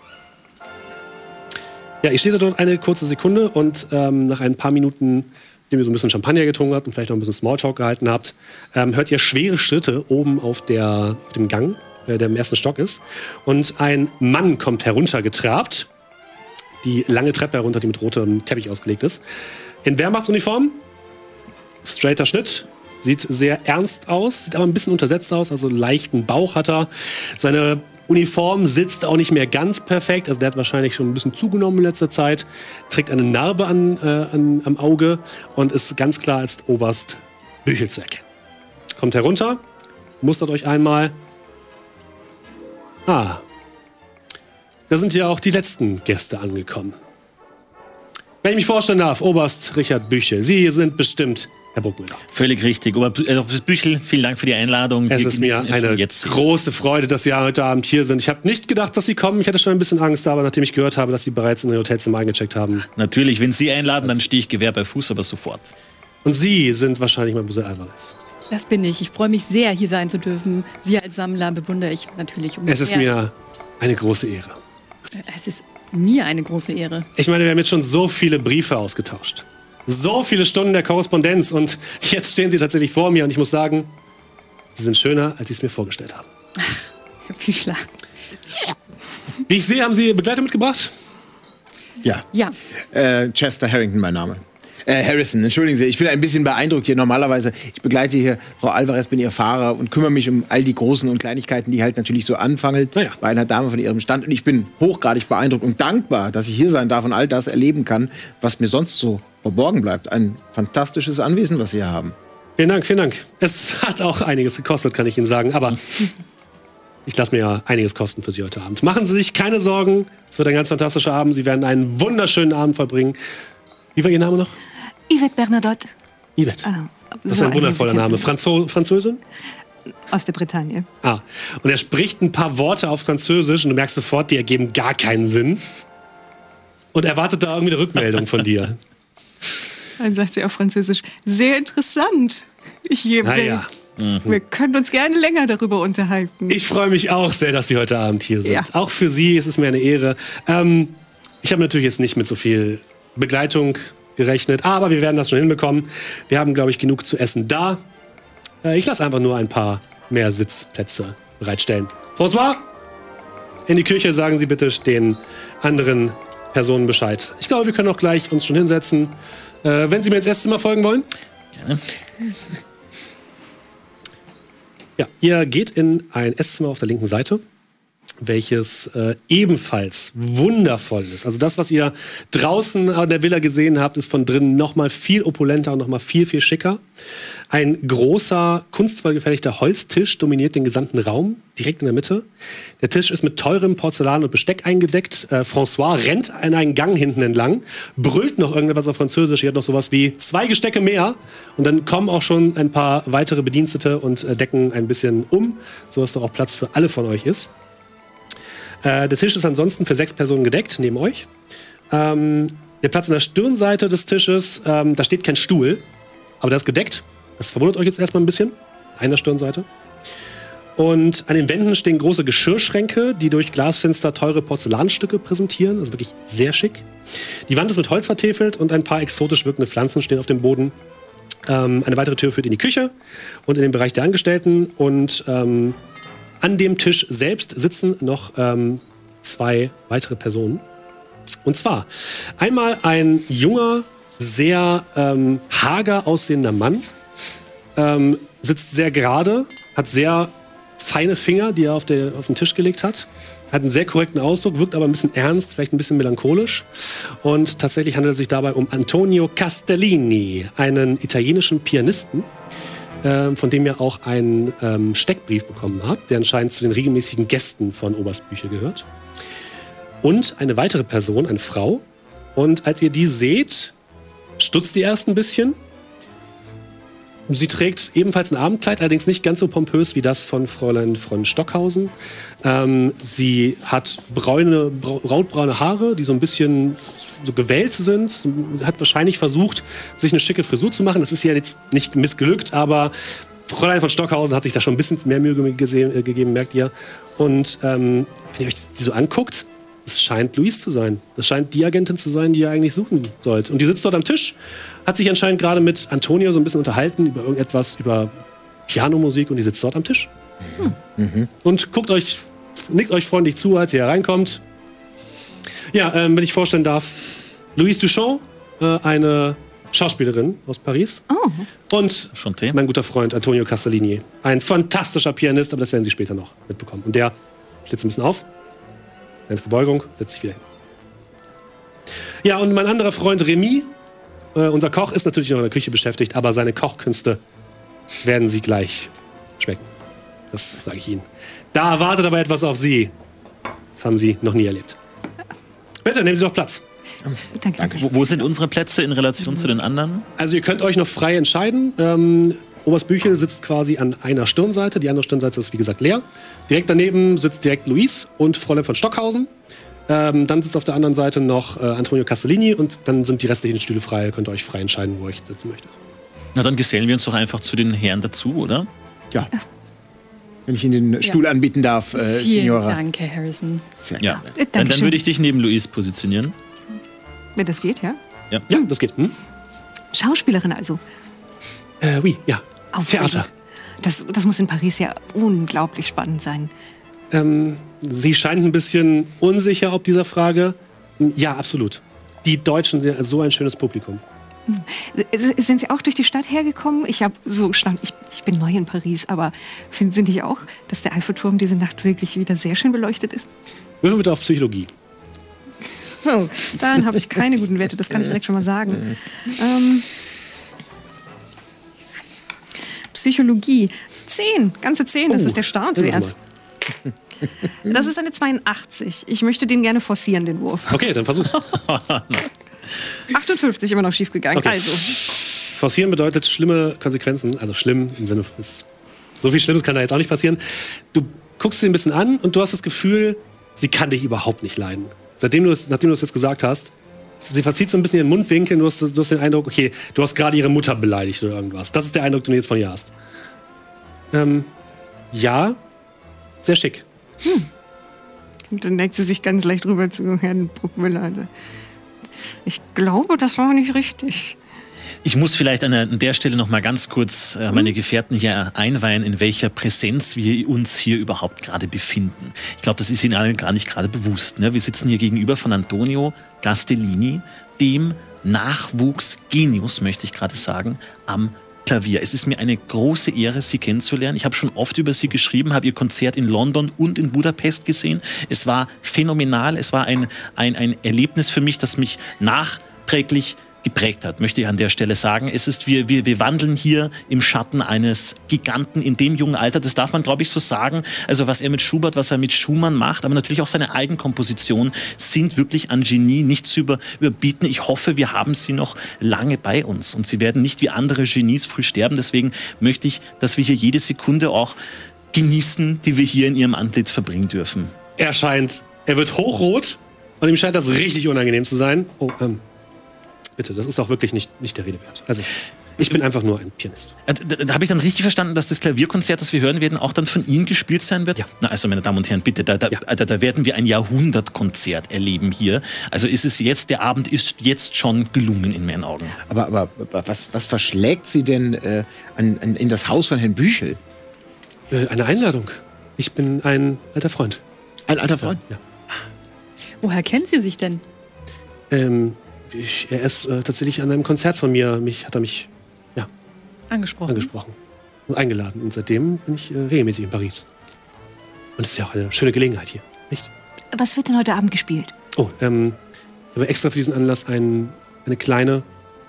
Ja, ich stehe da dort eine kurze Sekunde und ähm, nach ein paar Minuten, nachdem ihr so ein bisschen Champagner getrunken habt und vielleicht noch ein bisschen Smalltalk gehalten habt, ähm, hört ihr schwere Schritte oben auf, der, auf dem Gang, äh, der im ersten Stock ist. Und ein Mann kommt heruntergetrabt. Die lange Treppe herunter, die mit rotem Teppich ausgelegt ist. In Wehrmachtsuniform, straighter Schnitt, Sieht sehr ernst aus, sieht aber ein bisschen untersetzt aus, also einen leichten Bauch hat er. Seine Uniform sitzt auch nicht mehr ganz perfekt, also der hat wahrscheinlich schon ein bisschen zugenommen in letzter Zeit. Trägt eine Narbe an, äh, an, am Auge und ist ganz klar als Oberst Büchel zu erkennen. Kommt herunter, mustert euch einmal. Ah, da sind ja auch die letzten Gäste angekommen. Wenn ich mich vorstellen darf, Oberst Richard Büchel, Sie sind bestimmt Herr Bruckmüller. Völlig richtig. Oberst Büchel, vielen Dank für die Einladung. Es ist mir eine große Freude, dass Sie heute Abend hier sind. Ich habe nicht gedacht, dass Sie kommen. Ich hatte schon ein bisschen Angst, aber nachdem ich gehört habe, dass Sie bereits in Ihr Hotelzimmer eingecheckt haben. Natürlich, wenn Sie einladen, dann stehe ich Gewehr bei Fuß, aber sofort. Und Sie sind wahrscheinlich Mademoiselle Alvarez. Das bin ich. Ich freue mich sehr, hier sein zu dürfen. Sie als Sammler bewundere ich natürlich. Um es ist mir eine große Ehre. Es ist mir eine große Ehre. Ich meine, wir haben jetzt schon so viele Briefe ausgetauscht. So viele Stunden der Korrespondenz. Und jetzt stehen Sie tatsächlich vor mir. Und ich muss sagen, Sie sind schöner, als ich es mir vorgestellt habe. Ach, Herr Büchler. Wie ich sehe, haben Sie Begleitung mitgebracht? Ja. Ja. Äh, Chester Harrington, mein Name. Äh, Harrison, entschuldigen Sie, ich bin ein bisschen beeindruckt hier. Normalerweise, ich begleite hier Frau Alvarez, bin ihr Fahrer und kümmere mich um all die großen und Kleinigkeiten, die halt natürlich so anfangen Naja. bei einer Dame von ihrem Stand. Und ich bin hochgradig beeindruckt und dankbar, dass ich hier sein darf und all das erleben kann, was mir sonst so verborgen bleibt. Ein fantastisches Anwesen, was Sie hier haben. Vielen Dank, vielen Dank. Es hat auch einiges gekostet, kann ich Ihnen sagen. Aber ich lasse mir ja einiges kosten für Sie heute Abend. Machen Sie sich keine Sorgen. Es wird ein ganz fantastischer Abend. Sie werden einen wunderschönen Abend verbringen. Wie war Ihr Name noch? Yvette Bernadotte. Yvette. Ah, Das ist so ein wundervoller eine Name. Franzo Französin? Aus der Bretagne. Ah. Und er spricht ein paar Worte auf Französisch und du merkst sofort, die ergeben gar keinen Sinn. Und erwartet da irgendwie eine Rückmeldung von dir. Dann sagt sie auf Französisch, sehr interessant. Ich gebe. Naja. Wir können uns gerne länger darüber unterhalten. Ich freue mich auch sehr, dass Sie heute Abend hier sind. Ja. Auch für Sie ist es mir eine Ehre. Ähm, ich habe natürlich jetzt nicht mit so viel Begleitung gerechnet, aber wir werden das schon hinbekommen. Wir haben, glaube ich, genug zu essen da. Äh, ich lasse einfach nur ein paar mehr Sitzplätze bereitstellen. François, in die Küche sagen Sie bitte den anderen Personen Bescheid. Ich glaube, wir können auch gleich uns schon hinsetzen. Äh, wenn Sie mir ins Esszimmer folgen wollen. Gerne. Ja, ihr geht in ein Esszimmer auf der linken Seite, welches äh, ebenfalls wundervoll ist. Also das, was ihr draußen an der Villa gesehen habt, ist von drinnen noch mal viel opulenter und noch mal viel, viel schicker. Ein großer, kunstvoll gefertigter Holztisch dominiert den gesamten Raum, direkt in der Mitte. Der Tisch ist mit teurem Porzellan und Besteck eingedeckt. Äh, François rennt in einen Gang hinten entlang, brüllt noch irgendetwas auf Französisch. Hier hat noch sowas wie zwei Gestecke mehr. Und dann kommen auch schon ein paar weitere Bedienstete und äh, decken ein bisschen um, sodass da auch Platz für alle von euch ist. Äh, der Tisch ist ansonsten für sechs Personen gedeckt, neben euch. Ähm, der Platz an der Stirnseite des Tisches, ähm, da steht kein Stuhl, aber der ist gedeckt. Das verwundert euch jetzt erstmal ein bisschen. Einer Stirnseite. Und an den Wänden stehen große Geschirrschränke, die durch Glasfenster teure Porzellanstücke präsentieren. Also wirklich sehr schick. Die Wand ist mit Holz vertäfelt und ein paar exotisch wirkende Pflanzen stehen auf dem Boden. Ähm, eine weitere Tür führt in die Küche und in den Bereich der Angestellten. Und ähm, an dem Tisch selbst sitzen noch ähm, zwei weitere Personen. Und zwar einmal ein junger, sehr ähm, hager aussehender Mann. Ähm, sitzt sehr gerade, hat sehr feine Finger, die er auf, der, auf den Tisch gelegt hat. Hat einen sehr korrekten Ausdruck, wirkt aber ein bisschen ernst, vielleicht ein bisschen melancholisch. Und tatsächlich handelt es sich dabei um Antonio Castellini, einen italienischen Pianisten, äh, von dem ihr auch einen ähm, Steckbrief bekommen habt, der anscheinend zu den regelmäßigen Gästen von Oberst Büchel gehört. Und eine weitere Person, eine Frau. Und als ihr die seht, stutzt die erst ein bisschen. Sie trägt ebenfalls ein Abendkleid, allerdings nicht ganz so pompös wie das von Fräulein von Stockhausen. Ähm, sie hat braune, brau, rotbraune Haare, die so ein bisschen so gewellt sind. Sie hat wahrscheinlich versucht, sich eine schicke Frisur zu machen. Das ist ja jetzt nicht missglückt, aber Fräulein von Stockhausen hat sich da schon ein bisschen mehr Mühe gesehen, äh, gegeben, merkt ihr. Und ähm, wenn ihr euch die so anguckt, es scheint Louise zu sein. Das scheint die Agentin zu sein, die ihr eigentlich suchen sollt. Und die sitzt dort am Tisch, hat sich anscheinend gerade mit Antonio so ein bisschen unterhalten über irgendetwas, über Pianomusik, und die sitzt dort am Tisch. Mhm. Mhm. Und guckt euch, nickt euch freundlich zu, als ihr hereinkommt. Ja, ähm, wenn ich vorstellen darf, Louise Duchamp, äh, eine Schauspielerin aus Paris. Oh. Und Chanté. mein guter Freund Antonio Castellini. Ein fantastischer Pianist, aber das werden Sie später noch mitbekommen. Und der steht so ein bisschen auf. Eine Verbeugung, setzt sich wieder hin. Ja, und mein anderer Freund Remy, äh, unser Koch, ist natürlich noch in der Küche beschäftigt, aber seine Kochkünste werden Sie gleich schmecken. Das sage ich Ihnen. Da wartet aber etwas auf Sie. Das haben Sie noch nie erlebt. Bitte, nehmen Sie doch Platz. Danke. Danke. Wo, wo sind unsere Plätze in Relation zu den anderen? Also ihr könnt euch noch frei entscheiden. Ähm, Oberstbüchel sitzt quasi an einer Stirnseite. Die andere Stirnseite ist, wie gesagt, leer. Direkt daneben sitzt direkt Luis und Fräulein von Stockhausen. Ähm, dann sitzt auf der anderen Seite noch äh, Antonio Castellini und dann sind die restlichen Stühle frei. Ihr könnt euch frei entscheiden, wo ihr sitzen möchtet. Na, dann gesellen wir uns doch einfach zu den Herren dazu, oder? Ja. Wenn ich Ihnen den Stuhl anbieten darf, äh, Vielen Signora. Dank, Herr Harrison. Sehr Ja. gerne. Dann, dann würde ich dich neben Luis positionieren. Wenn das geht, ja? Ja. Ja, das geht. Hm? Schauspielerin also. Äh, oui, ja. Aufregend. Theater. Das, das muss in Paris ja unglaublich spannend sein. Ähm, Sie scheint ein bisschen unsicher ob dieser Frage. Ja, absolut. Die Deutschen sind so ein schönes Publikum. S- Sind Sie auch durch die Stadt hergekommen? Ich habe so stand, ich, ich bin neu in Paris, aber finden Sie nicht auch, dass der Eiffelturm diese Nacht wirklich wieder sehr schön beleuchtet ist? Würfel bitte auf Psychologie. Oh, dann habe ich keine guten Werte, das kann ich direkt schon mal sagen. Ähm, Psychologie. Zehn, ganze zehn, das Oh, ist der Startwert. Das ist eine zweiundachtzig. Ich möchte den gerne forcieren, den Wurf. Okay, dann versuch's. achtundfünfzig immer noch schief gegangen. Okay. Also, Forcieren bedeutet schlimme Konsequenzen. Also schlimm im Sinne von, so viel Schlimmes kann da jetzt auch nicht passieren. Du guckst sie ein bisschen an und du hast das Gefühl, sie kann dich überhaupt nicht leiden. Seitdem du es, nachdem du es jetzt gesagt hast, sie verzieht so ein bisschen ihren Mundwinkel und du hast, du hast den Eindruck, okay, du hast gerade ihre Mutter beleidigt oder irgendwas. Das ist der Eindruck, den du jetzt von ihr hast. Ähm, ja, sehr schick. und dann neigt sie sich ganz leicht rüber zu Herrn Bruckmüller. Also, ich glaube, das war nicht richtig. Ich muss vielleicht an der, an der Stelle noch mal ganz kurz äh, meine Gefährten hier einweihen, in welcher Präsenz wir uns hier überhaupt gerade befinden. Ich glaube, das ist Ihnen allen gar nicht gerade bewusst. Ne? Wir sitzen hier gegenüber von Antonio Castellini, dem Nachwuchsgenius, möchte ich gerade sagen, am Klavier. Es ist mir eine große Ehre, Sie kennenzulernen. Ich habe schon oft über Sie geschrieben, habe Ihr Konzert in London und in Budapest gesehen. Es war phänomenal. Es war ein, ein, ein Erlebnis für mich, das mich nachträglich geprägt hat, möchte ich an der Stelle sagen. Es ist, wir, wir, wir wandeln hier im Schatten eines Giganten in dem jungen Alter. Das darf man, glaube ich, so sagen. Also was er mit Schubert, was er mit Schumann macht, aber natürlich auch seine Eigenkompositionen sind wirklich an Genie nicht zu über, überbieten. Ich hoffe, wir haben sie noch lange bei uns und sie werden nicht wie andere Genies früh sterben. Deswegen möchte ich, dass wir hier jede Sekunde auch genießen, die wir hier in ihrem Antlitz verbringen dürfen. Er scheint, er wird hochrot und ihm scheint das richtig unangenehm zu sein. Oh, ähm, bitte, das ist auch wirklich nicht, nicht der Rede wert. Also, ich bin einfach nur ein Pianist. Da, da, da habe ich dann richtig verstanden, dass das Klavierkonzert, das wir hören werden, auch dann von Ihnen gespielt sein wird? Ja. Na, also, meine Damen und Herren, bitte, da, da, Ja. da, da werden wir ein Jahrhundertkonzert erleben hier. Also ist es jetzt, der Abend ist jetzt schon gelungen in meinen Augen. Aber, aber was, was verschlägt Sie denn äh, an, an, in das Haus von Herrn Büchel? Äh, eine Einladung. Ich bin ein alter Freund. Ein alter Freund? Ja. Woher kennen Sie sich denn? Ähm, ich, er ist äh, tatsächlich an einem Konzert von mir, mich, hat er mich ja, Angesprochen. angesprochen und eingeladen. Und seitdem bin ich äh, regelmäßig in Paris. Und es ist ja auch eine schöne Gelegenheit hier, nicht? Was wird denn heute Abend gespielt? Oh, ähm, ich habe extra für diesen Anlass ein, eine kleine,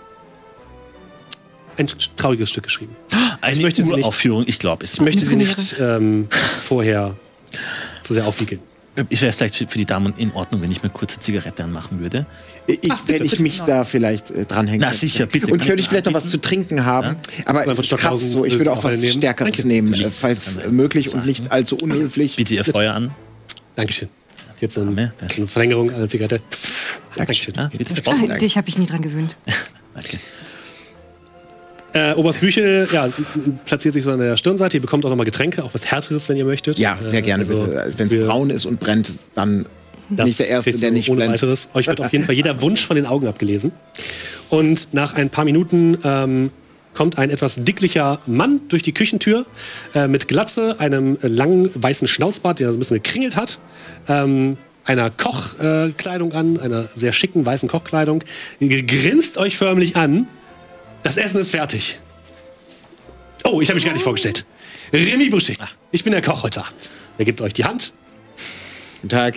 ein trauriges Stück geschrieben. Eine möchte Sie nicht- Uraufführung, ich glaube es. Ich möchte sie nicht ähm, vorher zu sehr aufwiegeln. Ich wäre es vielleicht für, für die Damen in Ordnung, wenn ich mir kurze Zigarette anmachen würde. Ich, Ach, bitte, wenn ich bitte. mich da vielleicht äh, dranhängen Na, könnte. sicher, bitte. Und könnte ich vielleicht noch was zu trinken haben. Aber Oder es von kratzt Stockhausen so. Ich würde auch auch was eine nehmen. Stärkeres Danke. nehmen, Liegt. äh, falls Kann äh, man möglich und sagen. nicht allzu unhöflich. Bitte Ihr Feuer an. Dankeschön. Jetzt eine, Dame, da- eine Verlängerung einer Zigarette. Dankeschön. Ja, bitte. Spaß. Ah, dich habe ich nie dran gewöhnt. Danke. Äh, Oberstbüchel, ja, platziert sich so an der Stirnseite. Ihr bekommt auch nochmal Getränke, auch was Härteres, wenn ihr möchtet. Ja, sehr Äh, gerne also bitte. Wenn es wir- braun ist und brennt, dann Das nicht der Erste, ist der so nicht ohne brennt. weiteres. Euch wird auf jeden Fall jeder Wunsch von den Augen abgelesen. Und nach ein paar Minuten ähm, kommt ein etwas dicklicher Mann durch die Küchentür äh, mit Glatze, einem äh, langen weißen Schnauzbart, der so ein bisschen gekringelt hat, ähm, einer Kochkleidung äh, Kleidung an, einer sehr schicken weißen Kochkleidung. Ihr grinst euch förmlich an Das Essen ist fertig. Oh, ich habe mich gar nicht vorgestellt. Remy Boucher. Ich bin der Koch heute Abend. Er gibt euch die Hand. Guten Tag.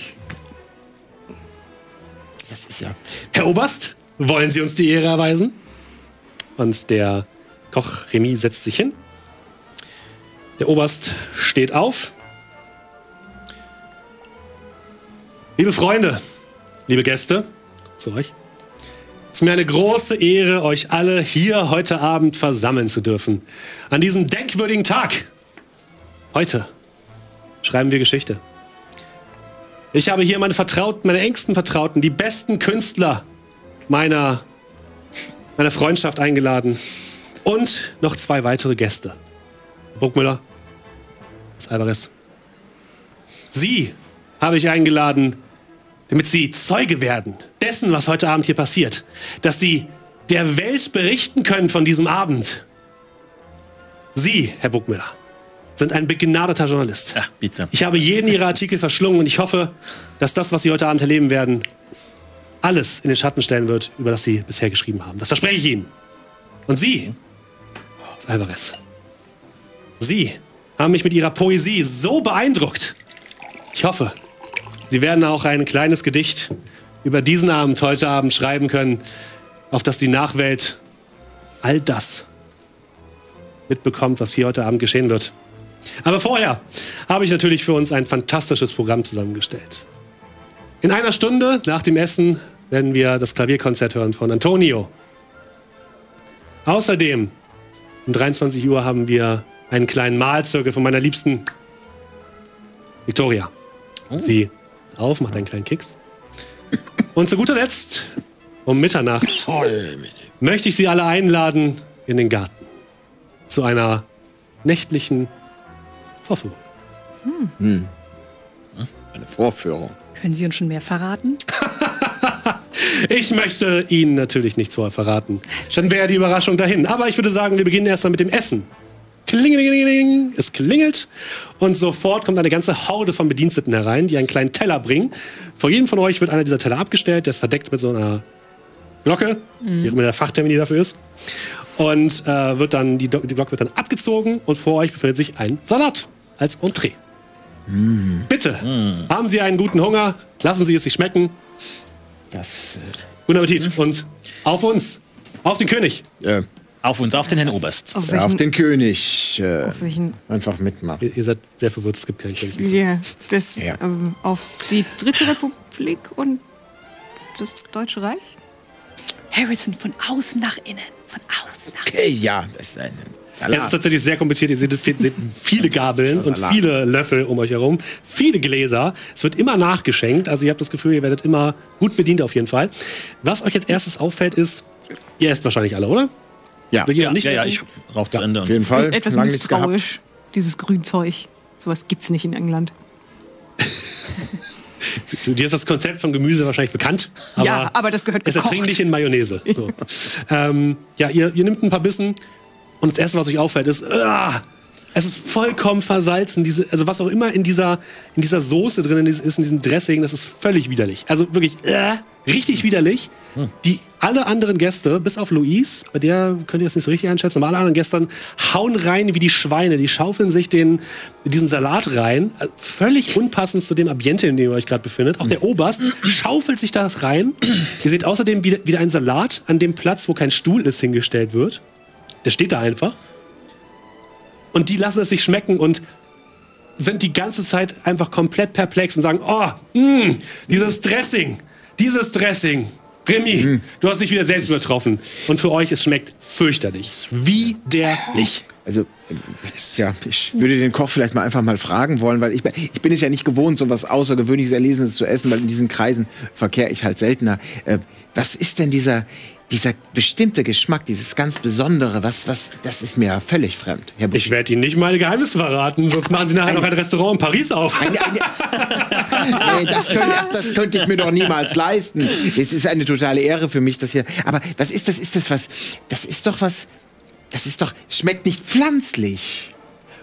Das ist ja... Herr Oberst, wollen Sie uns die Ehre erweisen? Und der Koch Remy setzt sich hin. Der Oberst steht auf. Liebe Freunde, liebe Gäste, zu euch. Es ist mir eine große Ehre, euch alle hier heute Abend versammeln zu dürfen. An diesem denkwürdigen Tag. Heute schreiben wir Geschichte. Ich habe hier meine Vertrauten, meine engsten Vertrauten, die besten Künstler meiner, meiner Freundschaft eingeladen. Und noch zwei weitere Gäste. Bruckmüller, das Alvarez. Sie habe ich eingeladen, damit sie Zeuge werden dessen, was heute Abend hier passiert. Dass sie der Welt berichten können von diesem Abend. Sie, Herr Bruckmüller, sind ein begnadeter Journalist. Ja, bitte. Ich habe jeden Ihrer Artikel verschlungen und ich hoffe, dass das, was Sie heute Abend erleben werden, alles in den Schatten stellen wird, über das Sie bisher geschrieben haben. Das verspreche ich Ihnen. Und Sie, Alvarez, Sie haben mich mit Ihrer Poesie so beeindruckt. Ich hoffe, Sie werden auch ein kleines Gedicht über diesen Abend heute Abend schreiben können, auf das die Nachwelt all das mitbekommt, was hier heute Abend geschehen wird. Aber vorher habe ich natürlich für uns ein fantastisches Programm zusammengestellt. In einer Stunde nach dem Essen werden wir das Klavierkonzert hören von Antonio. Außerdem um dreiundzwanzig Uhr haben wir einen kleinen Malzirkel von meiner Liebsten Victoria. Oh. Sie ist auf, macht einen kleinen Kicks. Und zu guter Letzt, um Mitternacht, möchte ich Sie alle einladen in den Garten. Zu einer nächtlichen Vorführung. Hm. Eine Vorführung. Können Sie uns schon mehr verraten? Ich möchte Ihnen natürlich nichts vorher verraten. Dann wäre die Überraschung dahin. Aber ich würde sagen, wir beginnen erstmal mit dem Essen. Klingelingeling, es klingelt und sofort kommt eine ganze Horde von Bediensteten herein, die einen kleinen Teller bringen. Vor jedem von euch wird einer dieser Teller abgestellt, der ist verdeckt mit so einer Glocke, mhm. wie auch immer der Fachtermin dafür ist. Und äh, wird dann, die, die Glocke wird dann abgezogen und vor euch befindet sich ein Salat als Entree. Mm. Bitte, mm. haben Sie einen guten Hunger, lassen Sie es sich schmecken. Das, äh, Guten Appetit mm. und auf uns, auf den König. Äh, auf uns, auf den Herrn Oberst. Auf, ja, auf den König. Äh, auf welchen? Einfach mitmachen. Ihr, ihr seid sehr verwirrt, es gibt keinen König. Yeah, das, ja. ähm, auf die Dritte Republik und das Deutsche Reich? Harrison, von außen nach innen. Von außen nach innen. Okay, ja, das ist ein Salat. Es ist tatsächlich sehr kompliziert. Ihr seht, seht viele Gabeln und viele Löffel um euch herum. Viele Gläser. Es wird immer nachgeschenkt. Also ihr habt das Gefühl, ihr werdet immer gut bedient auf jeden Fall. Was euch als erstes auffällt ist, ihr esst wahrscheinlich alle, oder? Ja, ja, nicht ja, ja, ich rauche zu Ende. Auf jeden Fall. Etwas Lang nichts gehabt. misstrauisch, dieses Grünzeug. Sowas gibt's nicht in England. Du, dir ist das Konzept von Gemüse wahrscheinlich bekannt. Aber ja, aber das gehört es gekocht. ertrinkt nicht in Mayonnaise. So. ähm, ja, ihr, ihr nehmt ein paar Bissen und das Erste, was euch auffällt, ist, uh, es ist vollkommen versalzen. Diese, also was auch immer in dieser, in dieser Soße drin ist, in diesem Dressing, das ist völlig widerlich. Also wirklich uh, richtig widerlich. Hm. Die alle anderen Gäste, bis auf Louise, bei der könnt ihr das nicht so richtig einschätzen, aber alle anderen Gäste hauen rein wie die Schweine. Die schaufeln sich den, diesen Salat rein. Also völlig unpassend zu dem Ambiente, in dem ihr euch gerade befindet. Auch der Oberst schaufelt sich das rein. Ihr seht außerdem wieder, wieder ein Salat an dem Platz, wo kein Stuhl ist, hingestellt wird. Der steht da einfach. Und die lassen es sich schmecken und sind die ganze Zeit einfach komplett perplex und sagen, oh, mh, dieses Dressing, dieses Dressing. Remy, mhm. du hast dich wieder selbst übertroffen. Und für euch, es schmeckt fürchterlich. Widerlich. Also, ja, ich würde den Koch vielleicht mal einfach mal fragen wollen, weil ich, ich bin es ja nicht gewohnt, so was Außergewöhnliches, Erlesenes zu essen, weil in diesen Kreisen verkehre ich halt seltener. Äh, was ist denn dieser, dieser bestimmte Geschmack, dieses ganz Besondere, was, was, das ist mir völlig fremd. Herr Ich werde Ihnen nicht meine Geheimnisse verraten, sonst machen Sie nachher ein, noch ein Restaurant in Paris auf. Eine, eine, nee, das, könnte, ach, das könnte ich mir doch niemals leisten. Es ist eine totale Ehre für mich, dass hier. Aber was ist das? Ist das was? Das ist doch was. Das ist doch. Es schmeckt nicht pflanzlich.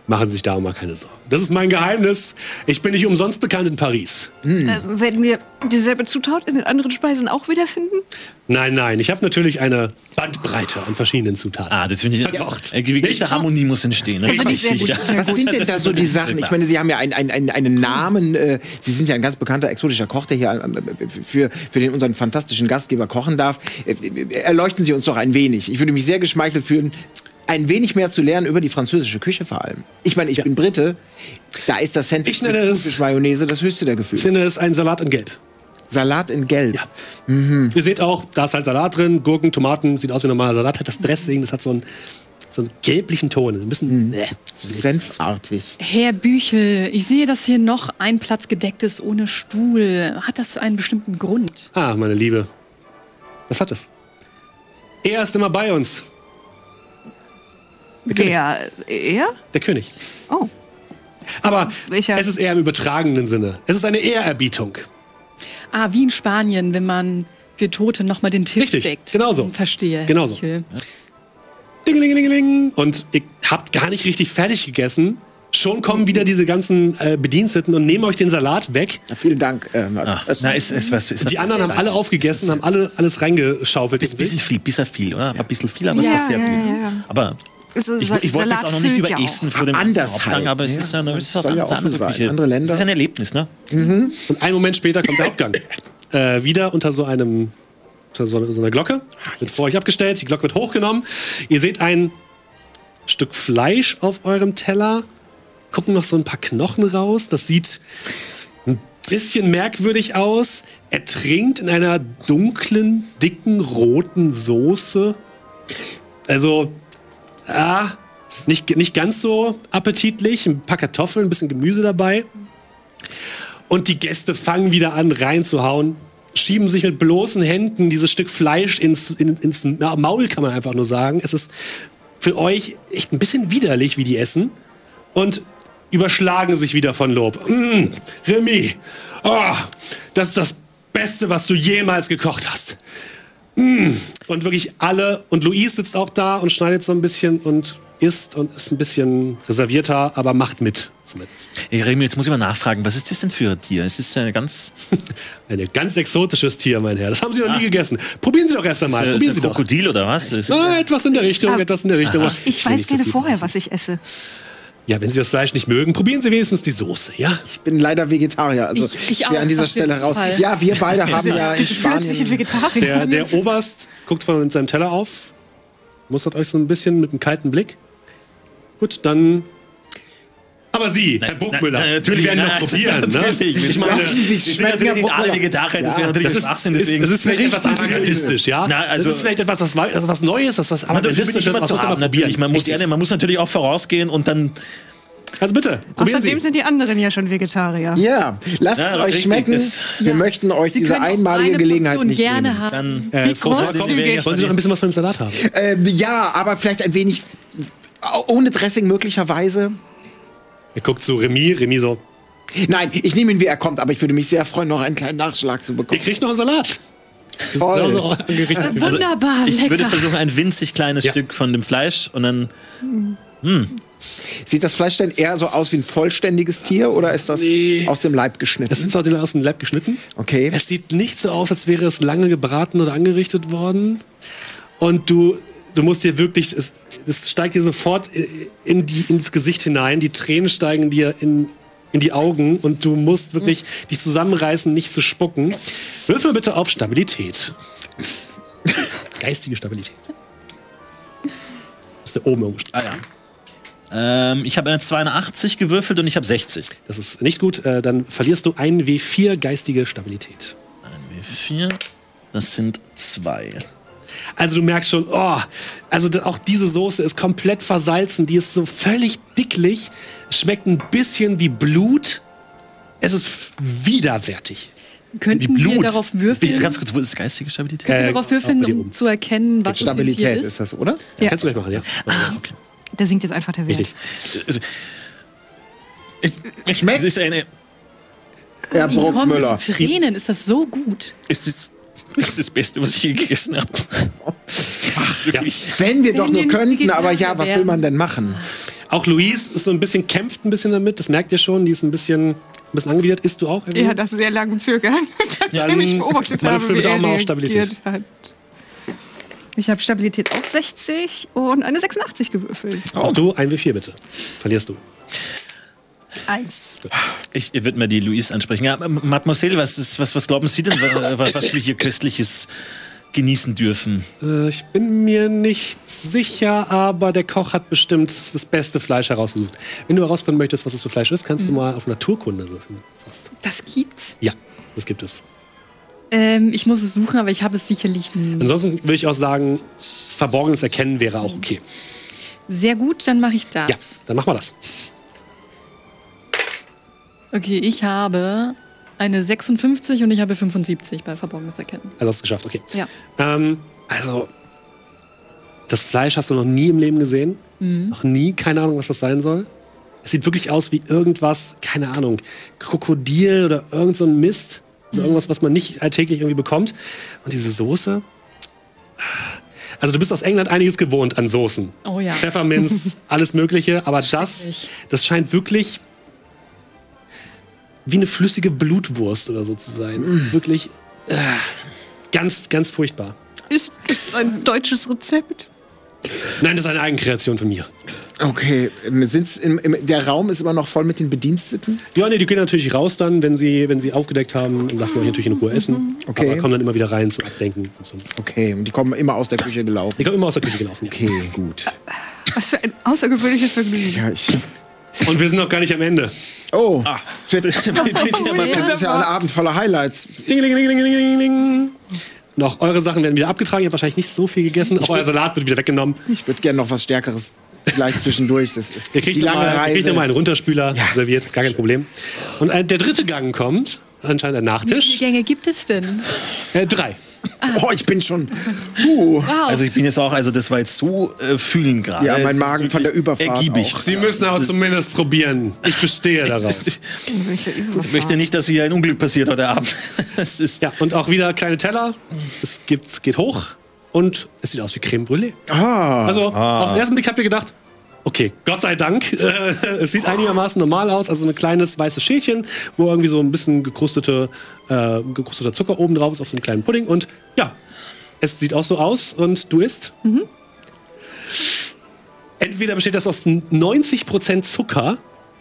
Machen Sie sich darum mal keine Sorgen. Das ist mein Geheimnis. Ich bin nicht umsonst bekannt in Paris. Äh, werden wir dieselbe Zutat in den anderen Speisen auch wiederfinden? Nein, nein. Ich habe natürlich eine Bandbreite an verschiedenen Zutaten. Ah, das finde ich. Verkocht. Äh, gewisse Harmonie muss entstehen. Das finde ich sehr gut. Ja. Sehr Was gut. sind denn da so die Sachen? Ich meine, Sie haben ja einen, einen, einen, einen Namen. Äh, Sie sind ja ein ganz bekannter exotischer Koch, der hier äh, für, für den unseren fantastischen Gastgeber kochen darf. Äh, erleuchten Sie uns doch ein wenig. Ich würde mich sehr geschmeichelt fühlen, ein wenig mehr zu lernen über die französische Küche vor allem. Ich meine, ich ja. bin Brite. Da ist das Sandwich Ich nenne mit es- Thunfisch-Mayonnaise das höchste der Ich Gefühle. finde es ein Salat in Gelb. Salat in Gelb. Ja. Mhm. Ihr seht auch, da ist halt Salat drin, Gurken, Tomaten, sieht aus wie ein normaler Salat. Hat das Dressing, das hat so einen, so einen gelblichen Ton. Ein bisschen. Äh. Senfartig. Herr Büchel, ich sehe, dass hier noch ein Platz gedeckt ist ohne Stuhl. Hat das einen bestimmten Grund? Ah, meine Liebe. Was hat es? Er ist immer bei uns. Wer? Er? Der König. Oh. Aber Welcher- es ist eher im übertragenen Sinne. Es ist eine Ehrerbietung. Ah, wie in Spanien, wenn man für Tote nochmal den Tisch Richtig, deckt. genauso. Verstehe. Genauso. Büchel. Dingelingelingeling. Und ihr habt gar nicht richtig fertig gegessen. Schon kommen wieder diese ganzen äh, Bediensteten und nehmen euch den Salat weg. Ja, vielen Dank. Äh, Ah, es- na, ist, ist was, ist Und die was anderen haben alle aufgegessen, haben alle alles reingeschaufelt. Ist ein bisschen viel, bisschen viel, oder? Ein bisschen viel, aber es Ja, ist sehr ja, viel. ja, ja. Aber So, ich, Sa- ich wollte jetzt Salat auch noch nicht füllt über ja Essen auch. vor dem Anders Hauptgang, halt, aber es ja. ist ja, es ist was Soll ja anderes, offen andere sein, Küche. andere Länder. Das ist ja ein Erlebnis, ne? Und einen Moment später kommt der Hauptgang. äh, wieder unter so einem unter so, so einer Glocke. Wird vor euch abgestellt, die Glocke wird hochgenommen. Ihr seht ein Stück Fleisch auf eurem Teller. Gucken noch so ein paar Knochen raus. Das sieht ein bisschen merkwürdig aus. Er trinkt in einer dunklen, dicken, roten Soße. Also, ah, nicht, nicht ganz so appetitlich. Ein paar Kartoffeln, ein bisschen Gemüse dabei. Und die Gäste fangen wieder an, reinzuhauen, schieben sich mit bloßen Händen dieses Stück Fleisch ins, in, ins Maul, kann man einfach nur sagen. Es ist für euch echt ein bisschen widerlich, wie die essen. Und überschlagen sich wieder von Lob. Mmh, Remy, oh, das ist das Beste, was du jemals gekocht hast. Mmh. Und wirklich alle, und Louise sitzt auch da und schneidet so ein bisschen und isst und ist ein bisschen reservierter, aber macht mit zumindest. Ey, Remy, jetzt muss ich mal nachfragen, was ist das denn für ein Tier? Es ist eine ganz... Ein ganz exotisches Tier, mein Herr. Das haben Sie noch nie gegessen. Probieren Sie doch erst einmal. Ist Probieren ein Sie doch. Krokodil oder was? Ist, Ah, etwas in der Richtung, Ah. etwas in der Richtung. Ich, ich weiß nicht so gerne viel vorher, davon. was ich esse. Ja, wenn Sie das Fleisch nicht mögen, probieren Sie wenigstens die Soße, ja? Ich bin leider Vegetarier. Also Ich- ich wir auch, an dieser auf jeden Stelle raus. Fall. Ja, wir beide haben ja in Diese plötzlichen Spanien. Vegetarier. Der, der Oberst guckt von seinem Teller auf, mustert euch so ein bisschen mit einem kalten Blick. Gut, dann. Aber Sie, Herr Burgmüller, na, Sie werden noch probieren, ne? natürlich. Ich meine, Lassen Sie sich Ich bin schmecken, natürlich Herr nicht alle Burgmüller. Vegetarier, das Ja, wäre natürlich das ist, Schwachsinn, ist, deswegen... das ist vielleicht etwas Berichten Sie avantgardistisch, ja? Na, also- das ist vielleicht etwas, was, Neu- also was Neues, was, was man dürfen nicht avantgardistisches, immer was zu muss man haben, mal natürlich. probieren. Man muss, Richtig. gerne, man muss natürlich auch vorausgehen und dann... Also bitte, probieren Außerdem Sie. sind die anderen ja schon Vegetarier. Ja, lasst Ja, es euch richtig, schmecken. das- Wir Ja. möchten euch Sie diese können auch einmalige eine Gelegenheit Portion nicht gerne nehmen. haben. dann Äh, Frau großzügig. Sorskopf, wollen Sie noch ein bisschen was von dem Salat haben? Äh, ja, aber vielleicht ein wenig ohne Dressing möglicherweise. Er guckt zu Remy, Remy so, Nein, ich nehme ihn, wie er kommt, aber ich würde mich sehr freuen, noch einen kleinen Nachschlag zu ihr bekommen. kriegt noch einen Salat. Das ist Toll. genauso angerichtet. wie- Wunderbar, Ich lecker. würde versuchen, ein winzig kleines Ja. Stück von dem Fleisch und dann... Sieht das Fleisch denn eher so aus wie ein vollständiges Tier oder ist das Nee. aus dem Leib geschnitten? Es ist aus dem aus dem Leib geschnitten. Okay. Es sieht nicht so aus, als wäre es lange gebraten oder angerichtet worden. Und du, du musst dir wirklich, es, es steigt dir sofort in die, ins Gesicht hinein. Die Tränen steigen dir in, in die Augen und du musst wirklich dich zusammenreißen, nicht zu spucken. Würfel bitte auf Stabilität. Geistige Stabilität. Ist da oben irgendwo. Ah ja. Ähm, ich habe eine zweiundachtzig gewürfelt und ich habe sechzig. Das ist nicht gut. Äh, dann verlierst du ein W vier geistige Stabilität. Ein W vier, das sind zwei. Also du merkst schon, oh, also da- auch diese Soße ist komplett versalzen. Die ist so völlig dicklich. Es schmeckt ein bisschen wie Blut. Es ist f- widerwärtig. Könnten wie wir Blut. darauf Bitte würfeln, ganz kurz, wo ist geistige Stabilität? können wir Äh, darauf würfeln, auch bei dir um oben. zu erkennen, was es für ein Tier Stabilität ist? ist das, oder? Ja. Kannst du gleich machen, ja? Ah, okay. Da sinkt jetzt einfach der Wert. Richtig. Also, ich, Schmeckt? Es ist eine... Herr Ich komme Bruckmüller. zu Tränen, ist das so gut? Es ist, es ist das Beste, was ich je gegessen habe. ist wirklich. Wenn wir doch Wenn nur wir nicht könnten, aber ja, Vegetarier was will wären. man denn machen? Auch Louise ist so ein bisschen, kämpft ein bisschen damit, das merkt ihr schon, die ist ein bisschen, ein bisschen angewidert. Isst du auch? Evelyn? Ja, das sehr lang zögern, nachdem ich beobachtet Mann, habe, bitte wie auch er mal auf Stabilität. reagiert hat. Ich habe Stabilität auf sechzig und eine sechsundachtzig gewürfelt. Auch du, ein W vier bitte. Verlierst du. Eins. Ich würde mal die Louise ansprechen. Ja, Mademoiselle, was, ist, was, was glauben Sie denn, was, was wir hier Köstliches genießen dürfen? Äh, ich bin mir nicht sicher, aber der Koch hat bestimmt das beste Fleisch herausgesucht. Wenn du herausfinden möchtest, was es für Fleisch ist, kannst du mal auf Naturkunde würfeln. Sagst. Das gibt's. Ja, das gibt es. Ähm, ich muss es suchen, aber ich habe es sicherlich nie. Ansonsten würde ich auch sagen, verborgenes Erkennen wäre auch okay. Sehr gut, dann mache ich das. Ja, dann machen wir das. Okay, ich habe eine sechsundfünfzig und ich habe fünfundsiebzig bei Verborgenes Erkennen. Also hast du es geschafft, okay. Ja. Ähm, also, das Fleisch hast du noch nie im Leben gesehen. Mhm. Noch nie, keine Ahnung, was das sein soll. Es sieht wirklich aus wie irgendwas, keine Ahnung, Krokodil oder irgend so ein Mist. So irgendwas, was man nicht alltäglich irgendwie bekommt. Und diese Soße. Also du bist aus England einiges gewohnt an Soßen. Oh ja. Pfefferminz, alles Mögliche. Aber das, Schrecklich. das scheint wirklich wie eine flüssige Blutwurst oder so zu sein. Es ist wirklich äh, ganz, ganz furchtbar. Ist das ein deutsches Rezept? Nein, das ist eine Eigenkreation von mir. Okay, sind's im, im, der Raum ist immer noch voll mit den Bediensteten? Ja, nee, die gehen natürlich raus dann, wenn sie, wenn sie aufgedeckt haben und lassen euch natürlich in Ruhe essen. Okay. Aber kommen dann immer wieder rein zum Abdenken. Und so. Okay, und die kommen immer aus der Küche gelaufen. Die kommen immer aus der Küche gelaufen. Okay, gut. Was für ein außergewöhnliches Vergnügen. Ja, ich, Und wir sind noch gar nicht am Ende. oh, Ah. es wird, das ist ja ein Abend voller Highlights. Ding, ding, ding, ding, ding, ding. Noch eure Sachen werden wieder abgetragen. Ihr habt wahrscheinlich nicht so viel gegessen. Auch euer Salat wird wieder weggenommen. Ich würde gerne noch was Stärkeres gleich zwischendurch. Das ist Ihr kriegt die noch lange mal, ihr kriegt Reise. noch mal einen Runterspüler Ja. serviert, ist gar kein Problem. Und äh, der dritte Gang kommt, anscheinend ein Wie viele Nachtisch. Gänge gibt es denn? Äh, drei. Oh, ich bin schon. Uh. Wow. Also ich bin jetzt auch, also das war jetzt so äh, fühlen gerade. Ja, mein Es ist Magen von der wirklich Überfahrt ergiebig. auch. Sie müssen aber zumindest probieren. Ich bestehe darauf. Ich möchte nicht, dass hier ein Unglück passiert heute Abend. Es ist Ja, und auch wieder kleine Teller. Es gibt, es geht hoch und es sieht aus wie Creme Brûlée. Ah, Also auf den ersten Blick habt ihr gedacht, okay, Gott sei Dank, äh, es sieht einigermaßen normal aus. Also ein kleines weißes Schälchen, wo irgendwie so ein bisschen gekrustete, äh, gekrusteter Zucker oben drauf ist auf so einem kleinen Pudding. Und ja, es sieht auch so aus und du isst. Mhm. Entweder besteht das aus neunzig Prozent Zucker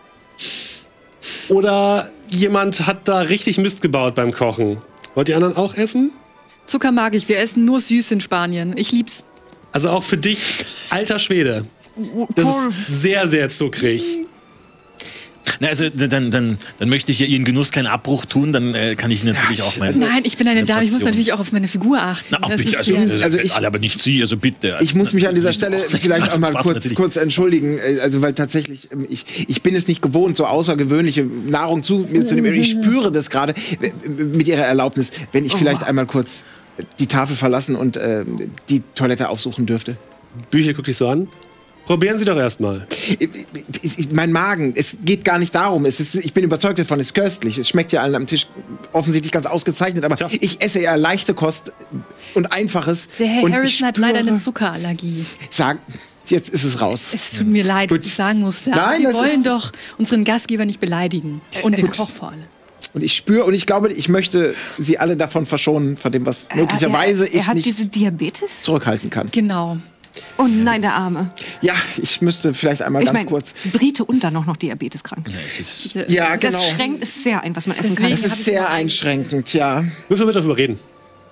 oder jemand hat da richtig Mist gebaut beim Kochen. Wollt die anderen auch essen? Zucker mag ich. Wir essen nur süß in Spanien. Ich lieb's. Also auch für dich, alter Schwede. Das ist sehr, sehr zuckrig. Na, also dann, dann, dann möchte ich ja Ihren Genuss keinen Abbruch tun, dann äh, kann ich natürlich auch meine. Nein, ich bin eine Dame. Ich muss Portion. natürlich auch auf meine Figur achten. Na, Das bitte, ist also, ja- also, Also ich- alle, aber nicht Sie, also bitte. ich muss mich an dieser Stelle vielleicht Also auch mal Spaß kurz, natürlich. kurz entschuldigen. Äh, Also weil tatsächlich, ähm, ich, ich bin es nicht gewohnt, so außergewöhnliche Nahrung zu mir zu nehmen. Ich spüre das gerade äh, mit Ihrer Erlaubnis, wenn ich vielleicht einmal kurz die Tafel verlassen und äh, die Toilette aufsuchen dürfte. Büchel guckt dich so an. Probieren Sie doch erstmal. Es ist- Mein Magen, es geht gar nicht darum. Es ist, ich bin überzeugt davon, es ist köstlich. Es schmeckt ja allen am Tisch offensichtlich ganz ausgezeichnet. Aber Tja. ich esse eher leichte Kost und Einfaches. Der Herr und ich Harrison hat leider spüre- eine Zuckerallergie. Sag, jetzt ist es raus. Es tut mir leid, dass ich sagen muss. Ja, Nein, wir das wollen ist- doch unseren Gastgeber nicht beleidigen. Und den Koch vor allem. Und ich spüre und ich glaube, ich möchte sie alle davon verschonen, von dem, was möglicherweise er, er ich hat nicht diese Diabetes? zurückhalten kann. Genau. Oh nein, der Arme. Ja, ich müsste vielleicht einmal Ich ganz meine, kurz. Brite und dann auch noch diabeteskrank. Ja, Das genau. schränkt es sehr ein, was man essen Deswegen- kann. Das ist sehr einschränkend, ja. Würfel mit darüber reden.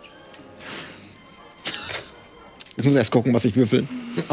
Ich muss erst gucken, was ich würfel.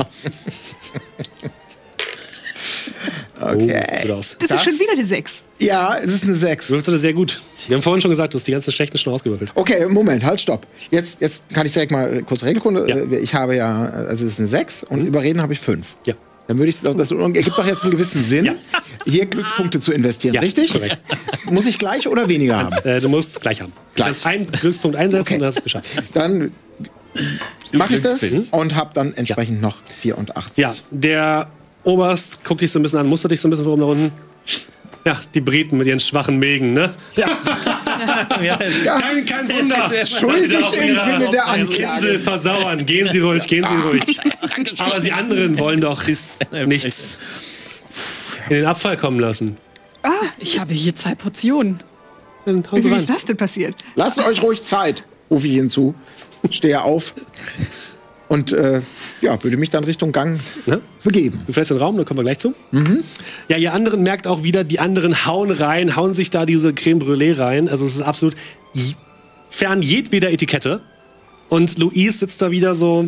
Oh, das sieht Okay. gut aus. Das, Das- ist schon wieder die sechs. Ja, es ist eine sechs. Du würfelst das sehr gut. Wir haben vorhin schon gesagt, du hast die ganzen schlechten schon ausgewürfelt. Okay, Moment, halt, stopp. Jetzt, jetzt kann ich direkt mal kurz Regelkunde. Ja. Äh, Ich habe ja, also es ist eine sechs und überreden habe ich fünf. Ja. Dann würde ich doch, das ergibt doch jetzt einen gewissen Sinn, Ja. hier Glückspunkte zu investieren, Ja, richtig? korrekt. Muss ich gleich oder weniger haben? Äh, du musst gleich haben. Gleich. Du kannst einen Glückspunkt einsetzen Okay. und dann hast du es geschafft. Dann mache ich das Glückspunkt. und habe dann entsprechend noch vierundachtzig. Ja, der Oberst guckt dich so ein bisschen an, mustert dich so ein bisschen von oben nach unten. Ja, die Briten mit ihren schwachen Mägen, ne? Ja. Ja, Kein, kein Wunder. Schuldig im Sinne der Also Anklage. Insel versauern. Gehen Sie ruhig, gehen Sie ruhig. Aber Sie anderen wollen doch nichts in den Abfall kommen lassen. Ah, ich habe hier zwei Portionen. Dann hauen Sie Wie rein. ist das denn passiert? Lasst euch ruhig Zeit, rufe ich hinzu. Stehe auf und äh, ja, würde mich dann Richtung Gang Ne? begeben. Du fährst den Raum, da kommen wir gleich zu. Ja, ihr anderen merkt auch wieder, die anderen hauen rein, hauen sich da diese Creme Brûlée rein. Also es ist absolut j- fern jedweder Etikette. Und Louise sitzt da wieder so.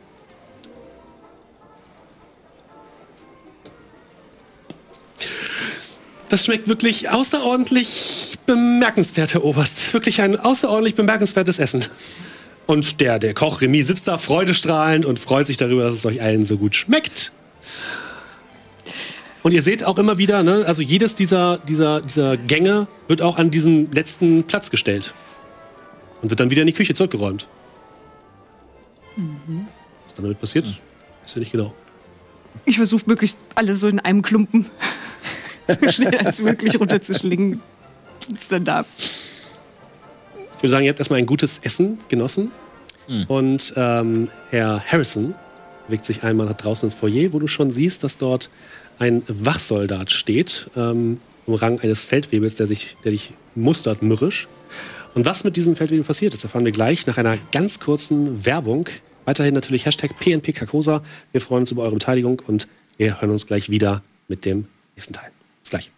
Das schmeckt wirklich außerordentlich bemerkenswert, Herr Oberst. Wirklich ein außerordentlich bemerkenswertes Essen. Und der, der Koch Remy sitzt da freudestrahlend und freut sich darüber, dass es euch allen so gut schmeckt. Und ihr seht auch immer wieder, ne, also jedes dieser, dieser, dieser Gänge wird auch an diesen letzten Platz gestellt. Und wird dann wieder in die Küche zurückgeräumt. Was dann damit passiert, ist ja nicht genau. Ich versuche möglichst alles so in einem Klumpen so schnell als möglich runterzuschlingen. Ist dann da. Ich würde sagen, ihr habt erstmal ein gutes Essen genossen. Und ähm, Herr Harrison bewegt sich einmal nach draußen ins Foyer, wo du schon siehst, dass dort ein Wachsoldat steht, ähm, im Rang eines Feldwebels, der, sich, der dich mustert mürrisch. Und was mit diesem Feldwebel passiert ist, erfahren wir gleich nach einer ganz kurzen Werbung. Weiterhin natürlich Hashtag P N P Carcosa. Wir freuen uns über eure Beteiligung und wir hören uns gleich wieder mit dem nächsten Teil. Bis gleich.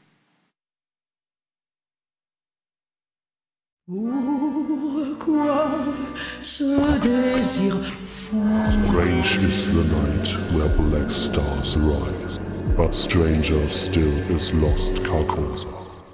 Strange is the night where black stars rise, but stranger still is lost Carcosa.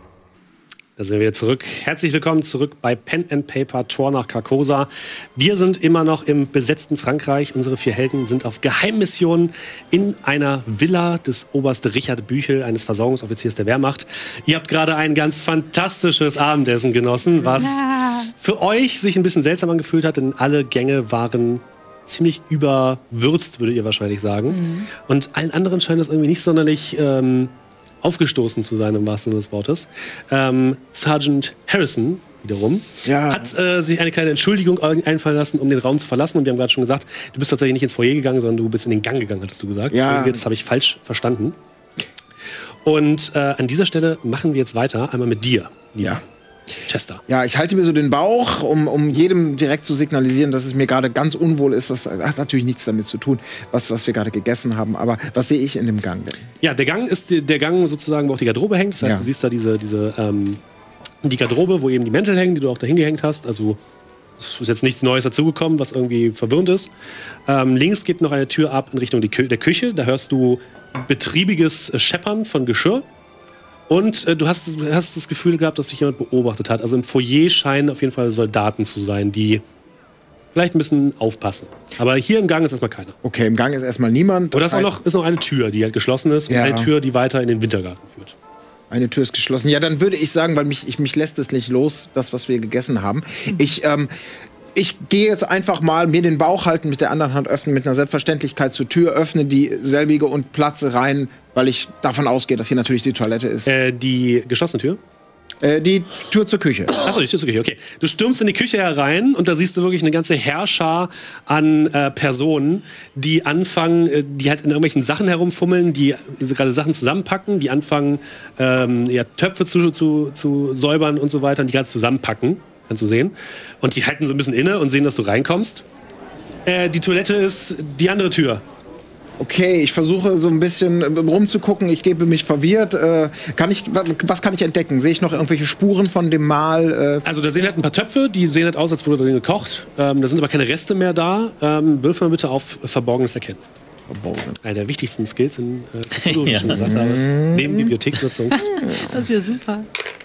Da sind wir wieder zurück. Herzlich willkommen zurück bei Pen and Paper Tor nach Carcosa. Wir sind immer noch im besetzten Frankreich. Unsere vier Helden sind auf Geheimmissionen in einer Villa des Oberst Richard Büchel, eines Versorgungsoffiziers der Wehrmacht. Ihr habt gerade ein ganz fantastisches Abendessen genossen, was Ja. für euch sich ein bisschen seltsam angefühlt hat, denn alle Gänge waren ziemlich überwürzt, würdet ihr wahrscheinlich sagen. Und allen anderen scheint es irgendwie nicht sonderlich ähm, aufgestoßen zu sein, im wahrsten Sinne des Wortes. Ähm, Sergeant Harrison wiederum Ja. hat äh, sich eine kleine Entschuldigung einfallen lassen, um den Raum zu verlassen. Und wir haben gerade schon gesagt, du bist tatsächlich nicht ins Foyer gegangen, sondern du bist in den Gang gegangen, hattest du gesagt. Ja. Entschuldige, das habe ich falsch verstanden. Und äh, an dieser Stelle machen wir jetzt weiter, einmal mit dir, Ja. Chester. Ja, ich halte mir so den Bauch, um, um jedem direkt zu signalisieren, dass es mir gerade ganz unwohl ist. Was hat natürlich nichts damit zu tun, was, was wir gerade gegessen haben. Aber was sehe ich in dem Gang denn? Ja, der Gang ist die- der Gang sozusagen, wo auch die Garderobe hängt. Das heißt, Ja. du siehst da diese, diese ähm, die Garderobe, wo eben die Mäntel hängen, die du auch dahin gehängt hast. Also es ist jetzt nichts Neues dazugekommen, was irgendwie verwirrend ist. Ähm, links geht noch eine Tür ab in Richtung die Kü der Küche. Da hörst du betriebiges äh, Scheppern von Geschirr. Und äh, du hast, du hast das Gefühl gehabt, dass dich jemand beobachtet hat. Also im Foyer scheinen auf jeden Fall Soldaten zu sein, die vielleicht ein bisschen aufpassen. Aber hier im Gang ist erstmal keiner. Okay, im Gang ist erstmal niemand. Oder ist auch heißt, noch, ist noch eine Tür, die halt geschlossen ist. Und Ja. eine Tür, die weiter in den Wintergarten führt. Eine Tür ist geschlossen. Ja, dann würde ich sagen, weil mich, ich, mich lässt es nicht los, das, was wir gegessen haben. Ich, ähm, ich gehe jetzt einfach mal, mir den Bauch halten, mit der anderen Hand öffnen, mit einer Selbstverständlichkeit zur Tür, öffne dieselbige und platze rein, weil ich davon ausgehe, dass hier natürlich die Toilette ist. Äh, die geschlossene Tür? Äh, die Tür zur Küche. Achso, die Tür zur Küche, okay. Du stürmst in die Küche herein und da siehst du wirklich eine ganze Heerschar an äh, Personen, die anfangen, äh, die halt in irgendwelchen Sachen herumfummeln, die also gerade Sachen zusammenpacken, die anfangen, ähm, ja, Töpfe zu, zu, zu säubern und so weiter und die gerade zusammenpacken, kannst du sehen. Und die halten so ein bisschen inne und sehen, dass du reinkommst. Äh, die Toilette ist die andere Tür. Okay, ich versuche so ein bisschen rumzugucken. Ich gebe mich verwirrt. Äh, kann ich, wa- was kann ich entdecken? Sehe ich noch irgendwelche Spuren von dem Mahl? Äh, Also da sehen halt ein paar Töpfe, die sehen halt aus, als wurde drin gekocht. Ähm, da sind aber keine Reste mehr da. Ähm, wirf mal bitte auf Verborgenes Erkennen. Einer der wichtigsten Skills in äh, Cthulhu, wie ich schon gesagt habe. Neben Bibliotheksnutzung. Das ist ja super.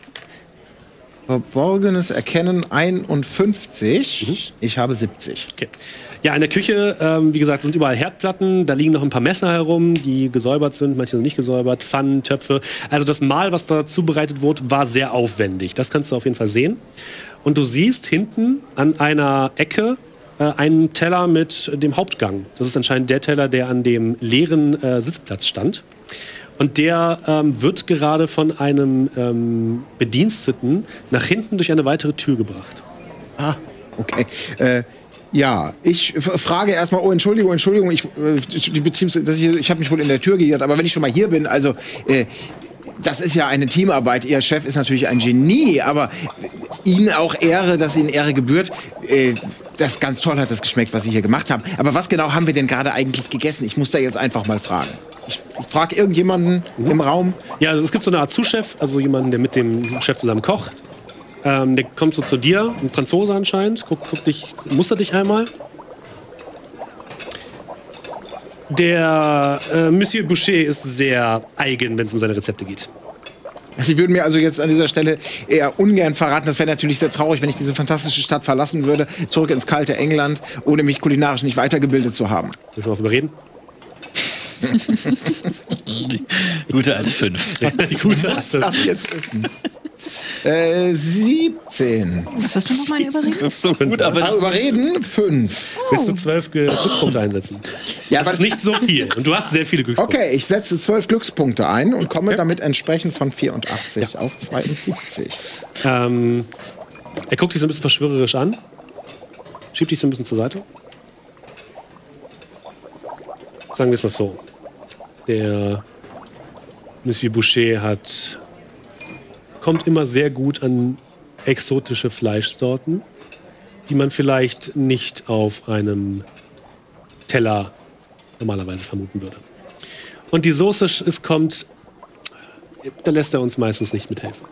Verborgenes Erkennen einundfünfzig. Ich habe siebzig. Okay. Ja, in der Küche, ähm, wie gesagt, sind überall Herdplatten. Da liegen noch ein paar Messer herum, die gesäubert sind, manche sind nicht gesäubert. Pfannen, Töpfe. Also das Mahl, was da zubereitet wurde, war sehr aufwendig. Das kannst du auf jeden Fall sehen. Und du siehst hinten an einer Ecke äh, einen Teller mit dem Hauptgang. Das ist anscheinend der Teller, der an dem leeren äh, Sitzplatz stand. Und der ähm, wird gerade von einem ähm, Bediensteten nach hinten durch eine weitere Tür gebracht. Ah, okay. Äh, ja, ich f- frage erstmal, oh, Entschuldigung, Entschuldigung, ich, äh, beziehungsweise, dass ich, ich habe mich wohl in der Tür geirrt, aber wenn ich schon mal hier bin, also, äh, das ist ja eine Teamarbeit. Ihr Chef ist natürlich ein Genie, aber Ihnen auch Ehre, dass Ihnen Ehre gebührt. Äh, das ganz toll hat das geschmeckt, was Sie hier gemacht haben. Aber was genau haben wir denn gerade eigentlich gegessen? Ich muss da jetzt einfach mal fragen. Ich, ich frage irgendjemanden mhm. im Raum. Ja, also es gibt so eine Art Sous-Chef, also jemanden, der mit dem Chef zusammen kocht. Ähm, der kommt so zu dir, ein Franzose anscheinend. Guck, guck dich, muster dich einmal. Der äh, Monsieur Boucher ist sehr eigen, wenn es um seine Rezepte geht. Sie würden mir also jetzt an dieser Stelle eher ungern verraten. Das wäre natürlich sehr traurig, wenn ich diese fantastische Stadt verlassen würde, zurück ins kalte England, ohne mich kulinarisch nicht weitergebildet zu haben. Dürfen wir darüber reden? Die gute alte fünf. Die gute Was das jetzt wissen? Äh, siebzehn. Was hast du nochmal übersehen? So gut, aber Ah, überreden? Fünf. Willst du zwölf Ge- Glückspunkte einsetzen? Ja, Das ist nicht so viel. Und du hast sehr viele Glückspunkte. Okay, ich setze zwölf Glückspunkte ein und komme damit entsprechend von vierundachtzig auf zweiundsiebzig. Ähm, er guckt dich so ein bisschen verschwörerisch an. Schiebt dich so ein bisschen zur Seite. Sagen wir es mal so. Der Monsieur Boucher hat, kommt immer sehr gut an exotische Fleischsorten, die man vielleicht nicht auf einem Teller normalerweise vermuten würde. Und die Soße, es kommt, da lässt er uns meistens nicht mithelfen.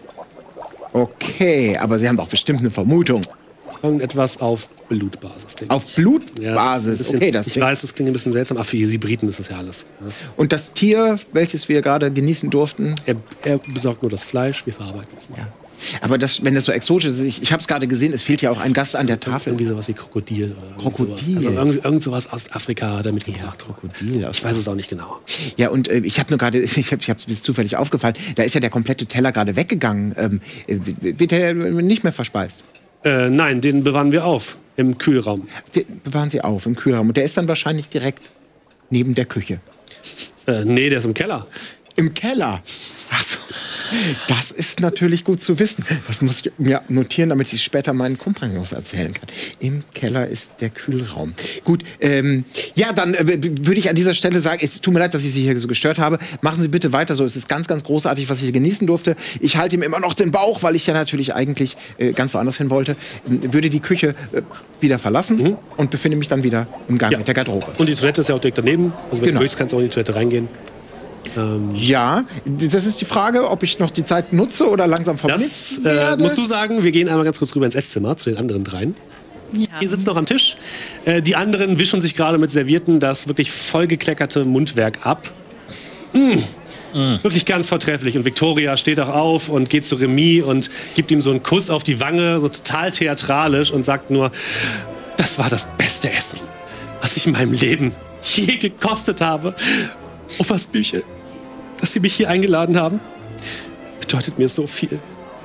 Okay, aber Sie haben doch bestimmt eine Vermutung. Irgendetwas auf Blutbasis. denke Auf ich. Blutbasis? Ja, das ist ein bisschen, Okay, das ich klingt- weiß, das klingt ein bisschen seltsam, aber für Sie Briten ist das ja alles. Ja. Und das Tier, welches wir gerade genießen durften? Er, er besorgt nur das Fleisch, wir verarbeiten es. Ja. Aber das, wenn das so exotisch ist, ich, ich habe es gerade gesehen, es fehlt ja auch ein Gast an der Tafel. Irgendwie sowas wie Krokodil. Oder irgend Krokodil? Sowas. Also irgend, irgend sowas aus Afrika hat er mitgebracht. Krokodil aus Ich weiß es auch nicht genau. Ja, und äh, ich habe nur gerade, ich habe es mir zufällig aufgefallen, da ist ja der komplette Teller gerade weggegangen. Ähm, äh, wird der nicht mehr verspeist? Äh, nein, den bewahren wir auf im Kühlraum. Den bewahren Sie auf im Kühlraum. Und der ist dann wahrscheinlich direkt neben der Küche. Äh, nee, der ist im Keller. Im Keller. Ach so. Das ist natürlich gut zu wissen. Das muss ich mir notieren, damit ich es später meinen Kompagnons erzählen kann. Im Keller ist der Kühlraum. Gut, ähm, ja, dann äh, würde ich an dieser Stelle sagen, es tut mir leid, dass ich Sie hier so gestört habe. Machen Sie bitte weiter so. Es ist ganz, ganz großartig, was ich hier genießen durfte. Ich halte ihm immer noch den Bauch, weil ich ja natürlich eigentlich äh, ganz woanders hin wollte. Ähm, würde die Küche äh, wieder verlassen Mhm. und befinde mich dann wieder im Gang Ja. mit der Garderobe. Und die Toilette ist ja auch direkt daneben. Also wenn Genau. du möchtest, kannst du auch in die Toilette reingehen. Ähm, Ja, das ist die Frage, ob ich noch die Zeit nutze oder langsam das vermisst äh, werde. musst du sagen. Wir gehen einmal ganz kurz rüber ins Esszimmer zu den anderen dreien. Ja. Ihr sitzt noch am Tisch. Äh, die anderen wischen sich gerade mit Servietten das wirklich vollgekleckerte Mundwerk ab. Mm. Wirklich ganz vortrefflich. Und Victoria steht auch auf und geht zu Remy und gibt ihm so einen Kuss auf die Wange, so total theatralisch und sagt nur, das war das beste Essen, was ich in meinem Leben je gekostet habe. Obersbüche, dass Sie mich hier eingeladen haben, bedeutet mir so viel.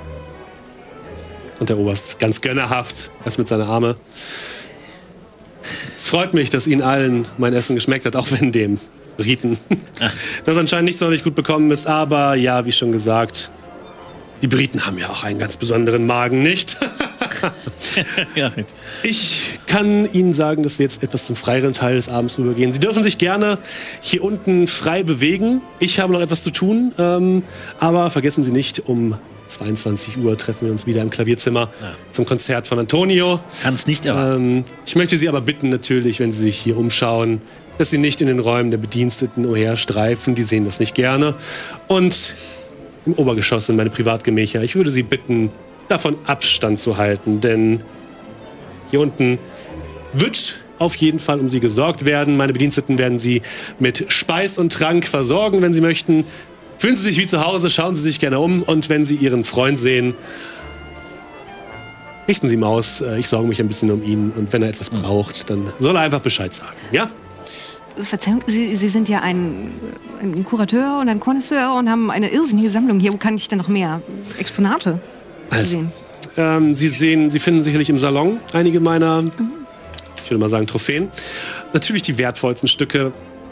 Und der Oberst, ganz gönnerhaft, öffnet seine Arme. Es freut mich, dass Ihnen allen mein Essen geschmeckt hat, auch wenn dem Briten das anscheinend nicht sonderlich gut bekommen ist. Aber ja, wie schon gesagt, die Briten haben ja auch einen ganz besonderen Magen, nicht? Ja. Ich kann Ihnen sagen, dass wir jetzt etwas zum freieren Teil des Abends rübergehen. Sie dürfen sich gerne hier unten frei bewegen. Ich habe noch etwas zu tun. Ähm, aber vergessen Sie nicht, um zweiundzwanzig Uhr treffen wir uns wieder im Klavierzimmer Ja. zum Konzert von Antonio. Kann's nicht erwarten. Ähm, ich möchte Sie aber bitten, natürlich, wenn Sie sich hier umschauen, dass Sie nicht in den Räumen der Bediensteten umherstreifen. Die sehen das nicht gerne. Und im Obergeschoss sind meine Privatgemächer. Ich würde Sie bitten, davon Abstand zu halten, denn hier unten wird auf jeden Fall um Sie gesorgt werden. Meine Bediensteten werden Sie mit Speis und Trank versorgen, wenn Sie möchten. Fühlen Sie sich wie zu Hause, schauen Sie sich gerne um und wenn Sie Ihren Freund sehen, richten Sie ihm aus. Äh, Ich sorge mich ein bisschen um ihn und wenn er etwas braucht, dann soll er einfach Bescheid sagen. Ja? Verzeihung, Sie, Sie sind ja ein, ein Kurateur und ein Connoisseur und haben eine irrsinnige Sammlung hier. Wo kann ich denn noch mehr Exponate Also, sehen? ähm, Sie sehen, Sie finden sicherlich im Salon einige meiner, ich würde mal sagen, Trophäen. Natürlich die wertvollsten Stücke.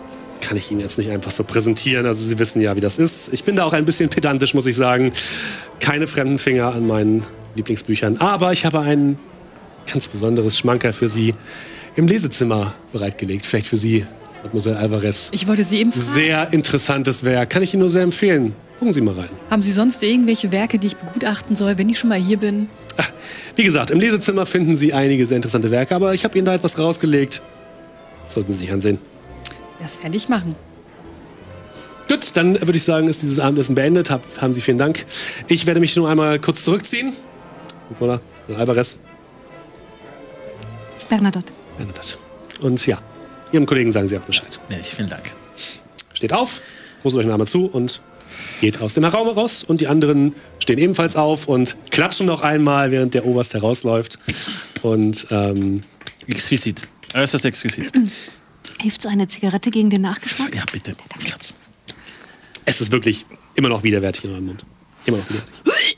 kann ich Ihnen jetzt nicht einfach so präsentieren. Also Sie wissen ja, wie das ist. Ich bin da auch ein bisschen pedantisch, muss ich sagen. Keine fremden Finger an meinen Lieblingsbüchern. Aber ich habe ein ganz besonderes Schmankerl für Sie im Lesezimmer bereitgelegt. Vielleicht für Sie, Mademoiselle Alvarez. Ich wollte Sie eben fragen. Sehr interessantes Werk. Kann ich Ihnen nur sehr empfehlen. Gucken Sie mal rein. Haben Sie sonst irgendwelche Werke, die ich begutachten soll, wenn ich schon mal hier bin? Ach, wie gesagt, im Lesezimmer finden Sie einige sehr interessante Werke, aber ich habe Ihnen da etwas rausgelegt. Das sollten Sie sich ansehen. Das werde ich machen. Gut, dann würde ich sagen, ist dieses Abendessen beendet. Hab, haben Sie vielen Dank. Ich werde mich nur einmal kurz zurückziehen. Oder? Alvarez. Bernadotte. Bernadotte. Und ja, Ihrem Kollegen sagen Sie auch Bescheid. Ja, ich, vielen Dank. Steht auf, ruft euch einmal zu und geht aus dem Raum raus. Und die anderen stehen ebenfalls auf und klatschen noch einmal, während der Oberst herausläuft. Und, ähm... Exquisit. Äußerst exquisit. Hilft so eine Zigarette gegen den Nachgeschmack? Ja, bitte. Platz. Es ist wirklich immer noch widerwärtig in eurem Mund. Immer noch widerwärtig.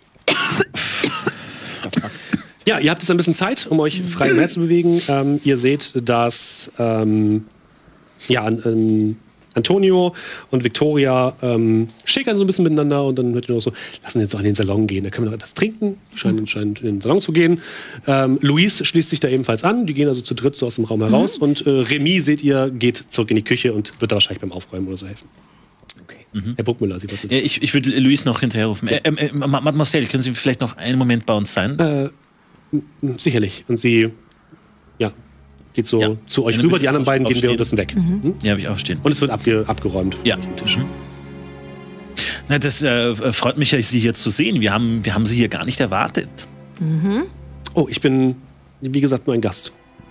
Ja, ihr habt jetzt ein bisschen Zeit, um euch frei im Meer zu bewegen. Ähm, ihr seht, dass ähm, ja, an, an Antonio und Victoria ähm, schickern so ein bisschen miteinander und dann hört ihr noch so, lassen Sie jetzt auch in den Salon gehen, da können wir noch etwas trinken. Die scheinen, scheinen in den Salon zu gehen. Ähm, Luis schließt sich da ebenfalls an. Die gehen also zu dritt so aus dem Raum heraus. Mhm. Und äh, Remy, seht ihr, geht zurück in die Küche und wird da wahrscheinlich beim Aufräumen oder so helfen. Okay. Mhm. Herr Bruckmüller, Sie wollten... Ja, ich ich würde Luis noch hinterherrufen. Äh, äh, Mademoiselle, können Sie vielleicht noch einen Moment bei uns sein? Äh, sicherlich. Und sie ja, geht so Ja. zu euch Dann rüber. würde Die ich anderen auch beiden gehen aufstehen. währenddessen weg. Hm? Ja, habe ich auch stehen. Und es wird abge abgeräumt. Ja. auf dem Tisch. Mhm. Na, das äh, freut mich ja, Sie hier zu sehen. Wir haben, wir haben Sie hier gar nicht erwartet. Oh, ich bin, wie gesagt, nur ein Gast.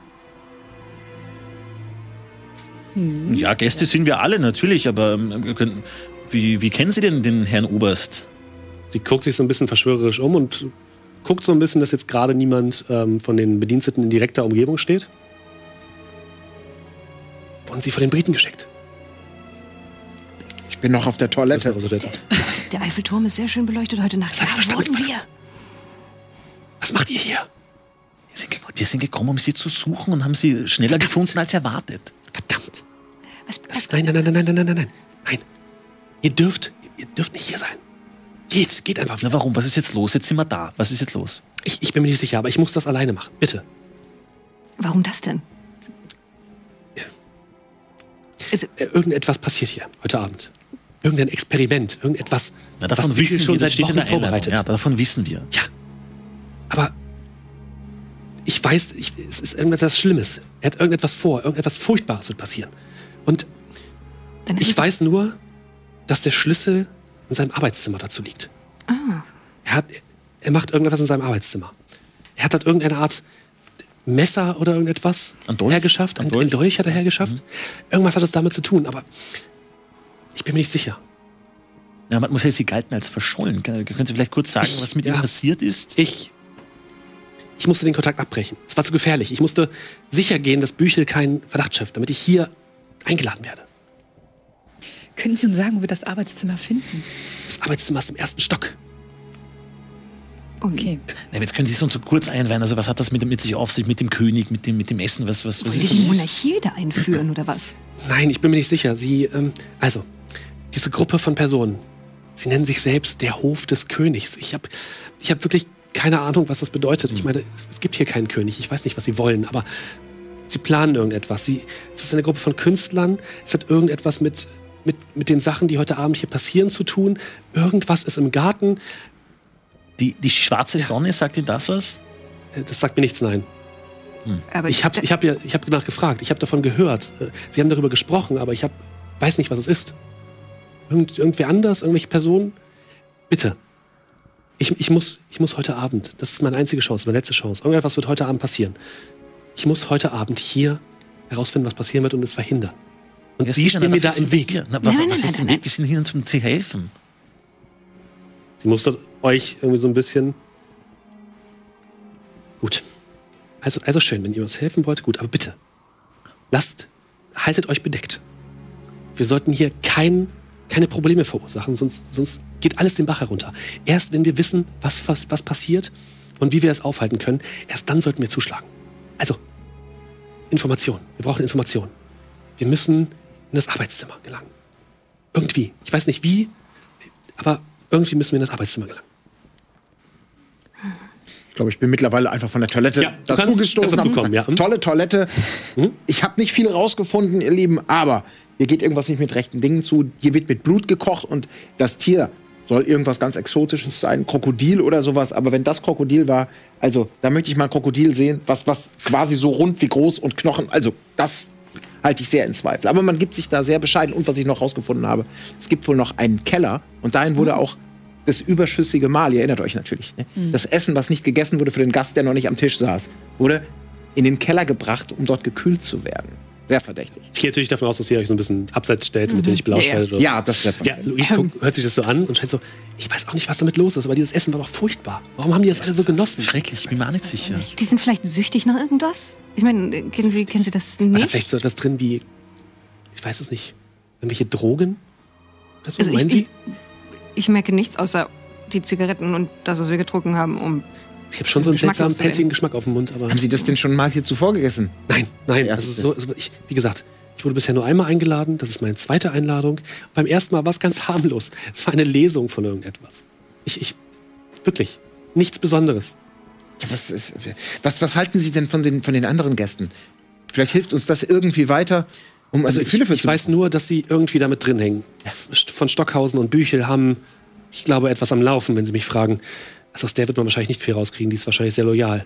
Ja, Gäste sind wir alle natürlich, aber ähm, wir können, wie, wie kennen Sie denn den Herrn Oberst? Sie guckt sich so ein bisschen verschwörerisch um und guckt so ein bisschen, dass jetzt gerade niemand ähm, von den Bediensteten in direkter Umgebung steht. Wurden Sie von den Briten geschickt? Ich bin noch auf der Toilette. Das ist also der- Der Eiffelturm ist sehr schön beleuchtet heute Nacht. Das hab ich Ja, verstanden. wurden wir. Was macht ihr hier? Wir sind, ge- wir sind gekommen, um Sie zu suchen und haben Sie schneller gefunden als erwartet. Verdammt. Was, Das, was, nein, nein, nein, nein, nein, nein, nein, nein. Nein. Ihr dürft, ihr dürft nicht hier sein. Geht, geht einfach wieder. Na warum? Was ist jetzt los? Jetzt sind wir da. Was ist jetzt los? Ich, ich bin mir nicht sicher, aber ich muss das alleine machen. Bitte. warum das denn? Also, Äh, Irgendetwas passiert hier heute Abend. Irgendein Experiment, irgendetwas, Na, davon was wissen Wiegel schon wir. Das seit steht in Wochen der Einladung. vorbereitet. Ja, davon wissen wir. Ja, aber ich weiß, ich, es ist irgendetwas Schlimmes. Er hat irgendetwas vor, irgendetwas Furchtbares wird passieren. Und dann ist ich es weiß nur, dass der Schlüssel in seinem Arbeitszimmer dazu liegt. Ah. Er, hat, er macht irgendetwas in seinem Arbeitszimmer. Er hat dort irgendeine Art Messer oder irgendetwas Ein Dolch? hergeschafft. Ein Ein, Dolch? ein Dolch hat er hergeschafft. Irgendwas hat es damit zu tun, aber ich bin mir nicht sicher. Ja, Mademoiselle, Sie galten als verschollen. Können können Sie vielleicht kurz sagen, Ich- was mit ja. Ihnen passiert ist? Ich, ich musste den Kontakt abbrechen. Es war zu gefährlich. Ich musste sicher gehen, dass Büchel keinen Verdacht schöpft, damit ich hier eingeladen werde. Können Sie uns sagen, wo wir das Arbeitszimmer finden? Das Arbeitszimmer ist im ersten Stock. Okay. Na, jetzt können Sie es uns so kurz einweihen. Also was hat das mit, mit sich auf sich, mit dem König, mit dem, mit dem Essen? Was, was, was Wollen ist Sie die das? Monarchie wieder einführen oder was? Nein, ich bin mir nicht sicher. Sie, ähm, also, diese Gruppe von Personen, sie nennen sich selbst der Hof des Königs. Ich habe ich hab wirklich keine Ahnung, was das bedeutet. Ich meine, es, es gibt hier keinen König. Ich weiß nicht, was sie wollen, aber sie planen irgendetwas. Sie, es ist eine Gruppe von Künstlern. Es hat irgendetwas mit, mit, mit den Sachen, die heute Abend hier passieren, zu tun. Irgendwas ist im Garten. Die, die schwarze Sonne, sagt Ihnen das was? Äh, Das sagt mir nichts, nein. Aber Ich habe ich hab ja, ich hab danach gefragt. Ich habe davon gehört. Äh, Sie haben darüber gesprochen, aber ich hab, weiß nicht, was es ist. Irgend, irgendwer anders, irgendwelche Personen? Bitte. Ich, ich, muss, ich muss heute Abend, das ist meine einzige Chance, meine letzte Chance. Irgendetwas wird heute Abend passieren. Ich muss heute Abend hier herausfinden, was passieren wird und es verhindern. Und Ja, Sie sicher, stehen na, mir da dafür im sind Weg. wir. Na, Nein, wa- nein, was nein, heißt im nein, Weg? Wir sind hier, um zu helfen. Sie musste euch irgendwie so ein bisschen... Gut. Also, also schön, wenn ihr uns helfen wollt, gut, aber bitte. Lasst, haltet euch bedeckt. Wir sollten hier kein, keine Probleme verursachen, sonst, sonst geht alles den Bach herunter. Erst wenn wir wissen, was, was, was passiert und wie wir es aufhalten können, erst dann sollten wir zuschlagen. Also, Information. Wir brauchen Information. Wir müssen in das Arbeitszimmer gelangen. Irgendwie. Ich weiß nicht wie, aber irgendwie müssen wir in das Arbeitszimmer gelangen. Ich glaube, ich bin mittlerweile einfach von der Toilette Ja, du kannst- dazugestoßen. kannst dazu kommen, ja. Hm? Tolle Toilette. Ich habe nicht viel rausgefunden, ihr Lieben, aber hier geht irgendwas nicht mit rechten Dingen zu. Hier wird mit Blut gekocht und das Tier soll irgendwas ganz Exotisches sein, Krokodil oder sowas. Aber wenn das Krokodil war, also da möchte ich mal ein Krokodil sehen, was, was quasi so rund wie groß und Knochen, also das halte ich sehr in Zweifel. Aber man gibt sich da sehr bescheiden. Und was ich noch rausgefunden habe, es gibt wohl noch einen Keller und dahin wurde auch das überschüssige Mahl, ihr erinnert euch natürlich, ne? Das Essen, was nicht gegessen wurde für den Gast, der noch nicht am Tisch saß, wurde in den Keller gebracht, um dort gekühlt zu werden. Sehr verdächtig. Ich gehe natürlich davon aus, dass ihr euch so ein bisschen abseits stellt, damit ihr nicht belauscht Ja, ja. werdet. Oder Ja, das ist ja, ja. Luis guckt, hört sich das so an und scheint so, ich weiß auch nicht, was damit los ist, aber dieses Essen war doch furchtbar. Warum haben die das alle so genossen? Schrecklich, ich bin mir auch nicht sicher. Die sind vielleicht süchtig nach irgendwas? Ich meine, kennen Sie, kennen Sie das War da nicht? vielleicht so etwas drin wie, ich weiß es nicht, irgendwelche Drogen? Das so, Also ich, meinen ich, Sie? ich merke nichts außer die Zigaretten und das, was wir getrunken haben, um. Ich habe schon so einen geschmacklos seltsamen, zu werden. pelzigen Geschmack auf dem Mund. Aber Haben Sie das denn schon mal hier zuvor gegessen? nein, nein. Ja, Also das- so, also ich, wie gesagt, ich wurde bisher nur einmal eingeladen. Das ist meine zweite Einladung. Beim ersten Mal war es ganz harmlos. Es war eine Lesung von irgendetwas. Ich, ich, wirklich, nichts Besonderes. Ja, was, ist, was, was halten Sie denn von den, von den anderen Gästen? Vielleicht hilft uns das irgendwie weiter, um Also also ich, Gefühle für ich weiß nur, dass sie irgendwie damit drin hängen. Von Stockhausen und Büchel haben, ich glaube, etwas am Laufen, wenn Sie mich fragen. Also aus der wird man wahrscheinlich nicht viel rauskriegen. Die ist wahrscheinlich sehr loyal.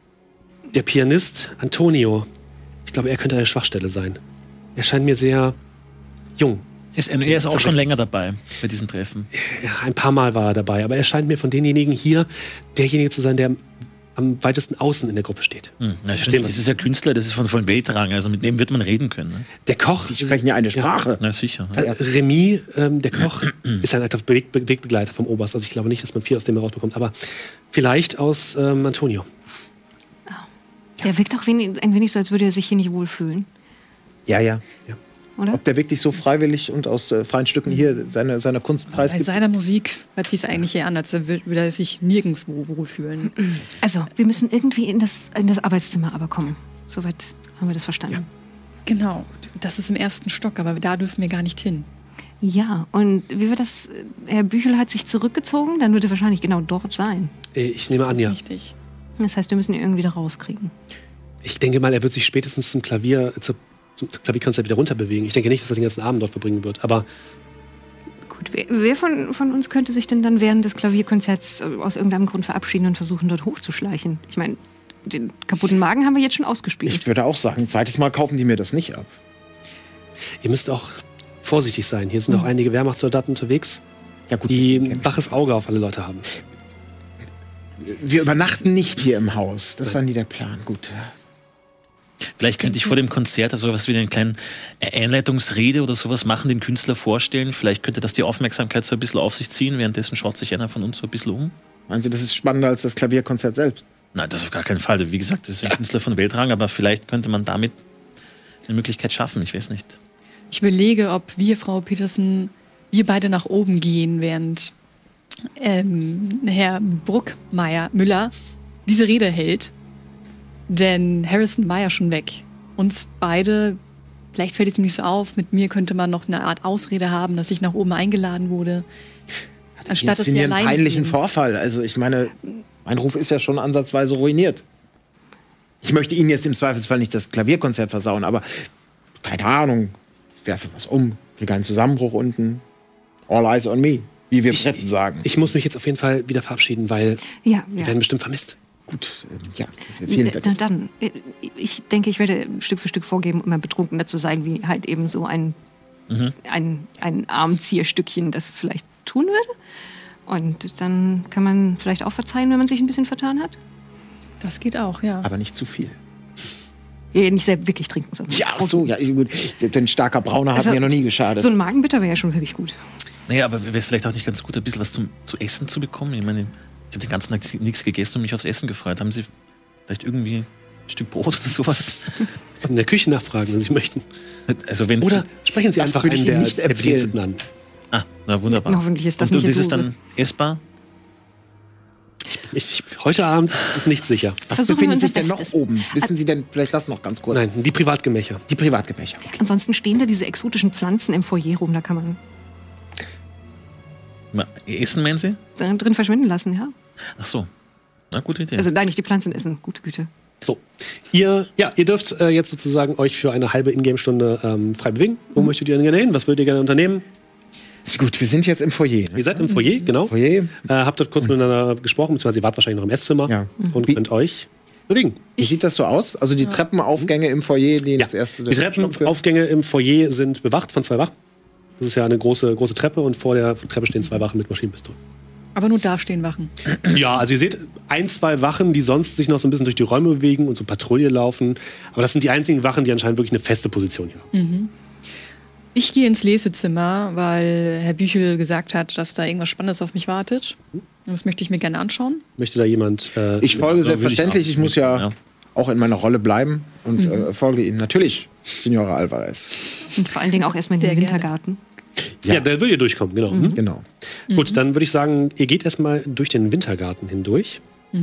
Der Pianist Antonio, ich glaube, er könnte eine Schwachstelle sein. Er scheint mir sehr jung. Ist, er ist auch schon länger dabei bei diesen Treffen. Ja, ein paar Mal war er dabei, aber er scheint mir von denjenigen hier derjenige zu sein, der am weitesten außen in der Gruppe steht. Hm, na, Verstehen, stimmt, was das ist ja Künstler, das ist von, von Weltrang, also mit dem wird man reden können. Ne? Der Koch. Sie sprechen ja eine Sprache. Na sicher. Äh, Remy, ähm, der Koch, ist ein alter Weg Wegbegleiter vom Oberst. Also ich glaube nicht, dass man viel aus dem herausbekommt, aber vielleicht aus ähm, Antonio. Der wirkt auch wenig, ein wenig so, als würde er sich hier nicht wohlfühlen, Ja, ja. oder? Ob der wirklich so freiwillig und aus äh, freien Stücken hier seine, seine Kunst Bei preisgibt? seiner Musik hört sich eigentlich eher an, als würde er sich nirgendwo wohlfühlen. Also, wir müssen irgendwie in das, in das Arbeitszimmer aber kommen. Soweit haben wir das verstanden. Genau, das ist im ersten Stock, aber da dürfen wir gar nicht hin. Ja, und wie war das? Herr Büchel hat sich zurückgezogen, dann wird er wahrscheinlich genau dort sein. Äh, Ich nehme an, ja. Richtig. Das heißt, wir müssen ihn irgendwie da rauskriegen. Ich denke mal, er wird sich spätestens zum Klavier, zur, zum Klavierkonzert wieder runterbewegen. Ich denke nicht, dass er den ganzen Abend dort verbringen wird, aber Gut, wer, wer von, von uns könnte sich denn dann während des Klavierkonzerts äh, aus irgendeinem Grund verabschieden und versuchen, dort hochzuschleichen? Ich meine, den kaputten Magen haben wir jetzt schon ausgespielt. Ich würde auch sagen, ein zweites Mal kaufen die mir das nicht ab. ihr müsst auch vorsichtig sein. Hier sind auch einige Wehrmachtssoldaten unterwegs, Ja, gut, die kenn ich. ein waches Auge auf alle Leute haben. Wir übernachten nicht hier im Haus. Das war nie der Plan. Gut. Vielleicht könnte ich vor dem Konzert also was wie eine kleine Einleitungsrede oder sowas machen, den Künstler vorstellen. Vielleicht könnte das die Aufmerksamkeit so ein bisschen auf sich ziehen. Währenddessen schaut sich einer von uns so ein bisschen um. Meinen Sie, das ist spannender als das Klavierkonzert selbst? Nein, das auf gar keinen Fall. Wie gesagt, das ist ein Künstler von Weltrang, aber vielleicht könnte man damit eine Möglichkeit schaffen. Ich weiß nicht. Ich überlege, ob wir, Frau Petersen, wir beide nach oben gehen, während ähm, Herr Bruckmeier Müller diese Rede hält. Denn Harrison war ja schon weg. Uns beide, vielleicht fällt es ihm nicht so auf, mit mir könnte man noch eine Art Ausrede haben, dass ich nach oben eingeladen wurde. Anstatt dass Jetzt wir einen allein peinlichen gehen. Vorfall. Also ich meine, mein Ruf ist ja schon ansatzweise ruiniert. Ich möchte Ihnen jetzt im Zweifelsfall nicht das Klavierkonzert versauen, aber keine Ahnung, ich werfe was um, kriege einen Zusammenbruch unten. All eyes on me, wie wir Briten sagen. Ich muss mich jetzt auf jeden Fall wieder verabschieden, weil Ja, wir ja. werden bestimmt vermisst. Gut, ähm, ja, vielen Dank. Na dann, äh, ich denke, ich werde Stück für Stück vorgeben, immer betrunkener zu sein, wie halt eben so ein, ein, ein Armzieherstückchen das vielleicht tun würde. Und dann kann man vielleicht auch verzeihen, wenn man sich ein bisschen vertan hat. Das geht auch, ja. Aber nicht zu viel. Ja, nicht selbst wirklich trinken, sondern Ja, ach so, ja, gut. Denn starker Brauner hat Also, mir noch nie geschadet. so ein Magenbitter wäre ja schon wirklich gut. Naja, aber wäre es vielleicht auch nicht ganz gut, ein bisschen was zum, zu essen zu bekommen? Ich meine, ich habe den ganzen Tag nichts gegessen und mich aufs Essen gefreut. Haben Sie vielleicht irgendwie ein Stück Brot oder sowas? In der Küche nachfragen, wenn Sie möchten. Also wenn's Oder sprechen Sie Das einfach würde ich einen Ihnen der, nicht der empfehlen. Bediensteten an. Ah, na wunderbar. Hoffentlich ist das und, nicht und ist es Dose. dann essbar? Ich, heute Abend ist nicht sicher. Was Versuchen wir befindet unser sich denn noch Bestes. oben? Wissen Sie denn vielleicht das noch ganz kurz? Nein, die Privatgemächer. Die Privatgemächer. Ansonsten stehen da diese exotischen Pflanzen im Foyer rum, da kann man Ma- Essen, meinen Sie? drin drin verschwinden lassen, ja. Ach so. Na, gute Idee. Also nein, nicht die Pflanzen essen, gute Güte. So, ihr, ja, ihr dürft äh, jetzt sozusagen euch für eine halbe Ingame-Stunde ähm, frei bewegen. Wo möchtet ihr denn gerne hin? Was würdet ihr gerne unternehmen? Gut, wir sind jetzt im Foyer. Ne? Ihr seid im Foyer, genau. Foyer. Äh, habt dort kurz miteinander gesprochen, beziehungsweise ihr wart wahrscheinlich noch im Esszimmer Ja. und Wie- könnt euch bewegen. Wie sieht das so aus? Also die Treppenaufgänge im Foyer, die Ja. das erste Die Treppenaufgänge im Foyer sind bewacht von zwei Wachen. Das ist ja eine große, große Treppe und vor der Treppe stehen zwei Wachen mit Maschinenpistolen. Aber nur da stehen Wachen. Ja, also ihr seht ein, zwei Wachen, die sonst sich noch so ein bisschen durch die Räume bewegen und so Patrouille laufen. Aber das sind die einzigen Wachen, die anscheinend wirklich eine feste Position hier haben. Ich gehe ins Lesezimmer, weil Herr Büchel gesagt hat, dass da irgendwas Spannendes auf mich wartet. Und das möchte ich mir gerne anschauen. Möchte da jemand... Äh, Ich folge Ja, würde ich selbstverständlich. auch. Ich muss ja, Ja. auch in meiner Rolle bleiben und äh, folge Ihnen natürlich, Signora Alvarez. Und vor allen Dingen auch erstmal in den Sehr gerne. Wintergarten. ja, da würdet ihr durchkommen, genau. Mhm. Genau. Gut, dann würde ich sagen, ihr geht erstmal durch den Wintergarten hindurch.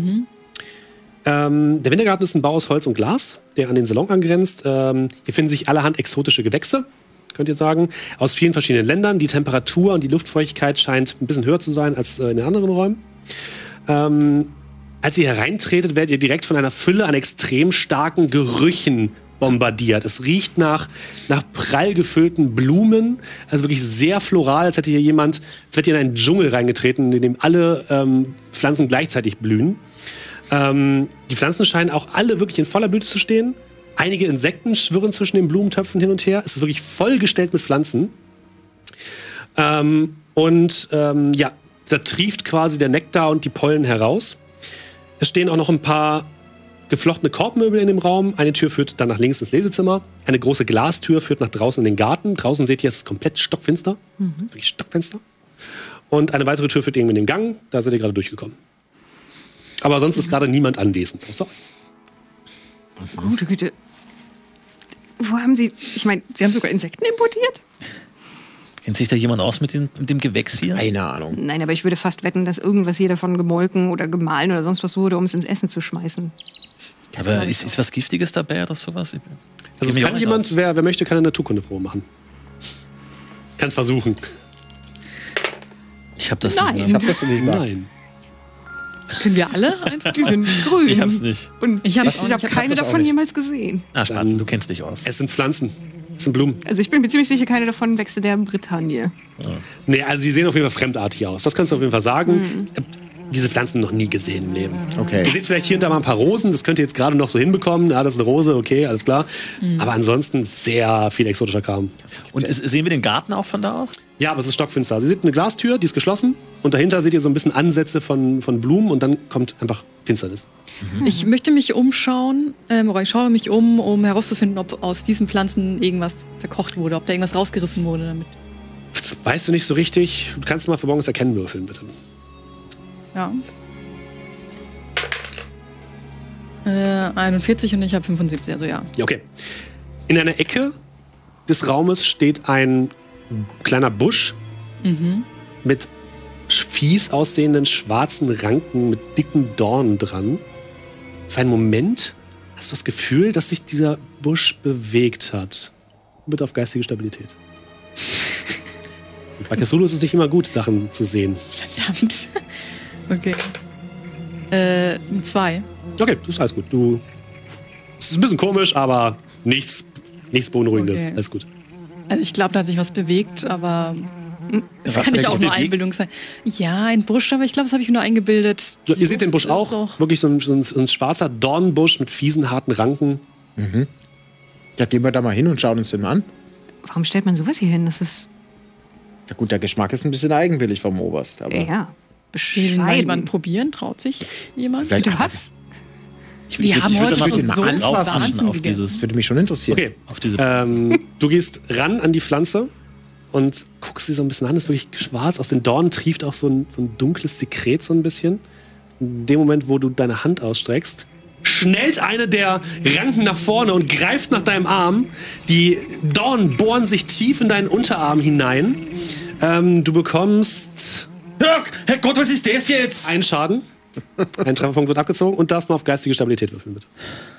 Ähm, der Wintergarten ist ein Bau aus Holz und Glas, der an den Salon angrenzt. Ähm, hier finden sich allerhand exotische Gewächse, könnt ihr sagen, aus vielen verschiedenen Ländern. Die Temperatur und die Luftfeuchtigkeit scheint ein bisschen höher zu sein als äh, in den anderen Räumen. Ähm, als ihr hereintretet, werdet ihr direkt von einer Fülle an extrem starken Gerüchen bombardiert. Es riecht nach, nach prall gefüllten Blumen, also wirklich sehr floral, als hätte hier jemand, als wäre ihr in einen Dschungel reingetreten, in dem alle ähm, Pflanzen gleichzeitig blühen. Ähm, die Pflanzen scheinen auch alle wirklich in voller Blüte zu stehen. Einige Insekten schwirren zwischen den Blumentöpfen hin und her. Es ist wirklich vollgestellt mit Pflanzen. Ähm, und ähm, ja, da trieft quasi der Nektar und die Pollen heraus. Es stehen auch noch ein paar geflochtene Korbmöbel in dem Raum. Eine Tür führt dann nach links ins Lesezimmer. Eine große Glastür führt nach draußen in den Garten. Draußen seht ihr, es ist komplett stockfinster. Wirklich stockfinster. Und eine weitere Tür führt irgendwie in den Gang. Da seid ihr gerade durchgekommen. Aber sonst ist gerade niemand anwesend. Außer Gute Güte. Wo haben Sie, ich meine, Sie haben sogar Insekten importiert? Kennt sich da jemand aus mit, den, mit dem Gewächs hier? Keine Ahnung. Nein, aber ich würde fast wetten, dass irgendwas hier davon gemolken oder gemahlen oder sonst was wurde, um es ins Essen zu schmeißen. Aber ist, ist was Giftiges dabei oder sowas? Ich also kenn es mich auch kann nicht jemand, aus. wer, wer möchte, kann eine Naturkundeprobe machen. Kann es versuchen. Ich habe das Nein. nicht. Ich habe das nicht gemacht. Nein. Können wir alle einfach? Die sind grün. Ich hab's nicht. Und Ich ich, hab's ich auch nicht. habe Ich hab keine das auch davon nicht. jemals gesehen. Ah, Spaten, du kennst dich aus. Es sind Pflanzen. Es sind Blumen. Also ich bin mir ziemlich sicher, keine davon wächst in der Bretagne. Nee, also sie sehen auf jeden Fall fremdartig aus. Das kannst du auf jeden Fall sagen. Äh, Diese Pflanzen noch nie gesehen im Leben. Okay. Ihr seht vielleicht hier und da mal ein paar Rosen. Das könnt ihr jetzt gerade noch so hinbekommen. Ja, das ist eine Rose, okay, alles klar. Aber ansonsten sehr viel exotischer Kram. Und ist, sehen wir den Garten auch von da aus? Ja, aber es ist stockfinster. Also ihr seht eine Glastür, die ist geschlossen. Und dahinter seht ihr so ein bisschen Ansätze von, von Blumen. Und dann kommt einfach Finsternis. Ich möchte mich umschauen, ähm, oder ich schaue mich um, um herauszufinden, ob aus diesen Pflanzen irgendwas verkocht wurde, ob da irgendwas rausgerissen wurde damit. Das weißt du nicht so richtig. Du kannst mal für morgens erkennen würfeln, bitte. Ja. Äh, einundvierzig und ich habe fünfundsiebzig, also ja. Ja, okay. In einer Ecke des Raumes steht ein kleiner Busch mit fies aussehenden schwarzen Ranken mit dicken Dornen dran. Für einen Moment hast du das Gefühl, dass sich dieser Busch bewegt hat. Bitte auf geistige Stabilität. Bei Cthulhu ist es nicht immer gut, Sachen zu sehen. Verdammt. Okay. Äh, zwei. Okay, das ist alles gut. Du. Es ist ein bisschen komisch, aber nichts, nichts Beunruhigendes. Okay. Alles gut. Also ich glaube, da hat sich was bewegt, aber das Was kann hat nicht sich auch nur bewegt? Einbildung sein. Ja, ein Busch, aber ich glaube, das habe ich nur eingebildet. So, ihr seht den Busch Ist auch. doch- Wirklich so ein, so, ein, so ein schwarzer Dornbusch mit fiesen, harten Ranken. Ja, gehen wir da mal hin und schauen uns den mal an. Warum stellt man sowas hier hin? Das ist, Ja gut, der Geschmack ist ein bisschen eigenwillig vom Oberst. Aber ja, Will mal jemand bescheiden. probieren? Traut sich jemand? vielleicht Du was? Wir haben ich würde heute mal schon mal so anfassen Wahnsinn auf gegessen. dieses, das würde mich schon interessieren. Okay. auf diese Ähm, du gehst ran an die Pflanze und guckst sie so ein bisschen an. Ist wirklich schwarz. Aus den Dornen trieft auch so ein, so ein dunkles Sekret so ein bisschen. In dem Moment, wo du deine Hand ausstreckst, schnellt eine der Ranken nach vorne und greift nach deinem Arm. Die Dornen bohren sich tief in deinen Unterarm hinein. Ähm, du bekommst Ja, Herrgott, was ist das jetzt? einen Schaden. Ein Trefferpunkt wird abgezogen und darfst mal auf geistige Stabilität würfeln, bitte.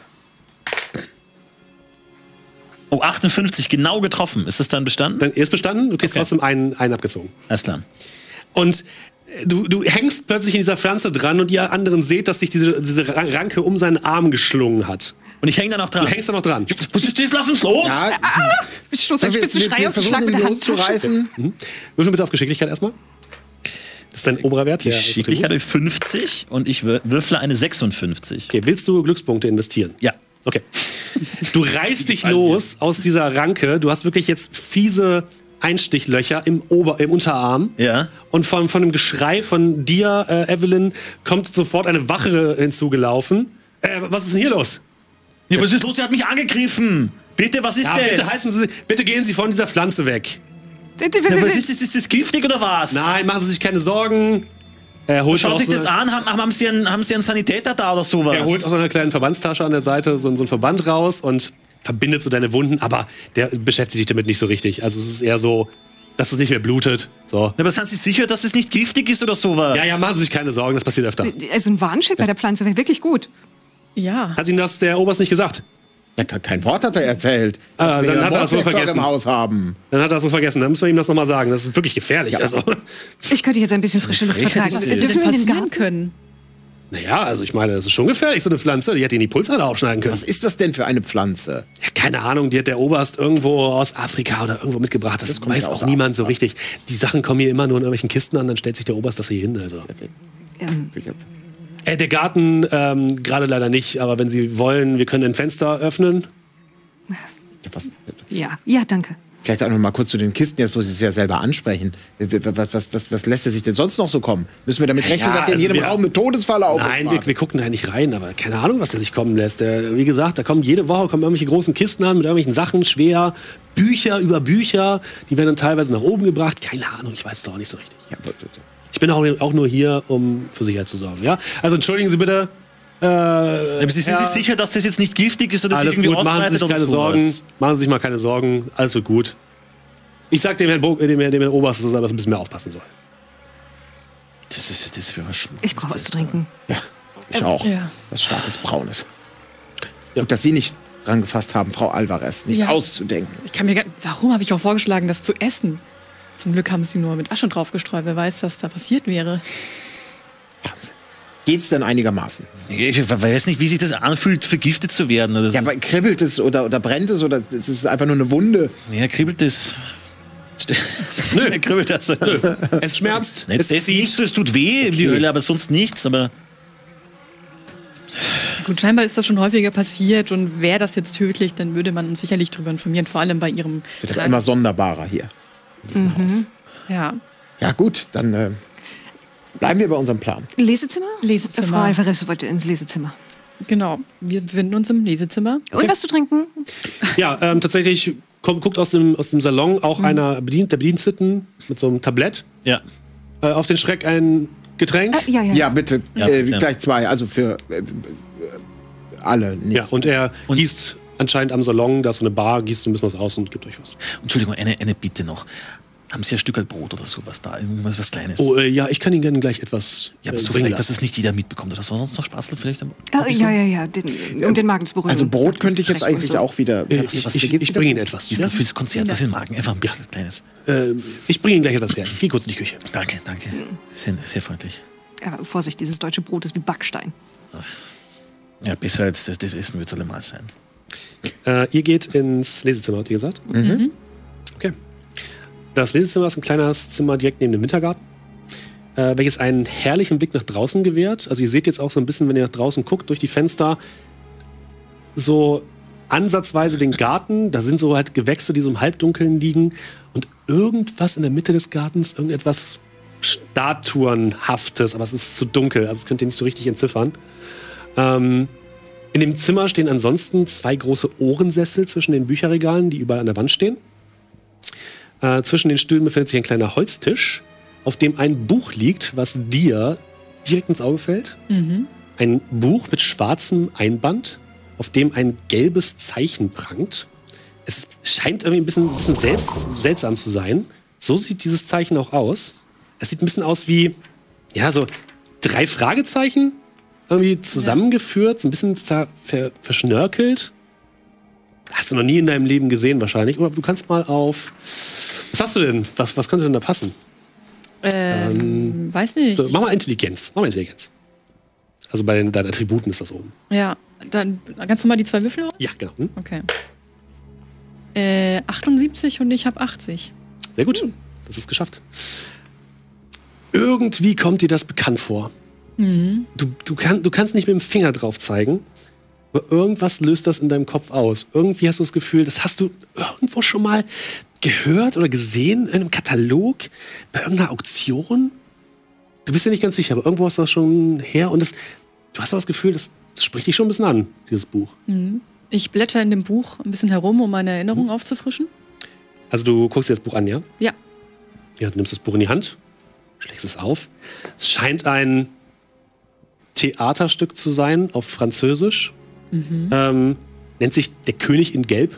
Oh, achtundfünfzig, genau getroffen. Ist das dann bestanden? Dann ist bestanden, du kriegst Okay. trotzdem einen, einen abgezogen. Alles klar. Und du, du hängst plötzlich in dieser Pflanze dran und ihr anderen seht, dass sich diese, diese Ranke um seinen Arm geschlungen hat. Und ich hänge da noch dran. Du hängst da noch dran. Was ist das? Lass uns los! Ja, Ich stoße einen wir, spitzen wir, Schrei wir aus und versuchen schlag mit ihn der Hand. loszureißen. Mhm. Würfel bitte auf Geschicklichkeit erstmal. Das ist dein oberer Wert. Die Ja, Geschicklichkeit habe fünfzig und ich wür- würfle eine sechsundfünfzig. Okay, willst du Glückspunkte investieren? Ja. Okay. Du reißt dich los aus dieser Ranke. Du hast wirklich jetzt fiese Einstichlöcher im, Ober-, im Unterarm. Ja. Und von, von dem Geschrei von dir, äh, Evelyn, kommt sofort eine Wache hinzugelaufen. Äh, was ist denn hier los? Ja, was ist los? Sie hat mich angegriffen. Bitte, was ist Ja, das? bitte, halten Sie, bitte gehen Sie von dieser Pflanze weg. Ja, was ist das? Ist das giftig oder was? Nein, machen Sie sich keine Sorgen. Er holt, Schaut aus sich so das einer- an. Haben, haben, Sie einen, haben Sie einen Sanitäter da oder sowas? er holt aus einer kleinen Verbandstasche an der Seite so, so einen Verband raus und verbindet so deine Wunden, aber der beschäftigt sich damit nicht so richtig. Also es ist eher so, dass es nicht mehr blutet. So. Ja, aber sind Sie sicher, dass es nicht giftig ist oder sowas? Ja, ja, machen Sie sich keine Sorgen, das passiert öfter. Also ein Warnschild bei der Pflanze wäre wirklich gut. Ja. Hat Ihnen das der Oberst nicht gesagt? Ja, kein Wort hat er erzählt. Dass Ah, wir dann ja hat er das wohl Mordwerkzeuge vergessen. im Haus haben. Dann hat er das wohl vergessen. Dann müssen wir ihm das nochmal sagen. Das ist wirklich gefährlich. Also, Ich könnte jetzt ein bisschen frische Luft Frechheit vertragen. ist Hätte Dürfen wir in den passieren Garten? können. naja, also ich meine, das ist schon gefährlich, so eine Pflanze. Die hätte ihn die Pulsader aufschneiden können. Was ist das denn für eine Pflanze? Ja, keine Ahnung, die hat der Oberst irgendwo aus Afrika oder irgendwo mitgebracht. Das, Das kommt weiß ja auch aus niemand so richtig. Die Sachen kommen hier immer nur in irgendwelchen Kisten an, dann stellt sich der Oberst das hier hin. Also. Ähm, Äh, der Garten ähm, gerade leider nicht, aber wenn Sie wollen, wir können ein Fenster öffnen. Was, ja, ja, danke. vielleicht auch noch mal kurz zu den Kisten, jetzt wo Sie es ja selber ansprechen. Was, was, was, was lässt er sich denn sonst noch so kommen? Müssen wir damit rechnen, Ja, dass hier in also jedem wir- Raum eine Todesfalle auf Nein, wir, wir gucken da nicht rein, aber keine Ahnung, was der sich kommen lässt. Der, wie gesagt, da kommen jede Woche kommen irgendwelche großen Kisten an mit irgendwelchen Sachen, schwer, Bücher über Bücher, die werden dann teilweise nach oben gebracht. Keine Ahnung, ich weiß es doch auch nicht so richtig. Ja, Ich bin auch, auch nur hier, um für Sicherheit zu sorgen. Ja? Also entschuldigen Sie bitte. Äh, Aber Sie sind ja, sich sicher, dass das jetzt nicht giftig ist oder sich alles irgendwie gut, machen Sie ausbreitet sich oder keine sowas? Sorgen. Machen Sie sich mal keine Sorgen, alles wird gut. Ich sag dem Herrn, Bo dem, Herrn- dem Herrn Oberst, dass er aber ein bisschen mehr aufpassen soll. Das ist das wäre schon. Ich brauche was zu trinken. ja, ich auch. Ja. Was starkes Braunes. Ja. Gut, dass Sie nicht dran gefasst haben, Frau Alvarez, nicht Ja. auszudenken. Ich kann mir gar, warum habe ich auch vorgeschlagen, das zu essen? Zum Glück haben sie nur mit Asche draufgestreut. Wer weiß, was da passiert wäre. Wahnsinn. Geht's denn einigermaßen? Ich weiß nicht, wie sich das anfühlt, vergiftet zu werden. Das Ja, aber kribbelt es oder, oder brennt es oder ist es einfach nur eine Wunde? ja, kribbelt das. Nö, kribbelt das. Nö. Es schmerzt, Es, es es, zieht. nichts, es tut weh, in die Hölle, aber sonst nichts. Aber Gut, scheinbar ist das schon häufiger passiert und wäre das jetzt tödlich, dann würde man uns sicherlich darüber informieren, vor allem bei ihrem Wird das immer sonderbarer hier in diesem Haus. Ja. Ja gut, dann äh, bleiben wir bei unserem Plan. Lesezimmer? Lesezimmer. Frau Alvarez wollte ins Lesezimmer. Genau, wir befinden uns im Lesezimmer. Und was zu trinken? Ja, ähm, tatsächlich kommt, guckt aus dem, aus dem Salon auch einer Bedient, der Bediensteten mit so einem Tablett ja. äh, auf den Schreck ein Getränk. Ah, ja, ja. Ja, bitte, Ja, äh, ja. gleich zwei, also für äh, äh, alle. Nicht. Ja, und er Und- gießt anscheinend am Salon, da ist so eine Bar, gießt so ein bisschen was aus und gibt euch was. Entschuldigung, eine, eine Bitte noch. Haben Sie ein Stück Brot oder sowas da? Irgendwas was Kleines? Oh, äh, ja, ich kann Ihnen gerne gleich etwas ja, aber äh, so bringen vielleicht, dass lassen. es nicht jeder mitbekommt. Oder so sonst noch Spaß vielleicht? Ah, ja, ja, ja. Den, um den Magen zu beruhigen. Also Brot könnte ich jetzt Vielleicht eigentlich so. auch wieder. Äh, Was- ich was- ich, wie geht's ich wieder? bringe Ihnen etwas. Ist Ja? noch fürs Konzert, was im Magen. Einfach ein bisschen Kleines. Äh, ich bringe Ihnen gleich etwas her. Ich gehe kurz in die Küche. Danke, danke. Sehr, sehr freundlich. Aber Vorsicht, dieses deutsche Brot ist wie Backstein. Ja, besser als das, das Essen wird es allemal sein. Äh, ihr geht ins Lesezimmer, habt ihr gesagt? Mhm. Okay. Das Lesezimmer ist ein kleines Zimmer direkt neben dem Wintergarten, äh, welches einen herrlichen Blick nach draußen gewährt. Also ihr seht jetzt auch so ein bisschen, wenn ihr nach draußen guckt, durch die Fenster, so ansatzweise den Garten. Da sind so halt Gewächse, die so im Halbdunkeln liegen. Und irgendwas in der Mitte des Gartens, irgendetwas Statuenhaftes, aber es ist zu dunkel, also das könnt ihr nicht so richtig entziffern. Ähm, in dem Zimmer stehen ansonsten zwei große Ohrensessel zwischen den Bücherregalen, die überall an der Wand stehen. Äh, zwischen den Stühlen befindet sich ein kleiner Holztisch, auf dem ein Buch liegt, was dir direkt ins Auge fällt. Ein Buch mit schwarzem Einband, auf dem ein gelbes Zeichen prangt. Es scheint irgendwie ein bisschen, ein bisschen selbst, seltsam zu sein. So sieht dieses Zeichen auch aus. Es sieht ein bisschen aus wie, ja, so drei Fragezeichen irgendwie zusammengeführt, so ein bisschen ver, ver, verschnörkelt. Hast du noch nie in deinem Leben gesehen wahrscheinlich. Oder du kannst mal auf... Was hast du denn? Was, was könnte denn da passen? Ähm, ähm, weiß nicht. So, mach mal Intelligenz. Mach mal Intelligenz. Also bei den, deinen Attributen ist das oben. Ja, dann kannst du mal die zwei Würfel holen? Ja, genau. Hm? Okay. Äh, achtundsiebzig und ich habe achtzig. Sehr gut. Das ist geschafft. Irgendwie kommt dir das bekannt vor. Mhm. Du, du, kann, du kannst nicht mit dem Finger drauf zeigen, aber irgendwas löst das in deinem Kopf aus. Irgendwie hast du das Gefühl, das hast du irgendwo schon mal gehört oder gesehen in einem Katalog, bei irgendeiner Auktion. Du bist ja nicht ganz sicher, aber irgendwo hast du das schon her. Und das, du hast aber das Gefühl, das, das spricht dich schon ein bisschen an, dieses Buch. Mhm. Ich blätter in dem Buch ein bisschen herum, um meine Erinnerung mhm. aufzufrischen. Also du guckst dir das Buch an, ja? Ja. Ja, du nimmst das Buch in die Hand, schlägst es auf. Es scheint ein Theaterstück zu sein auf Französisch. Mhm. Ähm, nennt sich Der König in Gelb.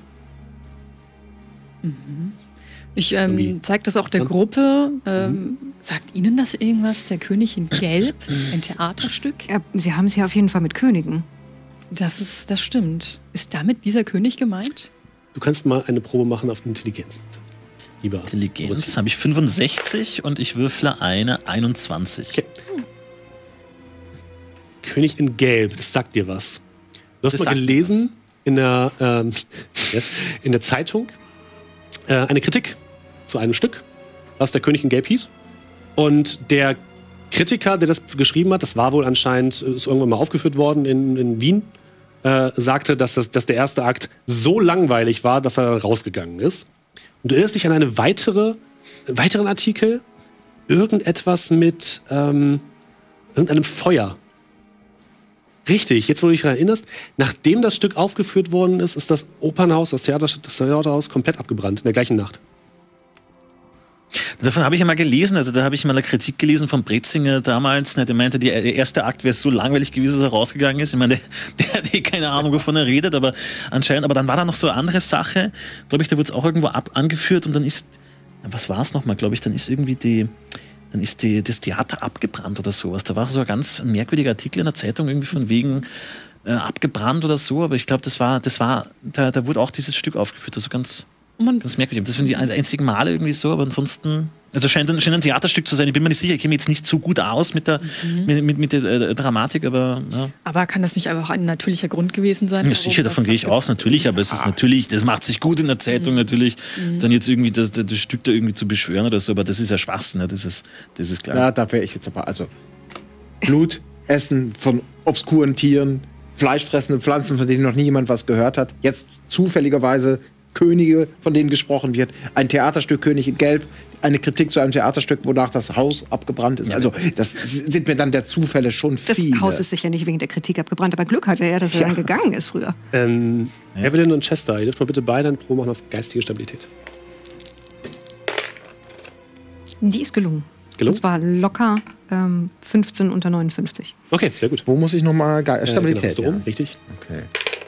Mhm. Ich ähm, zeige das auch der Gruppe. Ähm, mhm. Sagt Ihnen das irgendwas, Der König in Gelb? Ein Theaterstück? Ja, Sie haben es ja auf jeden Fall mit Königen. Das ist, das stimmt. Ist damit dieser König gemeint? Du kannst mal eine Probe machen auf Intelligenz. Lieber Intelligenz habe ich fünfundsechzig und ich würfle eine einundzwanzig. Okay. Hm. König in Gelb, das sagt dir was. Du hast das mal gelesen in der, ähm, in der Zeitung äh, eine Kritik zu einem Stück, was Der König in Gelb hieß. Und der Kritiker, der das geschrieben hat, das war wohl anscheinend, ist irgendwann mal aufgeführt worden in, in Wien, äh, sagte, dass, das, dass der erste Akt so langweilig war, dass er rausgegangen ist. Und du erinnerst dich an eine weitere, einen weiteren Artikel, irgendetwas mit ähm, irgendeinem Feuer. Richtig, jetzt wo du dich daran erinnerst, nachdem das Stück aufgeführt worden ist, ist das Opernhaus, das, Theater, das Theaterhaus komplett abgebrannt, in der gleichen Nacht. Davon habe ich ja mal gelesen, also da habe ich mal eine Kritik gelesen von Brezinger damals, der meinte, der erste Akt wäre so langweilig gewesen, dass er rausgegangen ist. Ich meine, der, der hat eh keine Ahnung, wovon er redet, aber anscheinend, aber dann war da noch so eine andere Sache, glaube ich, da wurde es auch irgendwo ab angeführt und dann ist, was war es nochmal, glaube ich, dann ist irgendwie die, dann ist die, das Theater abgebrannt oder sowas. Da war so ein ganz merkwürdiger Artikel in der Zeitung, irgendwie von wegen äh, abgebrannt oder so, aber ich glaube, das war, das war, da, da wurde auch dieses Stück aufgeführt, also ganz... Das merke ich. Das sind die einzigen Male irgendwie so, aber ansonsten. Also scheint ein, scheint ein Theaterstück zu sein. Ich bin mir nicht sicher, ich kenne mich jetzt nicht so gut aus mit der, mhm. mit, mit, mit der äh, Dramatik, aber. Ja. Aber kann das nicht einfach ein natürlicher Grund gewesen sein? Ja, sicher, davon gehe ich aus, natürlich, aber es ist natürlich, das macht sich gut in der Zeitung, mhm. natürlich. Mhm. Dann jetzt irgendwie das, das Stück da irgendwie zu beschwören oder so, aber das ist ja Schwachsinn, ne? das, ist, das ist klar. Ja, da wäre ich jetzt aber. Also, Blut, Essen von obskuren Tieren, fleischfressende Pflanzen, von denen noch nie jemand was gehört hat. Jetzt zufälligerweise Könige, von denen gesprochen wird, ein Theaterstück König in Gelb, eine Kritik zu einem Theaterstück, wonach das Haus abgebrannt ist. Ja. Also das sind mir dann der Zufälle schon viele. Das Haus ist sicher nicht wegen der Kritik abgebrannt, aber Glück hatte er, dass er ja. dann gegangen ist früher. Ähm, ja. Evelyn und Chester, ihr dürft mal bitte beide eine Probe machen auf geistige Stabilität. Die ist gelungen. Gelungen? Und zwar locker ähm, fünfzehn unter neunundfünfzig. Okay, sehr gut. Wo muss ich nochmal Stabilität? Äh, genau, ja. Richtig. Okay.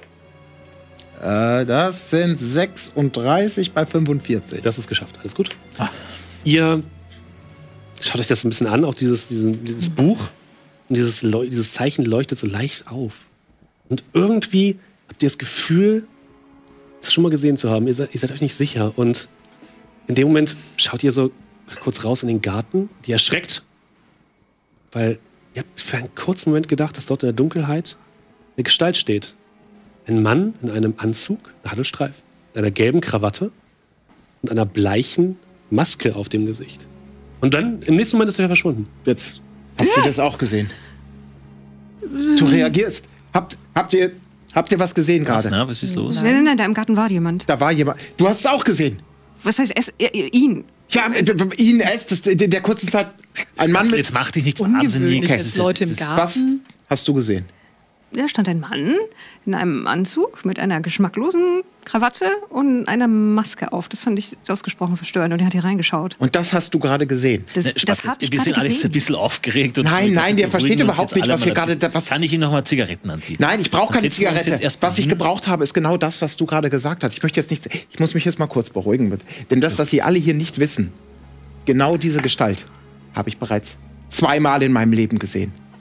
Das sind sechsunddreißig bei fünfundvierzig. Das ist geschafft, alles gut. Ah. Ihr schaut euch das ein bisschen an, auch dieses, diesen, dieses Buch. Und dieses, dieses Zeichen leuchtet so leicht auf. Und irgendwie habt ihr das Gefühl, das schon mal gesehen zu haben. Ihr seid, ihr seid euch nicht sicher. Und in dem Moment schaut ihr so kurz raus in den Garten. Die erschreckt, weil ihr habt für einen kurzen Moment gedacht, dass dort in der Dunkelheit eine Gestalt steht. Ein Mann in einem Anzug, Nadelstreifen, einer gelben Krawatte und einer bleichen Maske auf dem Gesicht. Und dann, im nächsten Moment ist er verschwunden. Jetzt hast ja. du das auch gesehen. Du reagierst. Habt, habt, ihr, habt ihr was gesehen gerade? Na, was ist los? Nein, nein, nein, da im Garten war jemand. Da war jemand. Du hast es auch gesehen. Was heißt es? Er, ihn? Ja, ihn, es, das, der, der kurzen Zeit. Ein Mann mit. Jetzt mach dich nicht wahnsinnig. Okay. Leute im Garten. Was hast du gesehen? Da stand ein Mann in einem Anzug mit einer geschmacklosen Krawatte und einer Maske auf. Das fand ich ausgesprochen verstörend und er hat hier reingeschaut. Und das hast du gerade gesehen? Das, das habe ich Wir sind alle gesehen. ein bisschen aufgeregt. Und nein, nein, der versteht überhaupt nicht, was wir gerade... Was kann ich Ihnen noch mal Zigaretten anbieten? Nein, ich brauche keine Zigarette. Was ich gebraucht habe, ist genau das, was du gerade gesagt hast. Ich möchte jetzt nicht... Ich muss mich jetzt mal kurz beruhigen. Denn das, was Sie alle hier nicht wissen, genau diese Gestalt habe ich bereits zweimal in meinem Leben gesehen.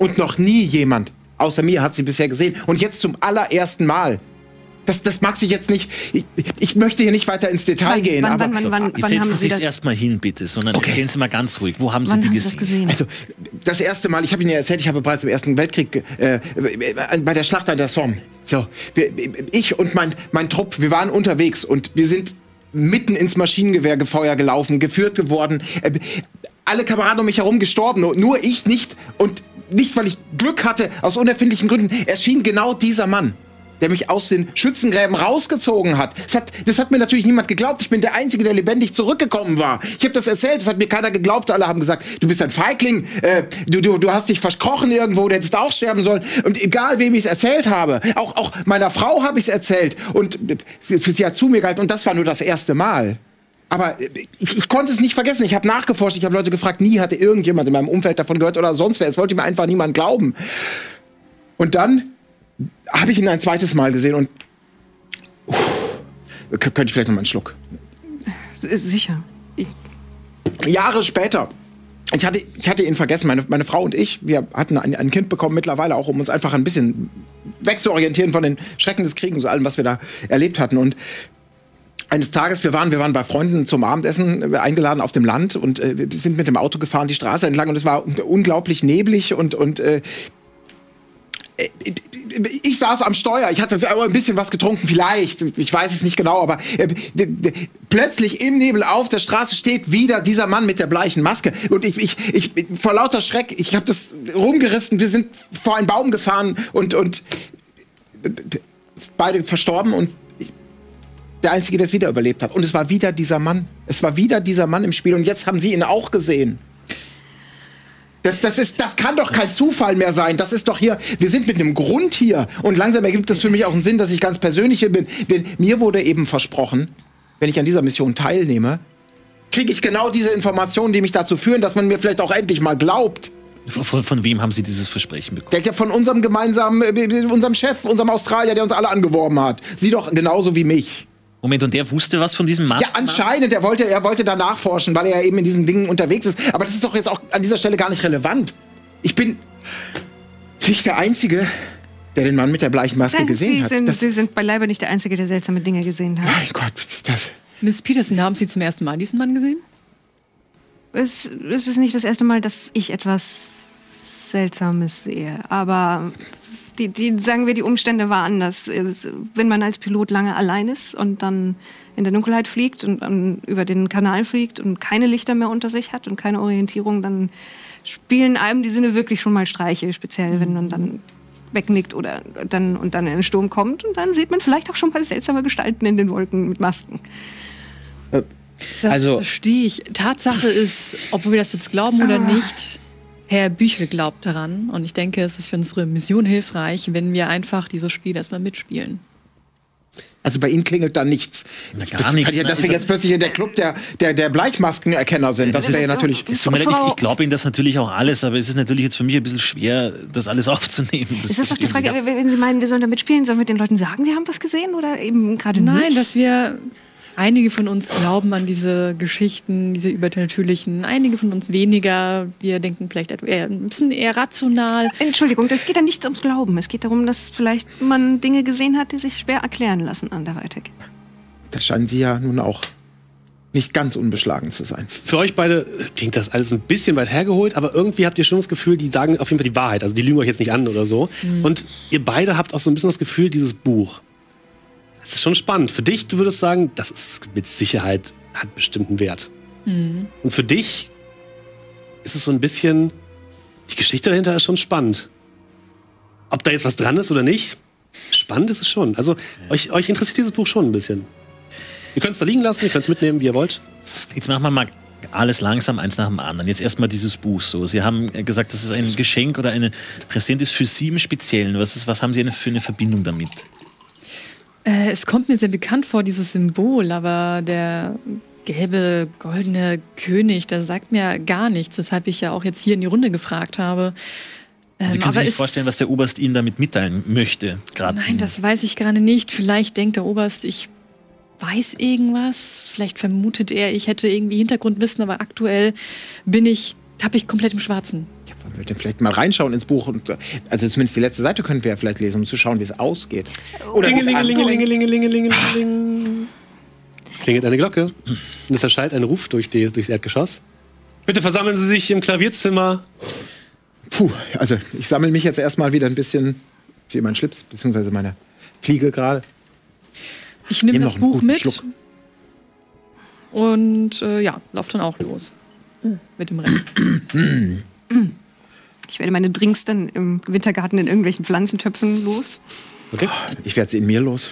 Und noch nie jemand außer mir hat sie bisher gesehen. Und jetzt zum allerersten Mal. Das, das mag sich jetzt nicht. Ich, ich möchte hier nicht weiter ins Detail wann, gehen. Wann, aber wann, wann, wann, Jetzt wann haben setzen Sie Sie es das? erstmal hin, bitte, sondern Okay. erzählen Sie mal ganz ruhig. Wo haben Sie Wann die haben Sie das gesehen? gesehen? Also, das erste Mal, ich habe Ihnen ja erzählt, ich habe bereits im Ersten Weltkrieg äh, bei der Schlacht an der Somme. So, wir, ich und mein, mein Trupp, wir waren unterwegs und wir sind mitten ins Maschinengewehrgefeuer gelaufen, geführt geworden. Äh, alle Kameraden um mich herum gestorben, nur, nur ich nicht. Und nicht, weil ich Glück hatte, aus unerfindlichen Gründen. Erschien genau dieser Mann, der mich aus den Schützengräben rausgezogen hat. Das hat, das hat mir natürlich niemand geglaubt. Ich bin der Einzige, der lebendig zurückgekommen war. Ich habe das erzählt, das hat mir keiner geglaubt. Alle haben gesagt, du bist ein Feigling, äh, du, du, du hast dich verkrochen irgendwo, du hättest auch sterben sollen. Und egal, wem ich es erzählt habe, auch, auch meiner Frau habe ich es erzählt. Und für, für sie hat zu mir gehalten. Und das war nur das erste Mal. Aber ich, ich konnte es nicht vergessen. Ich habe nachgeforscht, ich habe Leute gefragt, nie hatte irgendjemand in meinem Umfeld davon gehört oder sonst wer. Es wollte mir einfach niemand glauben. Und dann habe ich ihn ein zweites Mal gesehen und uff, könnte ich vielleicht noch mal einen Schluck. Sicher. Ich, Jahre später. Ich hatte, ich hatte ihn vergessen, meine, meine Frau und ich, wir hatten ein, ein Kind bekommen mittlerweile auch, um uns einfach ein bisschen wegzuorientieren von den Schrecken des Krieges und allem, was wir da erlebt hatten. Und eines Tages, wir waren, wir waren bei Freunden zum Abendessen eingeladen auf dem Land und äh, wir sind mit dem Auto gefahren, die Straße entlang und es war unglaublich neblig und, und äh, ich saß am Steuer, ich hatte ein bisschen was getrunken, vielleicht, ich weiß es nicht genau, aber äh, plötzlich im Nebel auf der Straße steht wieder dieser Mann mit der bleichen Maske. Und ich, ich, ich vor lauter Schreck, ich habe das rumgerissen, wir sind vor einen Baum gefahren und, und beide verstorben und ich, der Einzige, der es wieder überlebt hat. Und es war wieder dieser Mann. Es war wieder dieser Mann im Spiel und jetzt haben sie ihn auch gesehen. Das, das, ist, das kann doch kein Zufall mehr sein. Das ist doch hier, wir sind mit einem Grund hier. Und langsam ergibt es für mich auch einen Sinn, dass ich ganz persönlich hier bin. Denn mir wurde eben versprochen, wenn ich an dieser Mission teilnehme, kriege ich genau diese Informationen, die mich dazu führen, dass man mir vielleicht auch endlich mal glaubt. Von, von wem haben Sie dieses Versprechen bekommen? Der, von unserem gemeinsamen, äh, unserem Chef, unserem Australier, der uns alle angeworben hat. Sie doch genauso wie mich. Moment, und der wusste was von diesem Masken? Ja, anscheinend. Er wollte, er wollte da nachforschen, weil er ja eben in diesen Dingen unterwegs ist. Aber das ist doch jetzt auch an dieser Stelle gar nicht relevant. Ich bin nicht der Einzige, der den Mann mit der bleichen Maske Nein, gesehen Sie hat. sind, Das, Sie sind beileibe nicht der Einzige, der seltsame Dinge gesehen hat. mein Gott, das... Miss Peterson, haben Sie zum ersten Mal diesen Mann gesehen? Es, es ist nicht das erste Mal, dass ich etwas Seltsames sehe. Aber die, die, sagen wir, die Umstände waren anders. Es, wenn man als Pilot lange allein ist und dann in der Dunkelheit fliegt und um, über den Kanal fliegt und keine Lichter mehr unter sich hat und keine Orientierung, dann spielen einem die Sinne wirklich schon mal Streiche, speziell wenn man dann wegnickt oder dann und dann in einen Sturm kommt und dann sieht man vielleicht auch schon mal seltsame Gestalten in den Wolken mit Masken. Das Also- verstehe ich. Tatsache ist, ob wir das jetzt glauben oder nicht, Herr Büchel glaubt daran. Und ich denke, es ist für unsere Mission hilfreich, wenn wir einfach dieses Spiel erstmal mitspielen. Also bei Ihnen klingelt da nichts. Na, gar das, nichts. Ja, dass wir Also- jetzt plötzlich in der Club der, der, der Bleichmaskenerkenner sind. Das wäre ja natürlich... Es tut mir leid, ich, ich glaube Ihnen das natürlich auch alles, aber es ist natürlich jetzt für mich ein bisschen schwer, das alles aufzunehmen. Das Es ist doch die verstehen Frage, Sie. wenn Sie meinen, wir sollen da mitspielen, sollen wir den Leuten sagen, wir haben was gesehen oder eben gerade nicht? Nein, dass wir... Einige von uns glauben an diese Geschichten, diese übernatürlichen. Einige von uns weniger. Wir denken vielleicht eher, ein bisschen eher rational. Entschuldigung, das geht ja nicht ums Glauben. Es geht darum, dass vielleicht man Dinge gesehen hat, die sich schwer erklären lassen anderweitig. Da scheinen Sie ja nun auch nicht ganz unbeschlagen zu sein. Für euch beide klingt das alles ein bisschen weit hergeholt, aber irgendwie habt ihr schon das Gefühl, die sagen auf jeden Fall die Wahrheit. Also die lügen euch jetzt nicht an oder so. Mhm. Und ihr beide habt auch so ein bisschen das Gefühl, dieses Buch. Das ist schon spannend. Für dich, du würdest sagen, das ist mit Sicherheit, hat bestimmten Wert. Mhm. Und für dich ist es so ein bisschen, die Geschichte dahinter ist schon spannend. Ob da jetzt was dran ist oder nicht, spannend ist es schon. Also euch, euch interessiert dieses Buch schon ein bisschen. Ihr könnt es da liegen lassen, ihr könnt es mitnehmen, wie ihr wollt. Jetzt machen wir mal alles langsam, eins nach dem anderen. Jetzt erstmal dieses Buch so. Sie haben gesagt, dass es ein Geschenk oder ein Präsent ist für Sie im Speziellen. Was, ist, was haben Sie für eine Verbindung damit? Äh, es kommt mir sehr bekannt vor, dieses Symbol, aber der gelbe, goldene König, der sagt mir gar nichts, weshalb ich ja auch jetzt hier in die Runde gefragt habe. Ähm, Sie können sich nicht vorstellen, was der Oberst Ihnen damit mitteilen möchte. Grad. Nein, das weiß ich gerade nicht. Vielleicht denkt der Oberst, ich weiß irgendwas. Vielleicht vermutet er, ich hätte irgendwie Hintergrundwissen, aber aktuell bin ich Tapp ich komplett im Schwarzen. Ja, wollen wir denn vielleicht mal reinschauen ins Buch? Und, also zumindest die letzte Seite könnten wir ja vielleicht lesen, um zu schauen, wie es ausgeht. Oder Lingelingelingelingelingelingelingeling. Es klingelt eine Glocke und es erschallt ein Ruf durch die, durchs Erdgeschoss. Bitte versammeln Sie sich im Klavierzimmer. Puh, also ich sammle mich jetzt erstmal wieder ein bisschen, ziehe meinen Schlips, beziehungsweise meine Fliege gerade. Ich nehme Nehm das noch einen Buch guten mit Schluck. und äh, ja, lauf dann auch los. Mit dem Rennen. Ich werde meine Drinks dann im Wintergarten in irgendwelchen Pflanzentöpfen los. Okay. Ich werde sie in mir los.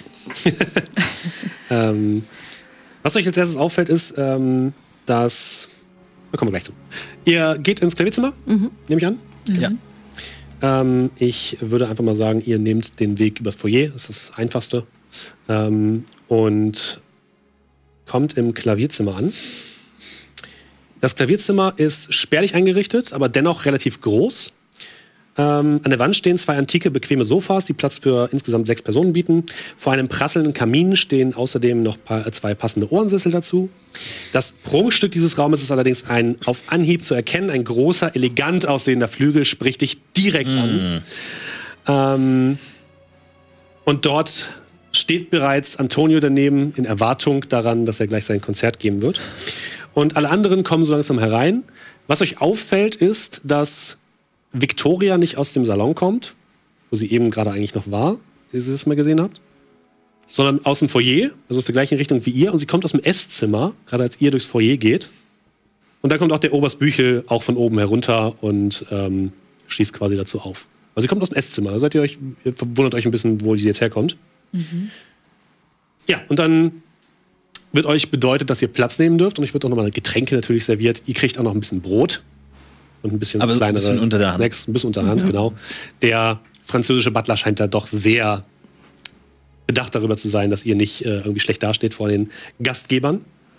ähm, was euch als erstes auffällt, ist, ähm, dass... Da kommen wir gleich zu. Ihr geht ins Klavierzimmer, mhm. nehme ich an. Ja. Ähm, ich würde einfach mal sagen, ihr nehmt den Weg übers Foyer. Das ist das Einfachste. Ähm, und kommt im Klavierzimmer an. Das Klavierzimmer ist spärlich eingerichtet, aber dennoch relativ groß. Ähm, an der Wand stehen zwei antike, bequeme Sofas, die Platz für insgesamt sechs Personen bieten. Vor einem prasselnden Kamin stehen außerdem noch pa- zwei passende Ohrensessel dazu. Das Prunkstück dieses Raumes ist allerdings ein auf Anhieb zu erkennen, ein großer, elegant aussehender Flügel, spricht dich direkt mm. an. Ähm, und dort steht bereits Antonio daneben in Erwartung daran, dass er gleich sein Konzert geben wird. Und alle anderen kommen so langsam herein. Was euch auffällt, ist, dass Victoria nicht aus dem Salon kommt, wo sie eben gerade eigentlich noch war, wie ihr das mal gesehen habt, sondern aus dem Foyer, also aus der gleichen Richtung wie ihr. Und sie kommt aus dem Esszimmer, gerade als ihr durchs Foyer geht. Und dann kommt auch der Oberst Büchel auch von oben herunter und ähm, schließt quasi dazu auf. Also sie kommt aus dem Esszimmer. Da seid ihr euch, ihr verwundert euch ein bisschen, wo sie jetzt herkommt. Mhm. Ja, und dann wird euch bedeutet, dass ihr Platz nehmen dürft. Und ich wird auch nochmal Getränke natürlich serviert. Ihr kriegt auch noch ein bisschen Brot und ein bisschen Aber kleinere ein bisschen unter der Hand. Snacks. Ein bisschen unter der Hand, mhm. genau. Der französische Butler scheint da doch sehr bedacht darüber zu sein, dass ihr nicht äh, irgendwie schlecht dasteht vor den Gastgebern.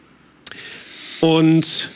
Und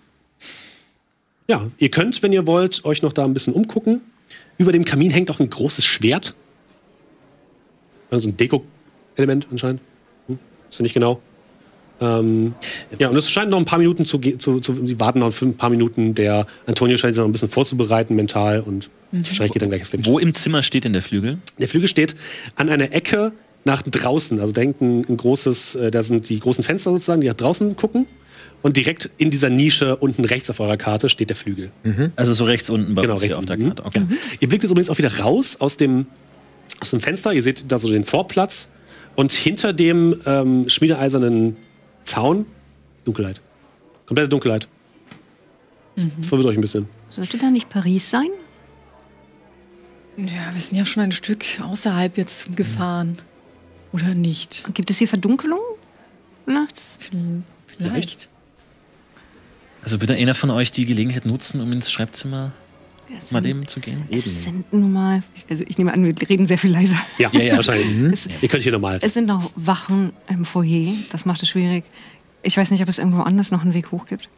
ja, ihr könnt, wenn ihr wollt, euch noch da ein bisschen umgucken. Über dem Kamin hängt auch ein großes Schwert. Also ein Deko-Element anscheinend. Hm, ist ja nicht genau. Ähm, ja, und es scheint noch ein paar Minuten zu gehen. Zu, zu, sie warten noch ein paar Minuten. Der Antonio scheint sich noch ein bisschen vorzubereiten, mental. Und mhm. wahrscheinlich geht dann gleich das Licht. Wo im Zimmer steht denn der Flügel? Der Flügel steht an einer Ecke nach draußen. Also da hängt ein, ein großes, äh, da sind die großen Fenster sozusagen, die nach draußen gucken. Und direkt in dieser Nische unten rechts auf eurer Karte steht der Flügel. Mhm. Also so rechts unten bei genau, uns rechts hier auf der unten. Karte. Okay. Mhm. Ihr blickt jetzt übrigens auch wieder raus aus dem, aus dem Fenster. Ihr seht da so den Vorplatz. Und hinter dem ähm, schmiedeeisernen Zaun Dunkelheit. Komplette Dunkelheit. Mhm. Das verwirrt euch ein bisschen. Sollte da nicht Paris sein? Ja, wir sind ja schon ein Stück außerhalb jetzt gefahren. Oder nicht? Gibt es hier Verdunkelung nachts? Vielleicht. Also wird da einer von euch die Gelegenheit nutzen, um ins Schreibzimmer Es mal sind- eben zu gehen? Es sind nun mal, also ich nehme an, wir reden sehr viel leiser. Ja, Ja, ja. wahrscheinlich. Mhm. Ihr könnt hier nochmal. Es sind noch Wachen im Foyer, das macht es schwierig. Ich weiß nicht, ob es irgendwo anders noch einen Weg hoch gibt.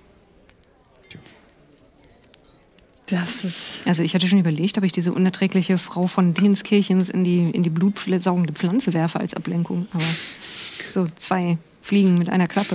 Das ist. Also ich hatte schon überlegt, ob ich diese unerträgliche Frau von Dingenskirchens in die, in die blutsaugende Pflanze werfe als Ablenkung. Aber so zwei Fliegen mit einer Klappe.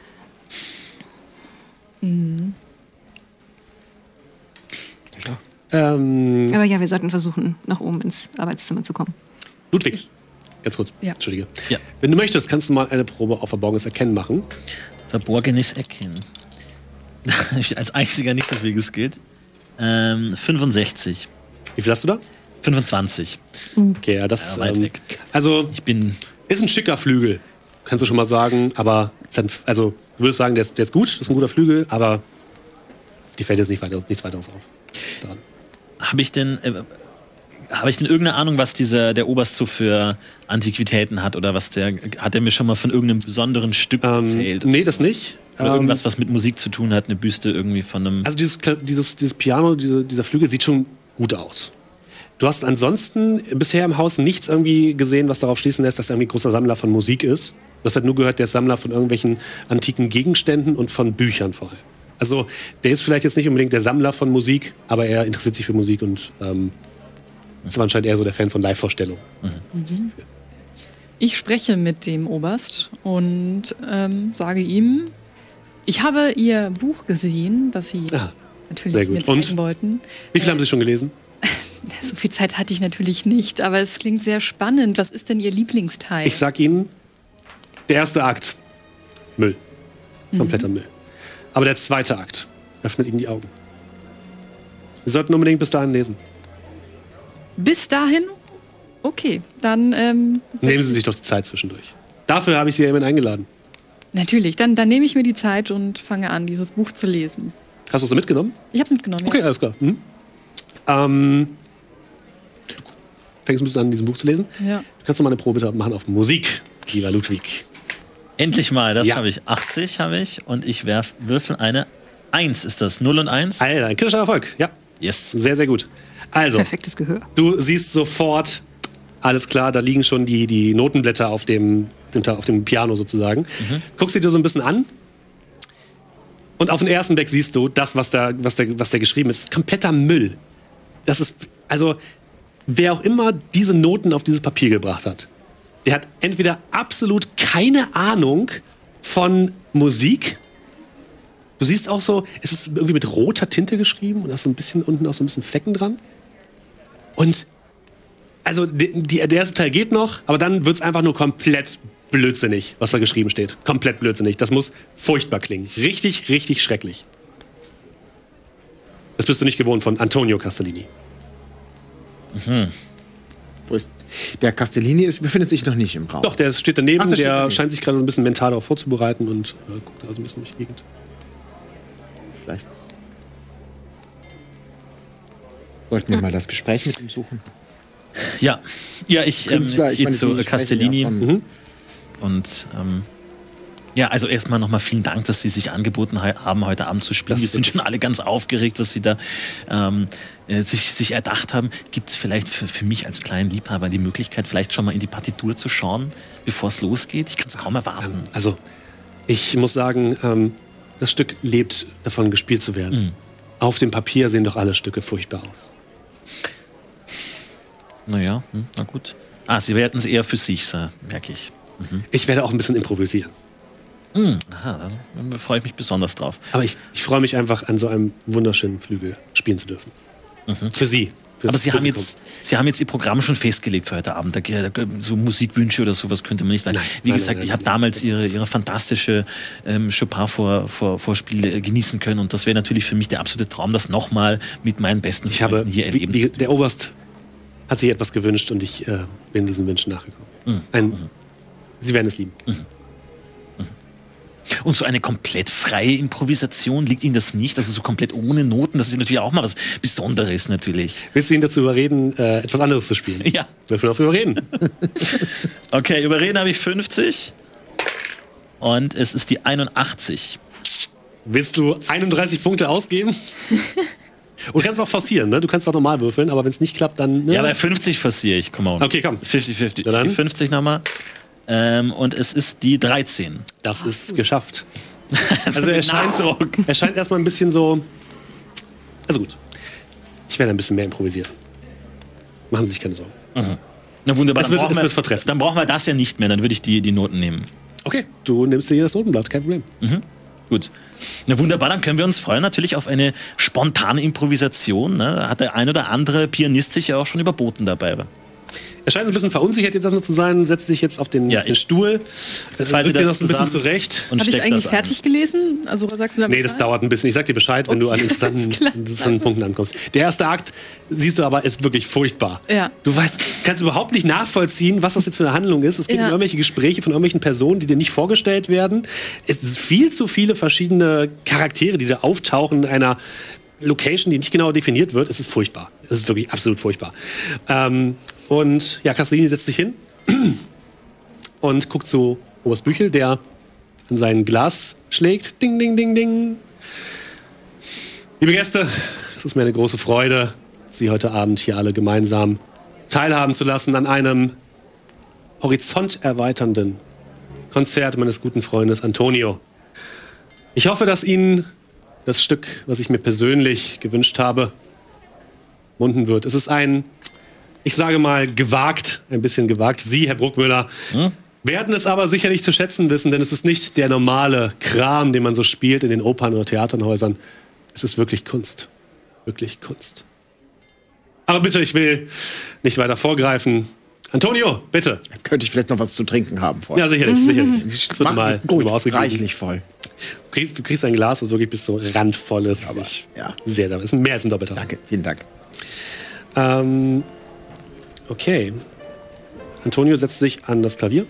Ähm, Aber ja, wir sollten versuchen, nach oben ins Arbeitszimmer zu kommen. Ludwig, ganz kurz. Ja. Entschuldige. Ja. Wenn du möchtest, kannst du mal eine Probe auf Verborgenes Erkennen machen. Verborgenes Erkennen. Ich als einziger nicht so viel geskillt. Ähm, fünfundsechzig. Wie viel hast du da? fünfundzwanzig. Okay, ja, das Ja, weit ähm, weg. Also, Ich bin. ist ein schicker Flügel. Kannst du schon mal sagen. Aber, es hat, also, du würdest sagen, der ist, der ist gut, das ist ein guter Flügel, aber die fällt jetzt nicht weiter, nichts weiteres auf. Daran. Habe ich denn. Äh, habe ich denn irgendeine Ahnung, was dieser, der Oberst so für Antiquitäten hat? Oder was der. Hat er mir schon mal von irgendeinem besonderen Stück Ähm, erzählt? nee, das nicht. Oder Ähm, irgendwas, was mit Musik zu tun hat, eine Büste irgendwie von einem. Also dieses, Kla- dieses, dieses Piano, diese, dieser Flügel sieht schon gut aus. Du hast ansonsten bisher im Haus nichts irgendwie gesehen, was darauf schließen lässt, dass er irgendwie ein großer Sammler von Musik ist. Du hast halt nur gehört, der ist Sammler von irgendwelchen antiken Gegenständen und von Büchern vor allem. Also der ist vielleicht jetzt nicht unbedingt der Sammler von Musik, aber er interessiert sich für Musik und ähm, ist aber anscheinend eher so der Fan von Live-Vorstellungen. Ich spreche mit dem Oberst und ähm, sage ihm, ich habe Ihr Buch gesehen, das Sie Ah, natürlich Sehr gut. mir zeigen Und? wollten. Wie viel haben Sie schon gelesen? So viel Zeit hatte ich natürlich nicht, aber es klingt sehr spannend. Was ist denn Ihr Lieblingsteil? Ich sag Ihnen, der erste Akt, Müll. Kompletter Mhm. Müll. Aber der zweite Akt öffnet Ihnen die Augen. Sie sollten unbedingt bis dahin lesen. Bis dahin? Okay, dann ähm, Nehmen Sie sich doch die Zeit zwischendurch. Dafür habe ich Sie ja eben eingeladen. natürlich. Dann, dann nehme ich mir die Zeit und fange an, dieses Buch zu lesen. Hast du es so mitgenommen? Ich habe es mitgenommen. Okay, Ja. alles klar. Mhm. Ähm, fängst ein bisschen an, diesem Buch zu lesen. Ja. Du kannst noch mal eine Probe machen auf Musik, lieber Ludwig. Endlich mal, das Ja. habe ich. achtzig habe ich und ich werf, würfel eine eins. Ist das null und eins? Alter, ein kritischer Erfolg. Ja, Yes. sehr, sehr gut. Also, Perfektes Gehör. du siehst sofort, alles klar, da liegen schon die, die Notenblätter auf dem, dem, auf dem Piano sozusagen. Guckst sie dir so ein bisschen an. Und auf den ersten Blick siehst du, das, was da, was da, was da geschrieben ist, ist kompletter Müll. Das ist, also, wer auch immer diese Noten auf dieses Papier gebracht hat, der hat entweder absolut keine Ahnung von Musik. Du siehst auch so, es ist irgendwie mit roter Tinte geschrieben und da ist so ein bisschen unten auch so ein bisschen Flecken dran. Und also die, die, der erste Teil geht noch, aber dann wird es einfach nur komplett blödsinnig, was da geschrieben steht. Komplett blödsinnig. Das muss furchtbar klingen. Richtig, richtig schrecklich. Das bist du nicht gewohnt von Antonio Castellini. Wo ist der Castellini ist, befindet sich noch nicht im Raum. Doch, der steht daneben, Ach, der steht der daneben. scheint sich gerade so ein bisschen mental darauf vorzubereiten und äh, guckt da so ein bisschen durch die Gegend. Vielleicht. Sollten wir mal das Gespräch mit ihm suchen? Ja, ja ich ähm, Künstler, ich gehe meine, zu Sie äh, Castellini. sprechen ja von- Mhm. Und ähm, ja, also erstmal nochmal vielen Dank, dass Sie sich angeboten he- haben, heute Abend zu spielen. Das Wir ist sind wirklich- schon alle ganz aufgeregt, was Sie da ähm, äh, sich, sich erdacht haben. Gibt es vielleicht für, für mich als kleinen Liebhaber die Möglichkeit, vielleicht schon mal in die Partitur zu schauen, bevor es losgeht? Ich kann es kaum erwarten. Ähm, also, ich muss sagen, ähm, das Stück lebt davon, gespielt zu werden. Mhm. Auf dem Papier sehen doch alle Stücke furchtbar aus. Naja, hm, na gut. Ah, Sie werden es eher für sich, so, merke ich. Ich werde auch ein bisschen improvisieren. Hm, aha, da freue ich mich besonders drauf. Aber ich, ich freue mich einfach, an so einem wunderschönen Flügel spielen zu dürfen. Für Sie. Fürs Aber Sie haben, Publikum. jetzt, Sie haben jetzt Ihr Programm schon festgelegt für heute Abend. Da, da, so Musikwünsche oder sowas könnte man nicht. Weil, Nein, wie nein, gesagt, nein, ich habe nein, damals das Ihre, ist- ihre fantastische ähm, Chopin-Vorspiele äh, genießen können. Und das wäre natürlich für mich der absolute Traum, das nochmal mit meinen besten Ich habe, Freunden hier wie, erleben wie, zu dürfen. der Oberst hat sich etwas gewünscht und ich äh, bin diesen Wünschen nachgekommen. Mhm. Ein, Sie werden es lieben. Und so eine komplett freie Improvisation, liegt Ihnen das nicht? Also so komplett ohne Noten, das ist natürlich auch mal was Besonderes natürlich. Willst du ihn dazu überreden, äh, etwas anderes zu spielen? Ja. Dürfen wir auf überreden? Okay, überreden habe ich fünfzig. Und es ist die einundachtzig. Willst du einunddreißig Punkte ausgeben? Und du kannst auch forcieren, ne? Du kannst auch normal würfeln, aber wenn es nicht klappt, dann. Ne? Ja, bei fünfzig forciere ich. Come on. Okay, komm. fünfzig fünfzig. Na dann. Die fünfzig nochmal. Ähm, und es ist die dreizehn. Das ist geschafft. Also Also er scheint, Nachdruck. er scheint erstmal ein bisschen so. Also gut. Ich werde ein bisschen mehr improvisieren. Machen Sie sich keine Sorgen. Na wunderbar. Es dann wird- brauchen es wir- wird vortrefflich. Dann brauchen wir das ja nicht mehr. Dann würde ich die, die Noten nehmen. Okay, du nimmst dir das Notenblatt, kein Problem. Gut. Na wunderbar, dann können wir uns freuen natürlich auf eine spontane Improvisation. Ne? Da hat der ein oder andere Pianist sich ja auch schon überboten dabei. Er scheint ein bisschen verunsichert jetzt erstmal zu sein, setzt sich jetzt auf den, Ja, den ich- Stuhl, Falte rückt dir das das ein bisschen zusammen. zurecht. Und Habe ich steckt eigentlich das an. fertig gelesen? Also was sagst du damit? Nee, das dauert ein bisschen. Ich sag dir Bescheid, wenn du an interessanten, alles klar. interessanten Punkten ankommst. Der erste Akt, siehst du aber, ist wirklich furchtbar. Ja. Du weißt, kannst überhaupt nicht nachvollziehen, was das jetzt für eine Handlung ist. Es geht Ja. um irgendwelche Gespräche von irgendwelchen Personen, die dir nicht vorgestellt werden. Es sind viel zu viele verschiedene Charaktere, die da auftauchen in einer Location, die nicht genau definiert wird. Es ist furchtbar. Es ist wirklich absolut furchtbar. Ähm, und ja, Castellini setzt sich hin und guckt zu Oberst Büchel, der an sein Glas schlägt. Ding, ding, ding, ding. Liebe Gäste, es ist mir eine große Freude, Sie heute Abend hier alle gemeinsam teilhaben zu lassen an einem horizonterweiternden Konzert meines guten Freundes Antonio. Ich hoffe, dass Ihnen das Stück, was ich mir persönlich gewünscht habe, munden wird. Es ist ein, ich sage mal, gewagt, ein bisschen gewagt. Sie, Herr Bruckmüller, Hm? werden es aber sicherlich zu schätzen wissen, denn es ist nicht der normale Kram, den man so spielt in den Opern oder Theaternhäusern. Es ist wirklich Kunst. Wirklich Kunst. Aber bitte, ich will nicht weiter vorgreifen. Antonio, bitte. Könnte ich vielleicht noch was zu trinken haben vorher? Ja, sicherlich, sicherlich. Das wird mal gut, reichlich voll. Du kriegst, du kriegst ein Glas, was wirklich bis so randvoll ist. Aber ja. Sehr, das ist mehr als ein Doppelter. Danke, vielen Dank. Ähm, okay. Antonio setzt sich an das Klavier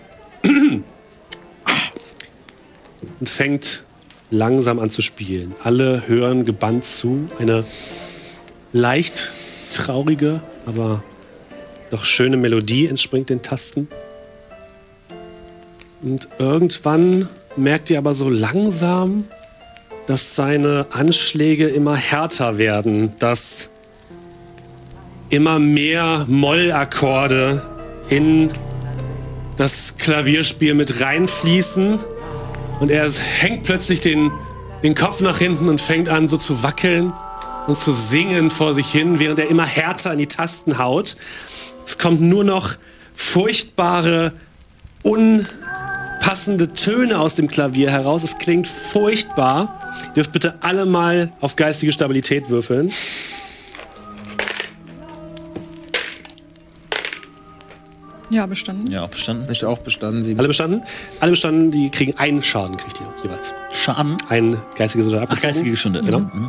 und fängt langsam an zu spielen. Alle hören gebannt zu. Eine leicht traurige, aber doch schöne Melodie entspringt den Tasten. Und irgendwann merkt ihr aber so langsam, dass seine Anschläge immer härter werden, dass immer mehr Mollakkorde in das Klavierspiel mit reinfließen. Und er hängt plötzlich den, den Kopf nach hinten und fängt an so zu wackeln und zu singen vor sich hin, während er immer härter in die Tasten haut. Es kommt nur noch furchtbare, unpassende Töne aus dem Klavier heraus. Es klingt furchtbar. Ihr dürft bitte alle mal auf geistige Stabilität würfeln. Ja, bestanden. Ja, auch bestanden. Ich auch bestanden. Sieben. Alle bestanden? Alle bestanden, die kriegen einen Schaden, kriegt ihr jeweils. Schaden? Ein geistiges oder Ach, abgezogen. geistige Stunde. Genau. Mhm.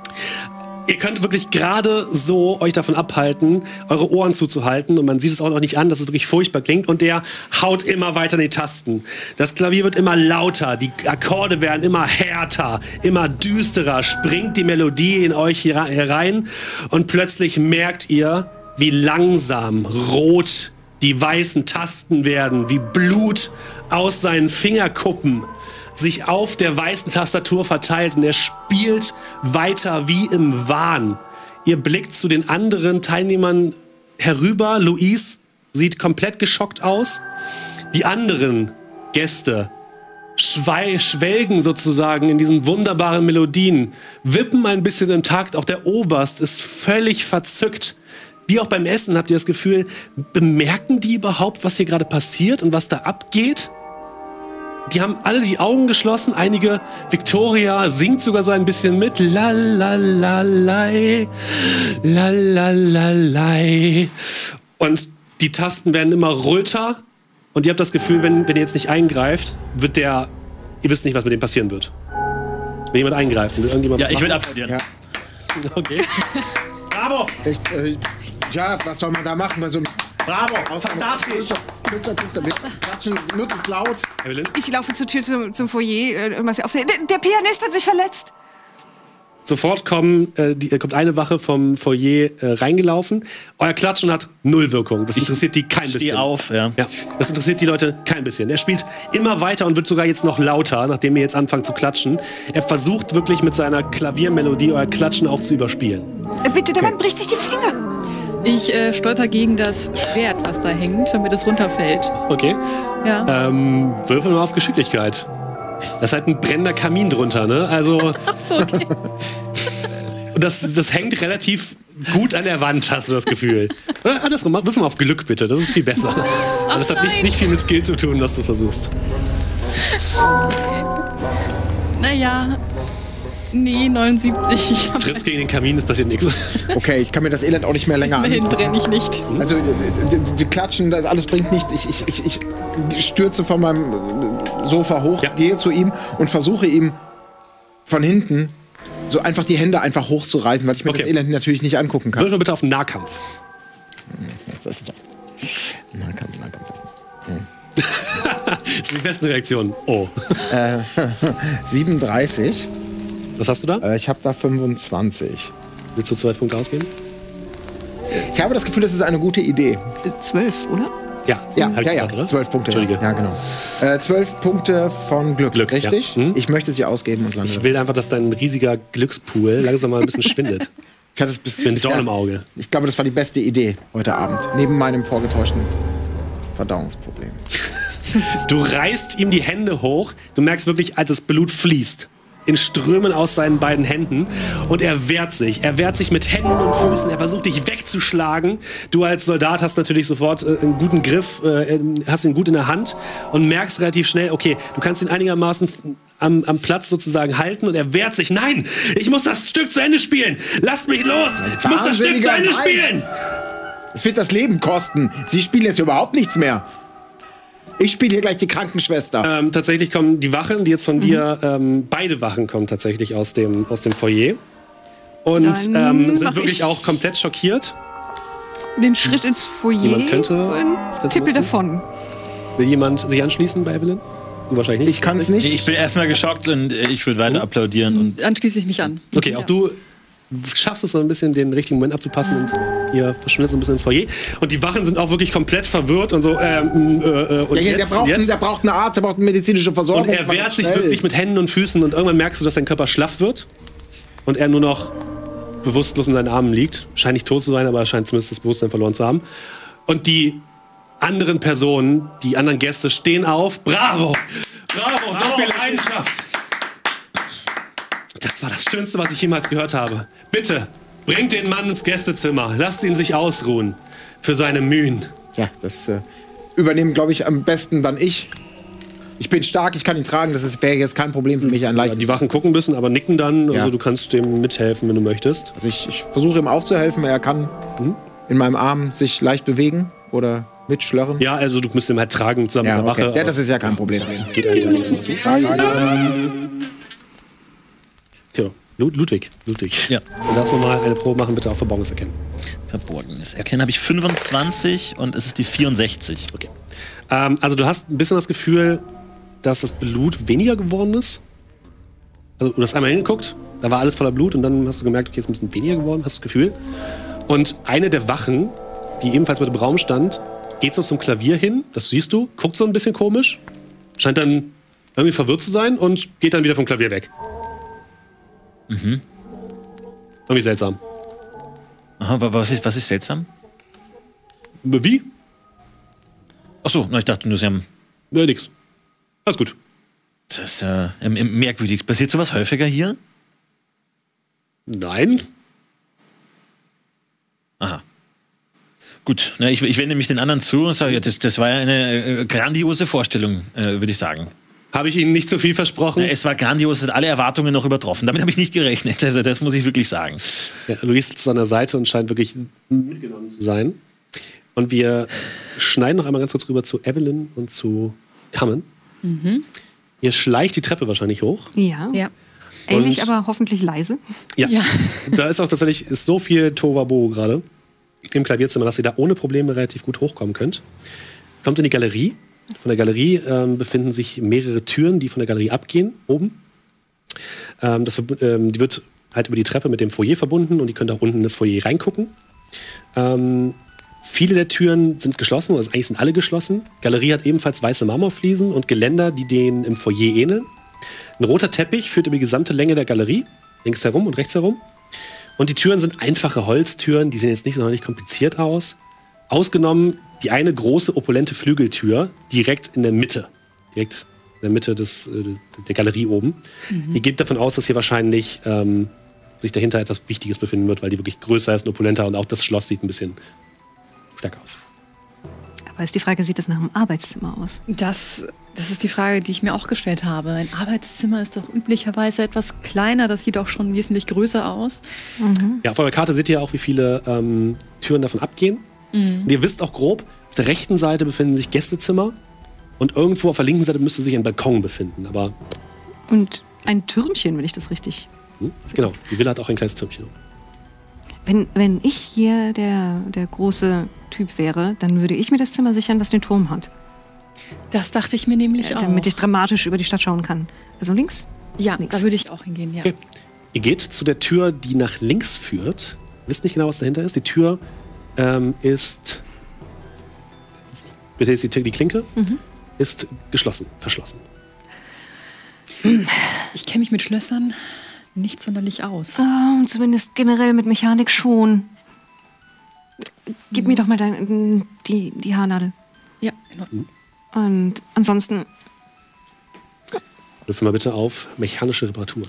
Ihr könnt wirklich gerade so euch davon abhalten, eure Ohren zuzuhalten. Und man sieht es auch noch nicht an, dass es wirklich furchtbar klingt. Und der haut immer weiter in die Tasten. Das Klavier wird immer lauter. Die Akkorde werden immer härter, immer düsterer. Springt die Melodie in euch hier herein. Und plötzlich merkt ihr, wie langsam rot die weißen Tasten werden, wie Blut aus seinen Fingerkuppen sich auf der weißen Tastatur verteilt und er spielt weiter wie im Wahn. Ihr blickt zu den anderen Teilnehmern herüber. Luis sieht komplett geschockt aus. Die anderen Gäste schwei- schwelgen sozusagen in diesen wunderbaren Melodien, wippen ein bisschen im Takt. Auch der Oberst ist völlig verzückt. Wie auch beim Essen habt ihr das Gefühl, bemerken die überhaupt, was hier gerade passiert und was da abgeht? Die haben alle die Augen geschlossen. Einige, Victoria singt sogar so ein bisschen mit. La la la lai, la la la lai. Und die Tasten werden immer röter. Und ihr habt das Gefühl, wenn, wenn ihr jetzt nicht eingreift, wird der, ihr wisst nicht, was mit dem passieren wird. Wenn jemand eingreift, will irgendjemand Ja, ich machen? will applaudieren. Ja. Okay. Bravo! Ich, äh, ja, was soll man da machen bei so einem Bravo! Fantastisch! Künstler, Künstler, wir klatschen möglichst laut. Evelyn? Ich laufe zur Tür zum, zum Foyer. Äh, was auf, der, der Pianist hat sich verletzt. Sofort kommen, äh, die, äh, kommt eine Wache vom Foyer äh, reingelaufen. Euer Klatschen hat null Wirkung. Das interessiert die kein bisschen. Steh auf, ja. Ja, das interessiert die Leute kein bisschen. Er spielt immer weiter und wird sogar jetzt noch lauter, nachdem ihr jetzt anfangt zu klatschen. Er versucht wirklich mit seiner Klaviermelodie euer Klatschen auch zu überspielen. Äh, bitte, der Mann bricht sich die Finger. Ich äh, stolper gegen das Schwert, was da hängt, damit es runterfällt. Okay. Ja. Ähm, würfel mal auf Geschicklichkeit. Das ist halt ein brennender Kamin drunter, ne? Also. Ach so, okay. das, das hängt relativ gut an der Wand, hast du das Gefühl. Oder andersrum, würfel mal auf Glück bitte, das ist viel besser. Ach, das hat nicht, nicht viel mit Skill zu tun, was du versuchst. Naja. Nee, neunundsiebzig. Ich Du trittst gegen den Kamin, es passiert nichts. Okay, ich kann mir das Elend auch nicht mehr länger Immerhin angucken. brenne ich nicht. Also, die, die, die klatschen, das alles bringt nichts. Ich, ich, ich, ich stürze von meinem Sofa hoch, Ja. gehe zu ihm und versuche ihm von hinten so einfach die Hände einfach hochzureißen, weil ich mir Okay. das Elend natürlich nicht angucken kann. Würfel bitte auf Nahkampf. Das ist doch. Nahkampf, Nahkampf. Das sind die besten Reaktionen. Oh. Äh, siebenunddreißig. Was hast du da? Äh, ich habe da fünfundzwanzig. Willst du zwei Punkte ausgeben? Ich habe das Gefühl, das ist eine gute Idee. Äh, Zwölf, oder? Ja, Ja, hab ich ja, ja. gesagt, oder? Zwölf Punkte. Entschuldige. Ja, genau. Äh, zwölf Punkte von Glück, Glück, richtig? ja. Mhm. Ich möchte sie ausgeben und lande. Ich will einfach, dass dein riesiger Glückspool langsam mal ein bisschen schwindet. Ich hatte es bis mir ein Dorn bisher- im Auge. Ich glaube, das war die beste Idee heute Abend. Neben meinem vorgetäuschten Verdauungsproblem. Du reißt ihm die Hände hoch. Du merkst wirklich, als das Blut fließt. In Strömen aus seinen beiden Händen. Und er wehrt sich. Er wehrt sich mit Händen und Füßen. Er versucht, dich wegzuschlagen. Du als Soldat hast natürlich sofort äh, einen guten Griff, äh, hast ihn gut in der Hand und merkst relativ schnell, okay, du kannst ihn einigermaßen am, am Platz sozusagen halten und er wehrt sich. Nein, ich muss das Stück zu Ende spielen. Lasst mich los. Ich muss das Stück zu Ende spielen. Es wird das Leben kosten. Sie spielen jetzt überhaupt nichts mehr. Ich spiele hier gleich die Krankenschwester. Ähm, tatsächlich kommen die Wachen, die jetzt von mhm. dir, ähm, beide Wachen kommen tatsächlich aus dem, aus dem Foyer. Und ähm, sind wirklich auch komplett schockiert. Den Schritt ins Foyer Jemand könnte und tippel davon. Will jemand sich anschließen bei Evelyn? Du wahrscheinlich nicht. Ich kann es nicht. Ich bin erstmal geschockt und ich würde weiter applaudieren. Und dann schließe ich mich an. Okay, auch ja. du schaffst es so ein bisschen, den richtigen Moment abzupassen und ihr verschwindet so ein bisschen ins Foyer. Und die Wachen sind auch wirklich komplett verwirrt und so. Ähm, äh, und ja, ja, jetzt, der, braucht, jetzt. der braucht eine Arzt, der braucht eine medizinische Versorgung. Und er wehrt sich wirklich mit Händen und Füßen und irgendwann merkst du, dass sein Körper schlaff wird und er nur noch bewusstlos in seinen Armen liegt. Scheint nicht tot zu sein, aber er scheint zumindest das Bewusstsein verloren zu haben. Und die anderen Personen, die anderen Gäste stehen auf. Bravo! Bravo! So viel Leidenschaft! Das war das Schönste, was ich jemals gehört habe. Bitte, bringt den Mann ins Gästezimmer. Lasst ihn sich ausruhen für seine Mühen. Ja, das äh, übernehmen, glaube ich, am besten dann ich. Ich bin stark, ich kann ihn tragen. Das wäre jetzt kein Problem für mich. Ein leichtes. Ja, die Wachen gucken ein bisschen, aber nicken dann. Ja. Also du kannst dem mithelfen, wenn du möchtest. Also ich, ich versuche ihm aufzuhelfen. Er kann mhm. in meinem Arm sich leicht bewegen oder mitschlörren. Ja, also du musst ihn halt tragen zusammen ja, mit der okay. Wache. Ja, das ist ja kein Problem. Geht eigentlich. Ähm, Tja, Ludwig, Ludwig. Ja. Du darfst nochmal eine Probe machen, bitte auf Verborgenes erkennen. Verborgenes Erkennen habe ich fünfundzwanzig und es ist die vierundsechzig. Okay. Ähm, also du hast ein bisschen das Gefühl, dass das Blut weniger geworden ist. Also du hast einmal hingeguckt, da war alles voller Blut und dann hast du gemerkt, okay, es ist ein bisschen weniger geworden, hast du das Gefühl. Und eine der Wachen, die ebenfalls mit im Raum stand, geht so zum Klavier hin, das siehst du, guckt so ein bisschen komisch, scheint dann irgendwie verwirrt zu sein und geht dann wieder vom Klavier weg. Mhm. Irgendwie seltsam. Aha, was ist, was ist seltsam? Wie? Achso, ich dachte nur, sie haben... Ja, nix. Alles gut. Das ist äh, merkwürdig. Passiert sowas häufiger hier? Nein. Aha. Gut, na, ich, ich wende mich den anderen zu und sage, ja, das, das war ja eine äh, grandiose Vorstellung, äh, würde ich sagen. Habe ich Ihnen nicht zu viel versprochen? Ja, es war grandios, es hat alle Erwartungen noch übertroffen. Damit habe ich nicht gerechnet, also das muss ich wirklich sagen. Ja, Luis sitzt an der Seite und scheint wirklich mitgenommen zu sein. Und wir schneiden noch einmal ganz kurz rüber zu Evelyn und zu Carmen. Mhm. Ihr schleicht die Treppe wahrscheinlich hoch. Ja. ja. Ähnlich, aber hoffentlich leise. Ja. ja. Da ist auch tatsächlich ist so viel Tohuwabohu gerade im Klavierzimmer, dass ihr da ohne Probleme relativ gut hochkommen könnt. Kommt in die Galerie. Von der Galerie ähm, befinden sich mehrere Türen, die von der Galerie abgehen, oben. Ähm, das, ähm, die wird halt über die Treppe mit dem Foyer verbunden und ihr könnt auch unten in das Foyer reingucken. Ähm, viele der Türen sind geschlossen, also eigentlich sind alle geschlossen. Die Galerie hat ebenfalls weiße Marmorfliesen und Geländer, die denen im Foyer ähneln. Ein roter Teppich führt über die gesamte Länge der Galerie, links herum und rechts herum. Und die Türen sind einfache Holztüren, die sehen jetzt nicht sonderlich kompliziert aus. Ausgenommen die eine große, opulente Flügeltür direkt in der Mitte. Direkt in der Mitte des, äh, der Galerie oben. Mhm. Ihr geht davon aus, dass hier wahrscheinlich ähm, sich dahinter etwas Wichtiges befinden wird, weil die wirklich größer ist und opulenter und auch das Schloss sieht ein bisschen stärker aus. Aber ist die Frage, sieht das nach einem Arbeitszimmer aus? Das, das ist die Frage, die ich mir auch gestellt habe. Ein Arbeitszimmer ist doch üblicherweise etwas kleiner, das sieht auch schon wesentlich größer aus. Mhm. Ja, auf eurer Karte seht ihr auch, wie viele ähm, Türen davon abgehen. Mhm. Und ihr wisst auch grob, auf der rechten Seite befinden sich Gästezimmer und irgendwo auf der linken Seite müsste sich ein Balkon befinden. Aber und ein Türmchen, wenn ich das richtig... Hm? Genau, die Villa hat auch ein kleines Türmchen. Wenn, wenn ich hier der, der große Typ wäre, dann würde ich mir das Zimmer sichern, das den Turm hat. Das dachte ich mir nämlich äh, auch. Damit ich dramatisch über die Stadt schauen kann. Also links? Ja, links. Da würde ich auch hingehen, ja. Okay. Ihr geht zu der Tür, die nach links führt. Wisst nicht genau, was dahinter ist. Die Tür ähm, ist... Bitte ist die, die Klinke. Mhm. Ist geschlossen, verschlossen. Ich kenne mich mit Schlössern nicht sonderlich aus. Oh, zumindest generell mit Mechanik schon. Gib mhm. mir doch mal dein, die, die Haarnadel. Ja, in Ordnung. Und ansonsten... Würfel mal bitte auf mechanische Reparaturen.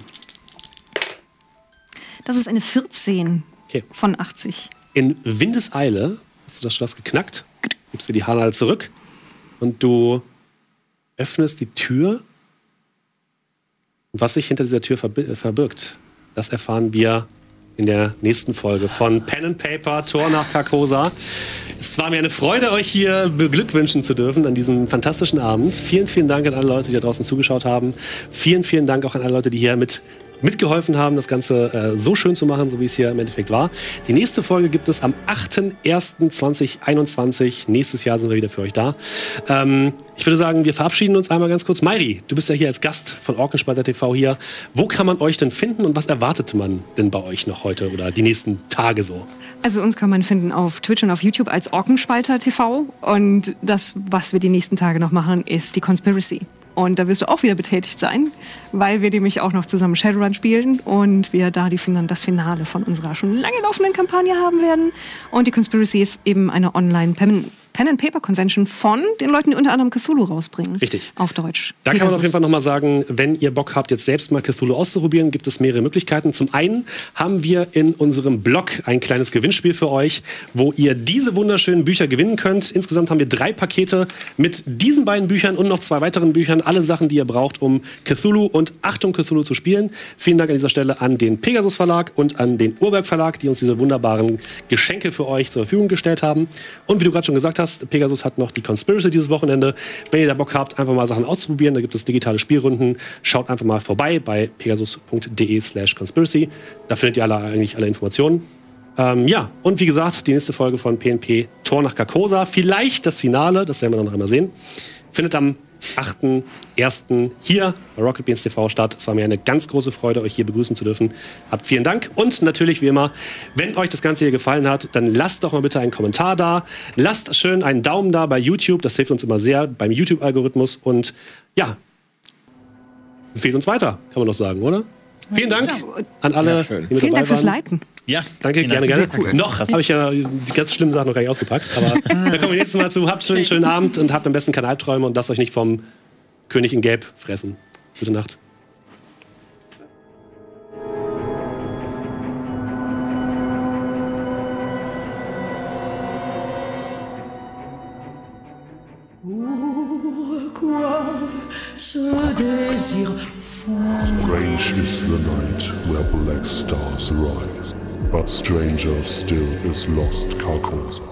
Das ist eine vierzehn okay. von achtzig. In Windeseile hast du das Schloss geknackt, gibst dir die Haarnadel zurück und du öffnest die Tür Und was sich hinter dieser Tür verbirgt, das erfahren wir in der nächsten Folge von Pen and Paper, Tor nach Carcosa. Es war mir eine Freude, euch hier beglückwünschen zu dürfen an diesem fantastischen Abend. Vielen, vielen Dank an alle Leute, die da draußen zugeschaut haben. Vielen, vielen Dank auch an alle Leute, die hier mit mitgeholfen haben, das Ganze äh, so schön zu machen, so wie es hier im Endeffekt war. Die nächste Folge gibt es am achten ersten zweitausendeinundzwanzig. Nächstes Jahr sind wir wieder für euch da. Ähm, ich würde sagen, wir verabschieden uns einmal ganz kurz. Mayri, du bist ja hier als Gast von Orkenspalter T V hier. Wo kann man euch denn finden und was erwartet man denn bei euch noch heute oder die nächsten Tage so? Also uns kann man finden auf Twitch und auf YouTube als Orkenspalter T V. Und das, was wir die nächsten Tage noch machen, ist die Conspiracy. Und da wirst du auch wieder betätigt sein, weil wir nämlich auch noch zusammen Shadowrun spielen und wir da die, das Finale von unserer schon lange laufenden Kampagne haben werden. Und die Conspiracy ist eben eine Online-Pen and Paper Convention von den Leuten, die unter anderem Cthulhu rausbringen. Richtig. Auf Deutsch. Da kann man auf jeden Fall nochmal sagen, wenn ihr Bock habt, jetzt selbst mal Cthulhu auszuprobieren, gibt es mehrere Möglichkeiten. Zum einen haben wir in unserem Blog ein kleines Gewinnspiel für euch, wo ihr diese wunderschönen Bücher gewinnen könnt. Insgesamt haben wir drei Pakete mit diesen beiden Büchern und noch zwei weiteren Büchern. Alle Sachen, die ihr braucht, um Cthulhu und Achtung Cthulhu zu spielen. Vielen Dank an dieser Stelle an den Pegasus Verlag und an den Uhrwerk Verlag, die uns diese wunderbaren Geschenke für euch zur Verfügung gestellt haben. Und wie du gerade schon gesagt hast, Pegasus hat noch die Conspiracy dieses Wochenende. Wenn ihr da Bock habt, einfach mal Sachen auszuprobieren, da gibt es digitale Spielrunden. Schaut einfach mal vorbei bei pegasus punkt de slash conspiracy. Da findet ihr alle, eigentlich alle Informationen. Ähm, ja, und wie gesagt, die nächste Folge von P N P Tor nach Carcosa. Vielleicht das Finale, das werden wir dann noch einmal sehen. Findet am achten ersten hier bei Rocket Beans T V statt. Es war mir eine ganz große Freude, euch hier begrüßen zu dürfen. Habt vielen Dank und natürlich wie immer, wenn euch das Ganze hier gefallen hat, dann lasst doch mal bitte einen Kommentar da. Lasst schön einen Daumen da bei YouTube, das hilft uns immer sehr beim YouTube-Algorithmus und ja, empfehlt uns weiter, kann man doch sagen, oder? Vielen Dank an alle, die mit Vielen dabei Dank fürs waren. Leiten. Ja, Danke, gerne, Dank. gerne. Cool. Noch habe ich ja die ganz schlimmen Sachen noch gar nicht ausgepackt, aber da kommen wir nächstes Mal zu. Habt schön, schönen Abend und habt am besten keine Albträume und lasst euch nicht vom König in Gelb fressen. Gute Nacht. Strange is the night where black stars rise, but stranger still is lost Carcosa.